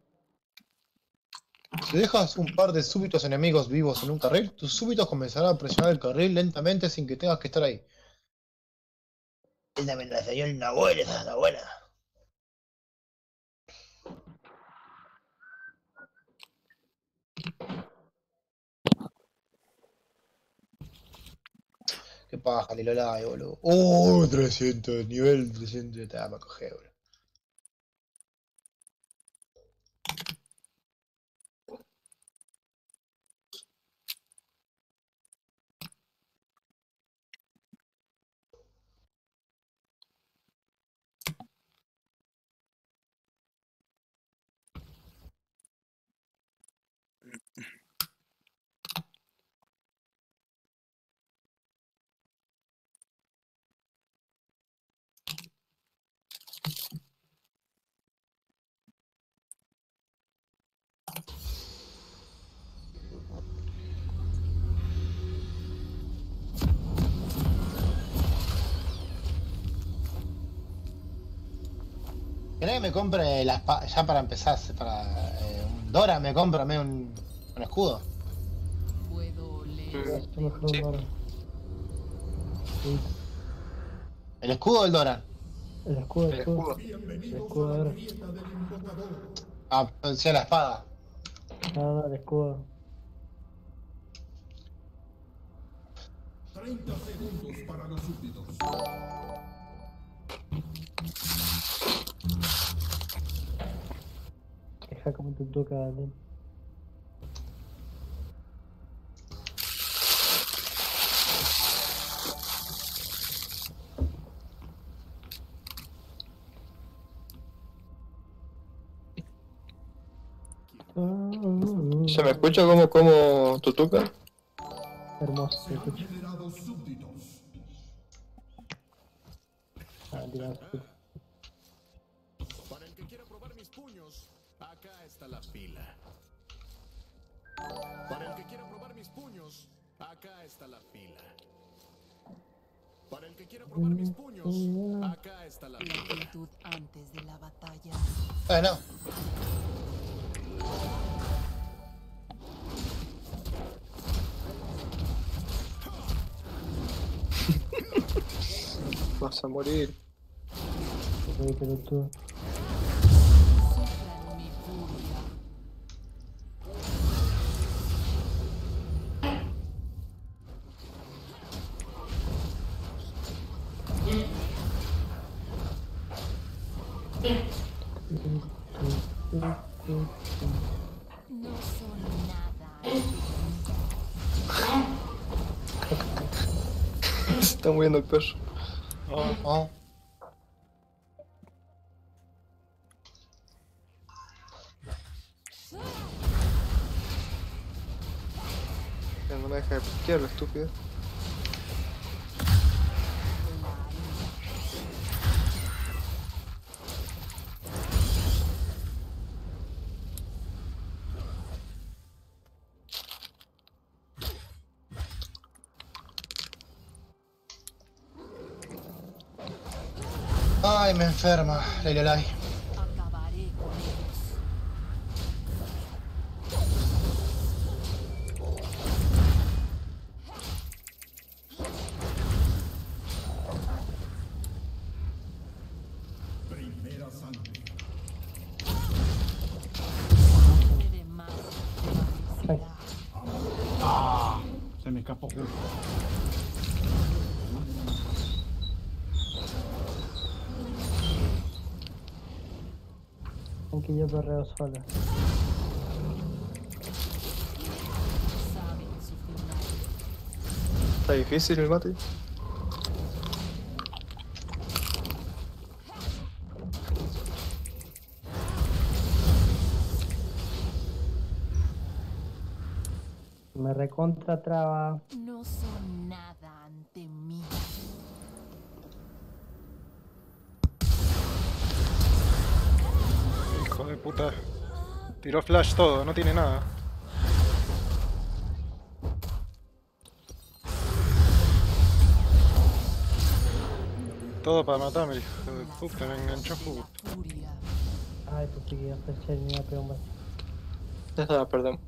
Si dejas un par de súbitos enemigos vivos en un carril, tus súbitos comenzarán a presionar el carril lentamente sin que tengas que estar ahí. Esa me la enseñó una buena, esa es una buena. Qué paja, ni lo like, boludo. 300, nivel 300, te va a coger, boludo. ¿Querés que me compre la espada? Ya para empezar, para un Dora me compro un escudo. Puedo leer. Esto mejor un Sí. oro. Sí. ¿El escudo o el Dora? El escudo, el El escudo. escudo. El escudo de oro. Ah, decía la espada. Nada, el escudo. 30 segundos para los súbditos. Deja como te toca, Daniel. ¿Se me escucha como Tutuca? Hermoso, Se se han escucha. generado súbditos. Ah, digamos, Para el que quiera probar mis puños, acá está la pila. Para el que quiera probar mis puños, acá está la pila. Para el que quiera probar mis puños, acá está la La pila. quietud antes de la batalla. No. Vas a morir. pero tú. Sufran mi furia. No son nada. Se está muriendo el perro. Oh. Ya no me deja de piquear, estúpido. Ay, me enferma, Leilolai. Acabaré con ellos. Primera sangre. Seré más que parecerá. Ah, se me escapó justo. Aunque yo perreo sola. Saben su final. Está difícil el mate. Me recontra traba. No son nada ante mí. Hijo de puta. Tiró flash todo, no tiene nada. Todo para matarme, hijo de puta, me enganchó jugo. Furia. Ay, pues sí que ya pensé que me iba a pegar un bache. Ya está, perdón.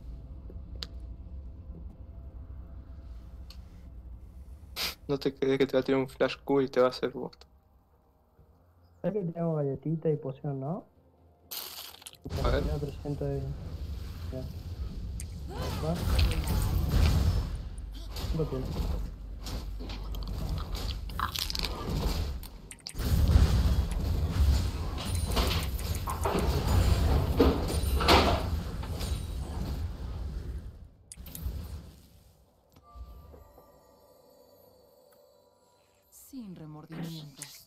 No te crees que te va a tirar un flash Q y te va a hacer boost. ¿Sabes que tengo galletita y poción, no? A ver. Tengo 300 de... Ya. ¿Va? Lo tiene. Sin remordimientos.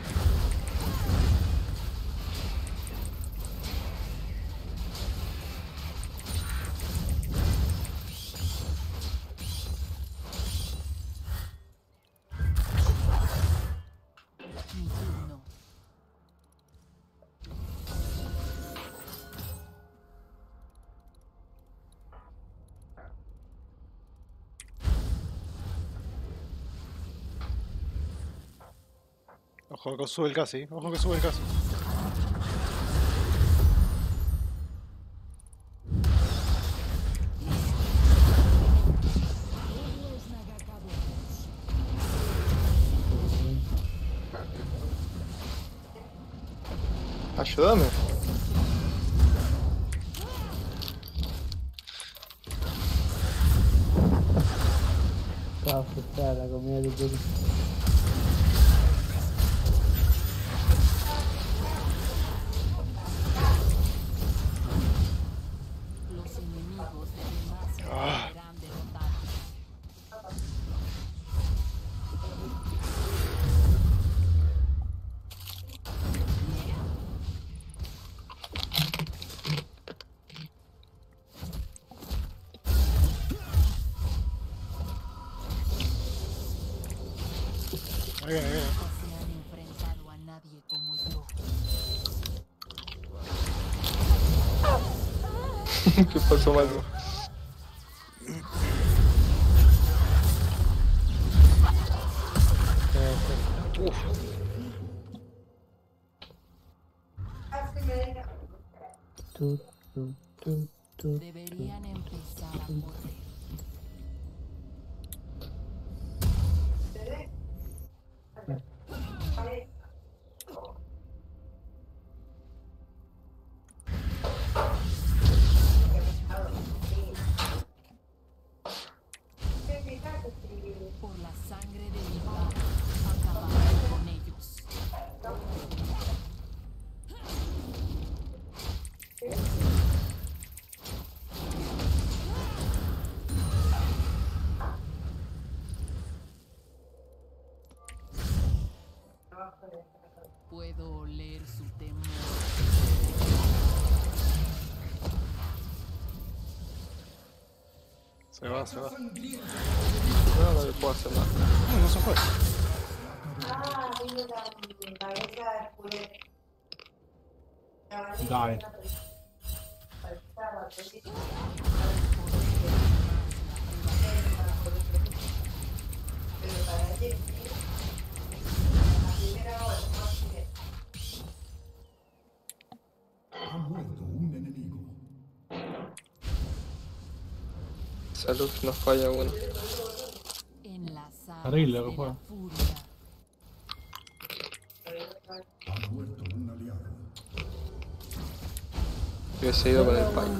Mi turno. Ojo que sube el casi, ojo que sube el casi. Ayúdame. Estaba frustrada la comida de Kiri. Los enemigos de Demacia serán derrotados. Ahí viene, ahí viene. Nunca se han enfrentado a nadie como yo. ¿Qué pasó, Maldo? Deberían empezar a correr. Por la sangre de mi padre, acabaré con ellos. Puedo oler su temor. Se va, se va. No le puedo hacer nada. No se fue. Dale. Salud, nos falla uno. En las aguas Terrible lo que de fue. la furia. Hubiese ido con el pai.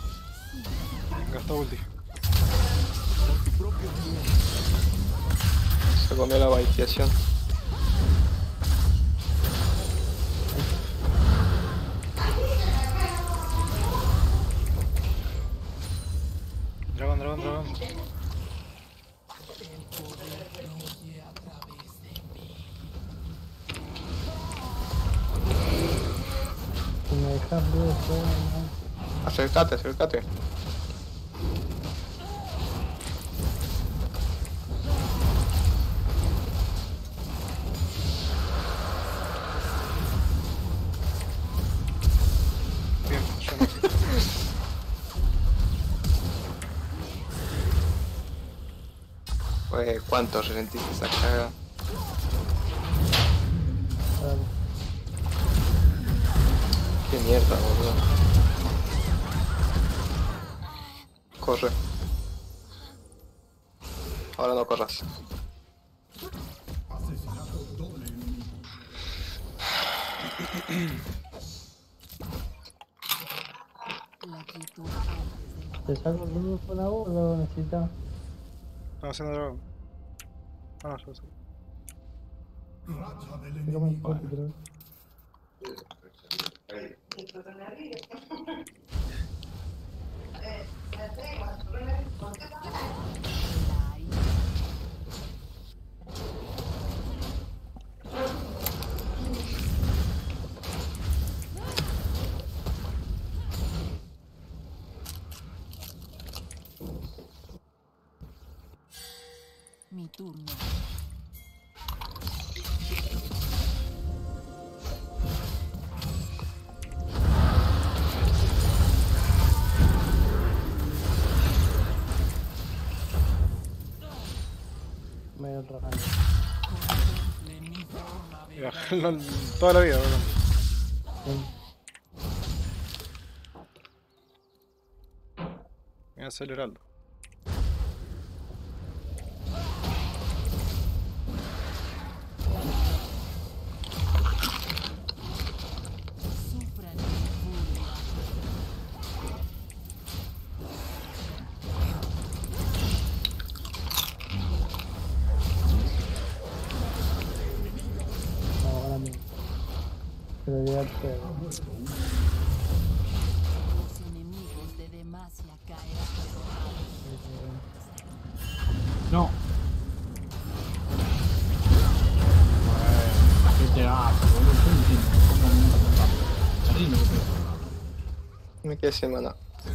Gastó ulti. Se comió la baitiación. Dragón, dragón, dragón. Si me dejas ver después, no. Acércate, acércate. Bien, yo no. Pues, ¿cuánto ralentiste esa caga? Dale. Qué mierda, boludo. Corre. Ahora no corras. La quietud antes de ¿Te saco el grupo con la voz o lo necesitas? Estamos haciendo dragón. Ah, no, yo sé. Yo me importa, creo. la ira. Mi turno. Medio rajando. Y bajarlo toda la vida, boludo. Voy a acelerarlo. Sufran mi furia. No, ahora mismo. Pero ya te... Los enemigos de Demacia caerán. No. Qué pedazo, boludo. Yo no entiendo cómo me mata tan rápido. Terrible que pega. Me quedé sin maná.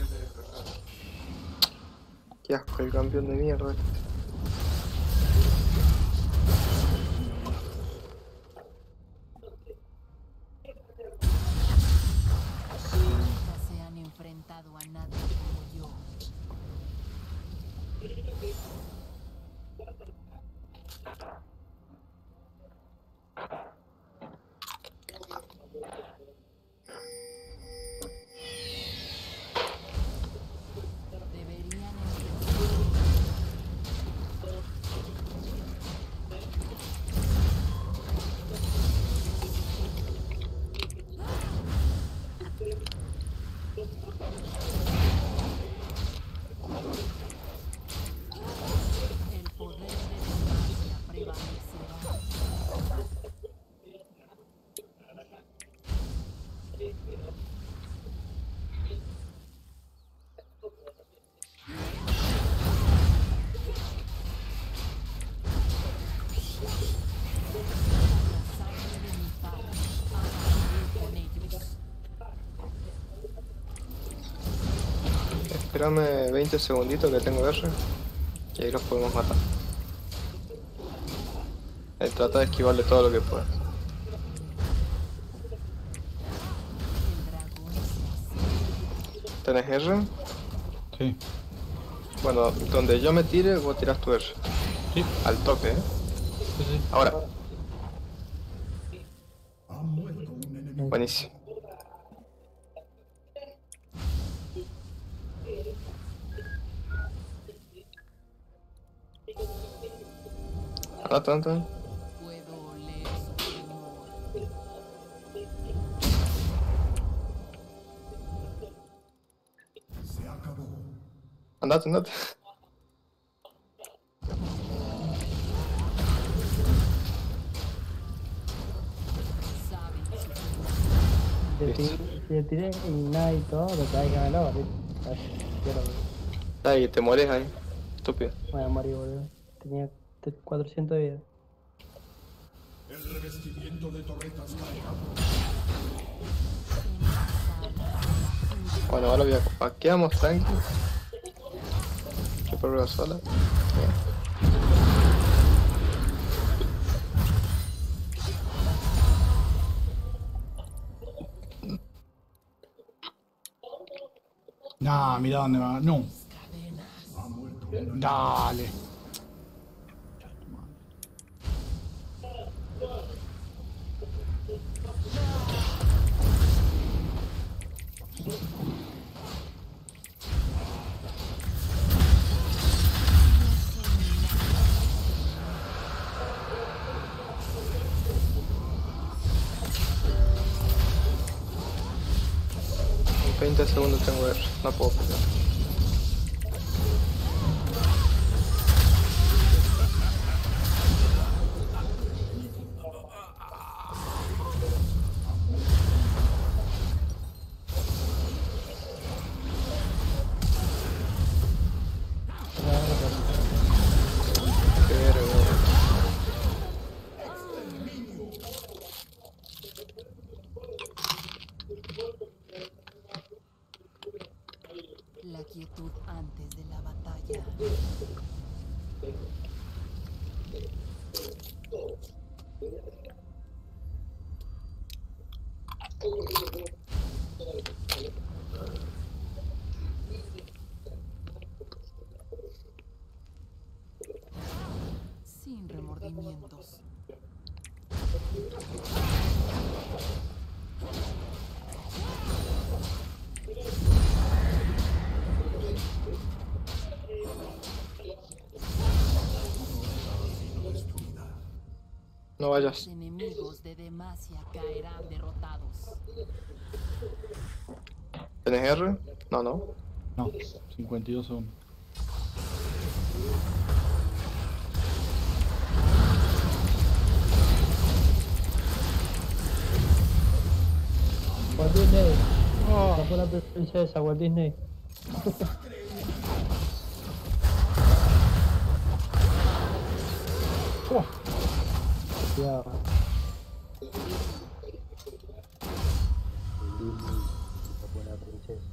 Qué asco el campeón de mierda. Nunca se han enfrentado a nadie como yo. Deberían empezar. El poder de Demacia prevalecerá. La sangre de mi padre acabaré con ellos. Espérame 20 segunditos que tengo R. Y ahí los podemos matar. Trata de esquivarle todo lo que puedas. El dragón se hace. ¿Tenés R? Sí. Bueno, donde yo me tire, vos tirás tu R. Sí. Al toque, ¿eh? Sí, sí. Ahora. Buenísimo. Anda. Puedo oler su temor. Andate. Si le tiré y nada y todo, lo que hay que ganar ahora. Ay, te mueres ahí. Estúpido. Voy a morir, boludo. Tenía 400 de vida. El revestimiento de torretas caerá. Bueno, ahora voy a paqueamos, tranqui. ¿Qué prueba sola? Nah, mira dónde va. No. Dale. En 20 segundos tengo R, no puedo pelear. La quietud antes de la batalla. Sin remordimientos. No vayas. Los enemigos de Demacia caerán derrotados. ¿Tenés R? No, no. No, 52 segundos. Walt Disney. Sacó la princesa, Walt Disney. Ya. Sacó la princesa.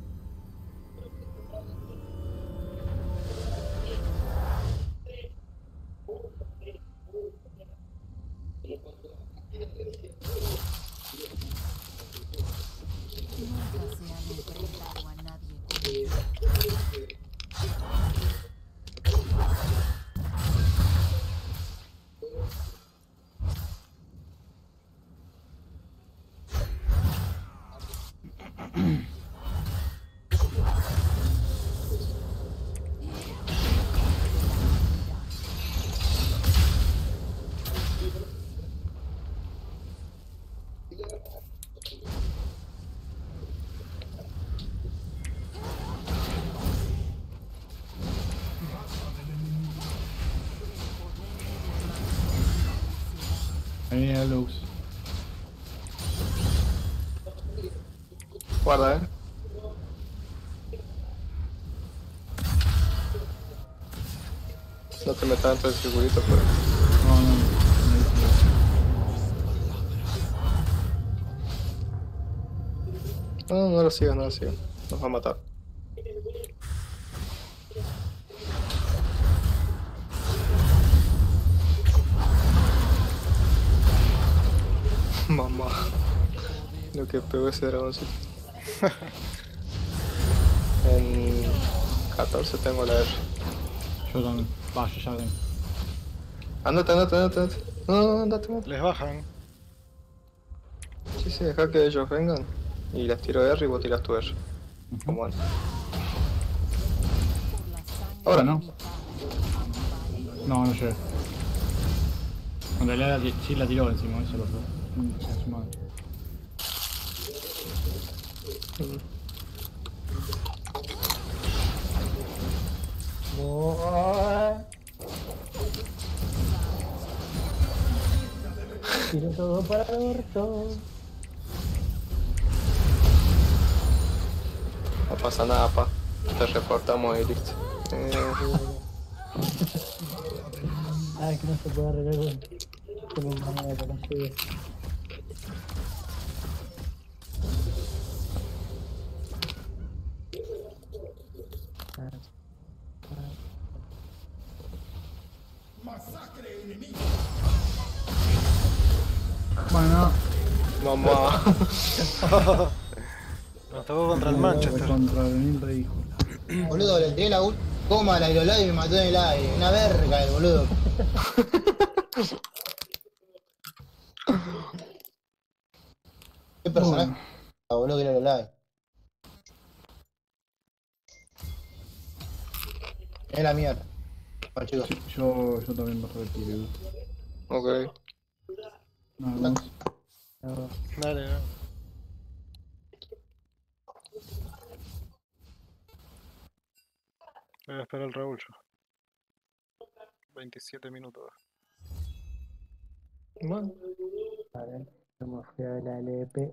Nunca se han enfrentado a nadie como yo. Ahí viene la Lux. Guarda, No te metas dentro del circulito, pero... No, no, no. No, no lo sigas, no lo sigas. Nos va a matar. Mamá. Lo que pegó ese dragoncito. En 14 tengo la R. Yo también. Va, yo ya tengo. Andate. No, andate. Les bajan. Sí, deja que ellos vengan. Y les tiro R y vos tiras tu R. Como antes. Ahora no. No, no llegué. En realidad sí la tiró encima, eso lo fue. Su madre. Tiro todo para el orto. pasa nada, pa. Te reportamos y listo. Ah, es que no se puede arreglar con un manera de consigo. Bueno, Mamá. Nos tocó contra el Manchester. contra el Nilre, hijo. Boludo, le tiré la coma al aerolave y me mató en el aire. Una verga el boludo. ¿Qué personaje? Bueno, Boludo, que era el aerolave. Es la mierda. Bueno, chicos. sí, yo también lo retiro. Ok. Nos vemos. Dale, no. Voy a esperar al Raúl yo. 27 minutos. Bueno. A ver, vamos a ver la LP.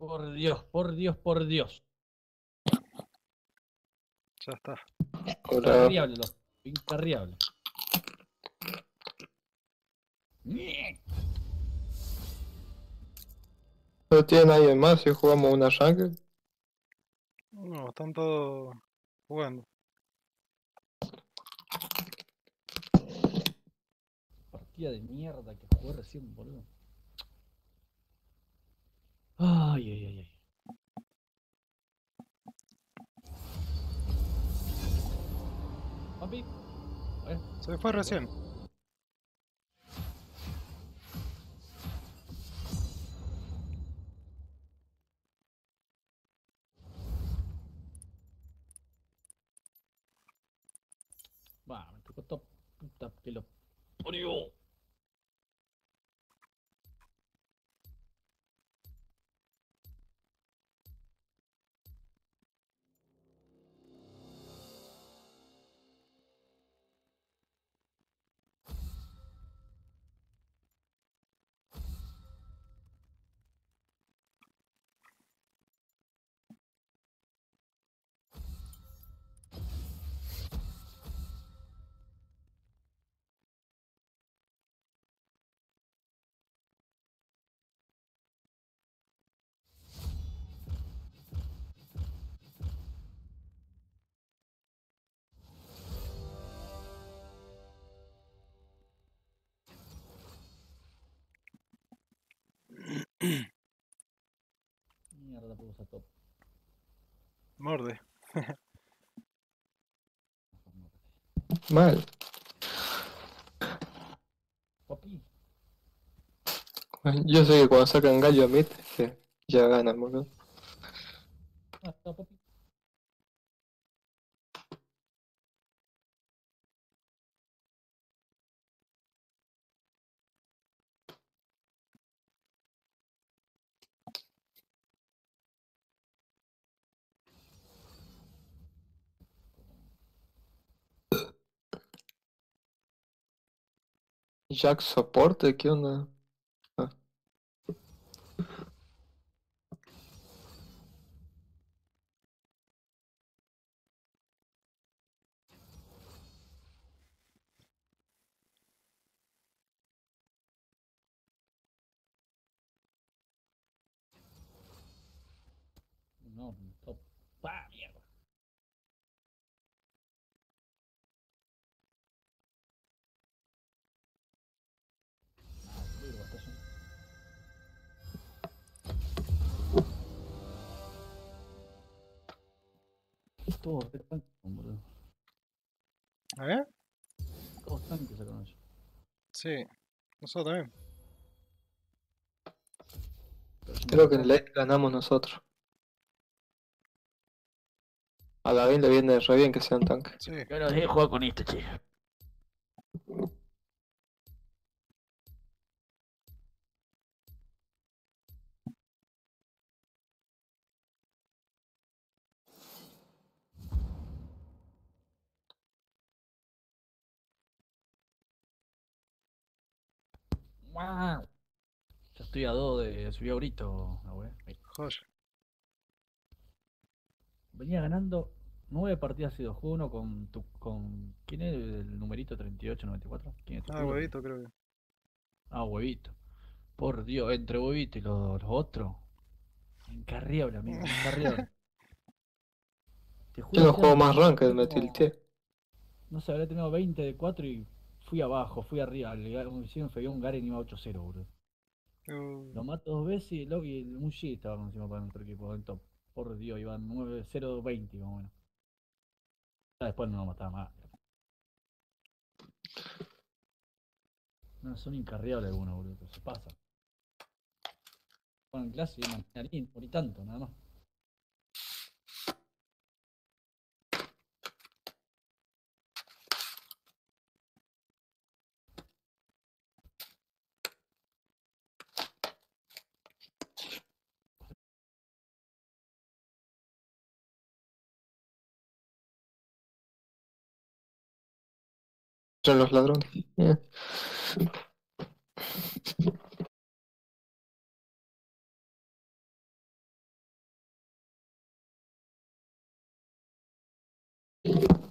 Por Dios, por Dios, por Dios. Ya está. Hola. Incarriable, los. Incarriable. No tiene nadie más si jugamos una Ranked. No, están todos jugando. Partida de mierda que jugué recién, boludo. Ay, ay, ay, ay. Papi. A ver. Se fue recién. Va, me tocó top. Puta que lo parió. Mierda, puedo usar top. Morde. Mal. Papi. Yo sé que cuando sacan gallo a mid, que ya ganan, boludo. Ah, está, papi. Jack soporte, ¿qué onda? Ah, No, top. ¡Ah, mierda! Ah, boludo, batazo. Todos re tanques, boludo. ¿Eh? Todos tanques sacaron ellos. Sí. Nosotros también. Pero yo me creo que saco- en late ganamos nosotros. A David le viene re bien que sean tanques. Sí. Que ahora dejé de jugar con este, che. ¡Wow! Ya estoy a 2 de subir ahorita, güey. Joya. Venía ganando 9 partidas seguidas. Juego uno con tu. Con, ¿quién es el numerito 3894? ¿Quién es tu Ah, culo? huevito creo que. Ah, huevito. Por Dios, entre huevito y los otros. Incarriable, amigo, incarriable. Te Yo juro, no juego hacían más ranked, me como, tilteé. no sé, habré tenido 20 de 4 y fui abajo, fui arriba. Hicieron feo un Garen iba 8-0, boludo. Lo mato 2 veces y el Mushi estaba encima para nuestro equipo en top. Por Dios, iban 9-0-20 más o menos. Ya después no lo mataba más. No, son incarriables algunos, boludo, pero se pasan. Juegan en clase y mantienen por y tanto, nada más. Son los ladrones. Chao.